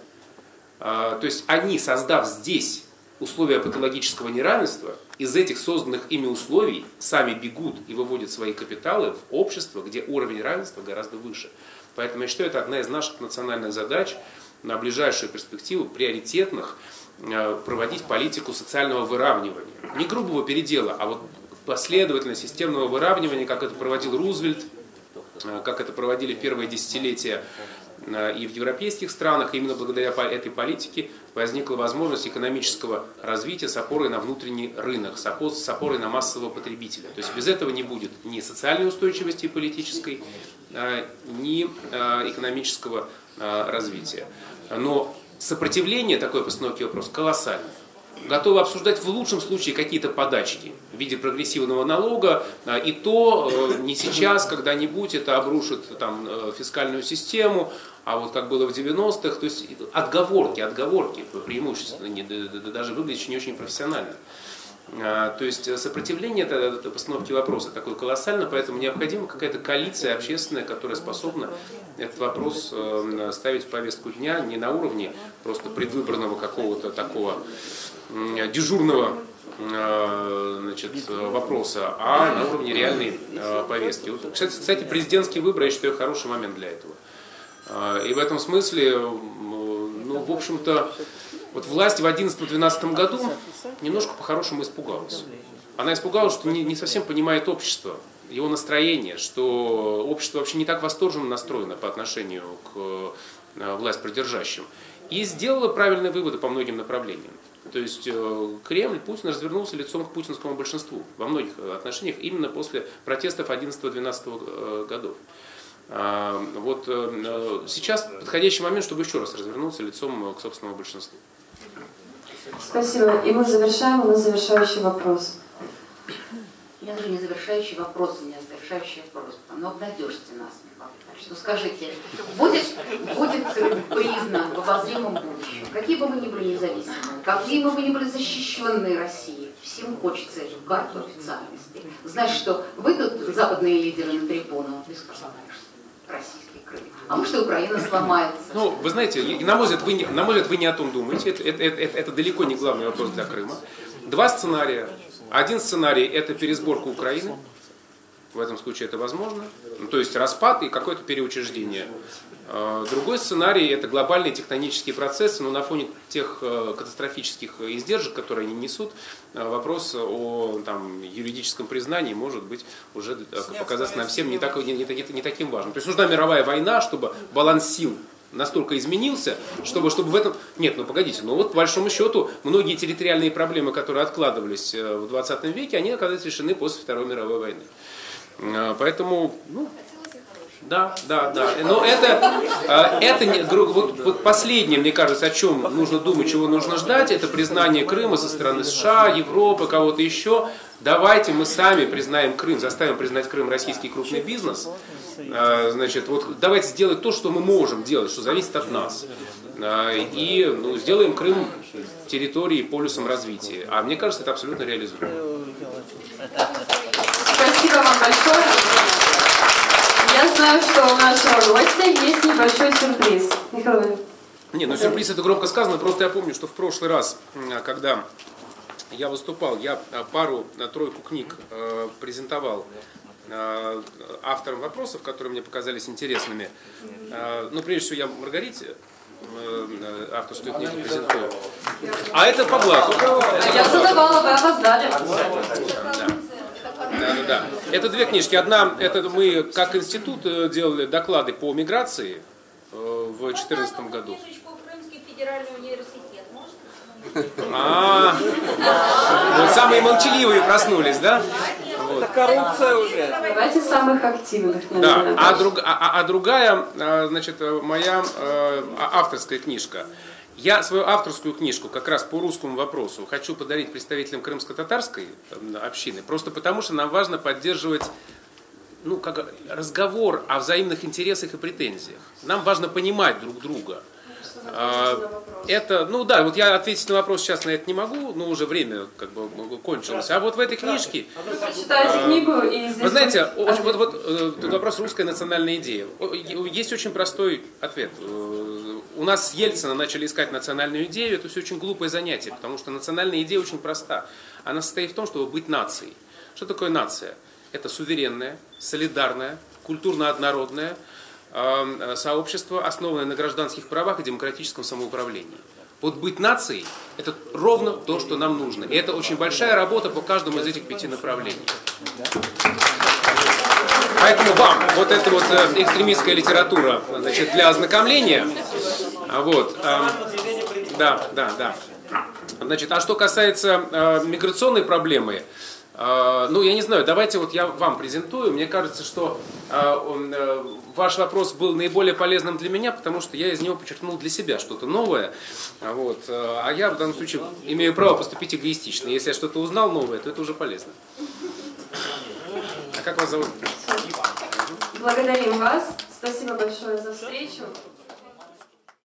То есть они, создав здесь условия патологического неравенства, из этих созданных ими условий сами бегут и выводят свои капиталы в общество, где уровень равенства гораздо выше. Поэтому я считаю, это одна из наших национальных задач на ближайшую перспективу, приоритетных, проводить политику социального выравнивания. Не грубого передела, а вот последовательного системного выравнивания, как это проводил Рузвельт, как это проводили в первые десятилетия и в европейских странах. И именно благодаря этой политике возникла возможность экономического развития с опорой на внутренний рынок, с опорой на массового потребителя. То есть без этого не будет ни социальной устойчивости политической, ни экономического развития. Но сопротивление такой постановки вопроса колоссальное. Готовы обсуждать в лучшем случае какие-то подачки в виде прогрессивного налога, и то не сейчас, когда-нибудь это обрушит там, фискальную систему, а вот как было в 90-х, то есть отговорки преимущественно, даже выглядит не очень профессионально. То есть сопротивление этой постановки вопроса такое колоссальное, поэтому необходима какая-то коалиция общественная, которая способна этот вопрос ставить в повестку дня не на уровне просто предвыборного какого-то такого дежурного вопроса, а на уровне реальной повестки. Вот, кстати, президентские выборы, я считаю, хороший момент для этого. И в этом смысле, ну, в общем-то, вот власть в 2011-2012 году немножко по-хорошему испугалась. Она испугалась, что не совсем понимает общество, его настроение, что общество вообще не так восторженно настроено по отношению к власть придержащим. И сделала правильные выводы по многим направлениям. То есть Кремль, Путин развернулся лицом к путинскому большинству во многих отношениях именно после протестов 2011-2012 годов. Вот сейчас подходящий момент, чтобы еще раз развернуться лицом к собственному большинству. Спасибо. И мы завершаем. У нас завершающий вопрос. Я даже не завершающий вопрос, у меня завершающая просьба. Но обнадежьте нас, Михаил Витальевич. Ну скажите, будет Крым признан в обозримом будущем? Какие бы мы ни были независимые, какие бы мы ни были защищенные Россией, всем хочется эту карту официальности. Знать, что выйдут западные лидеры на трибуну, российский Крым. А может и Украина сломается. Ну, вы знаете, на мой взгляд, вы не о том думаете. Это далеко не главный вопрос для Крыма. Два сценария. Один сценарий – это пересборка Украины. В этом случае это возможно. Ну, то есть распад и какое-то переучреждение. Другой сценарий – это глобальные тектонические процессы, но на фоне тех катастрофических издержек, которые они несут, вопрос о там, юридическом признании может быть уже показаться нам всем не таким важным. То есть нужна мировая война, чтобы баланс сил настолько изменился, чтобы в этом... Нет, ну погодите, ну вот по большому счету многие территориальные проблемы, которые откладывались в 20 веке, они оказались решены после Второй мировой войны. Поэтому, ну... Да. Но вот последнее, мне кажется, о чем нужно думать, чего нужно ждать, это признание Крыма со стороны США, Европы, кого-то еще. Давайте мы сами признаем Крым, заставим признать Крым российский крупный бизнес. Значит, вот давайте сделать то, что мы можем делать, что зависит от нас. И сделаем Крым территорией, полюсом развития. А мне кажется, это абсолютно реализуемо. Спасибо вам большое. Я знаю, что у нашего гостя есть небольшой сюрприз. Михаил. Не, ну сюрприз это громко сказано, просто я помню, что в прошлый раз, когда я выступал, я пару-тройку книг презентовал авторам вопросов, которые мне показались интересными. Ну, прежде всего, я Маргарите авторскую книгу презентую. А это по блату. Я задавала, вы опоздали. Да. Это две книжки. Одна, это мы как институт делали доклады по миграции в 2014 году. Крымский федеральный университет. Вот самые молчаливые проснулись, да? Вот. Это коррупция уже. Давайте самых активных. Да, а другая, значит, моя авторская книжка. Я свою авторскую книжку как раз по русскому вопросу хочу подарить представителям крымско-татарской общины, просто потому что нам важно поддерживать разговор о взаимных интересах и претензиях. Нам важно понимать друг друга. Это, вот я ответить на вопрос сейчас на это не могу, но уже время как бы кончилось. А вот в этой книжке... Читайте книгу и здесь... Вы знаете, вот тут вопрос «Русская национальная идея». Есть очень простой ответ. У нас с Ельцина начали искать национальную идею, это все очень глупое занятие, потому что национальная идея очень проста. Она состоит в том, чтобы быть нацией. Что такое нация? Это суверенная, солидарная, культурно-однородная, сообщество, основанное на гражданских правах и демократическом самоуправлении. Вот быть нацией – это ровно то, что нам нужно. И это очень большая работа по каждому из этих 5 направлений. Поэтому вам вот эта вот экстремистская литература, значит, для ознакомления. Вот. Да. Значит, а что касается миграционной проблемы, я не знаю, давайте вот я вам презентую. Мне кажется, что ваш вопрос был наиболее полезным для меня, потому что я из него подчеркнул для себя что-то новое. Вот. А я в данном случае имею право поступить эгоистично. Если я что-то узнал новое, то это уже полезно. А как вас зовут? Благодарим вас. Спасибо большое за встречу.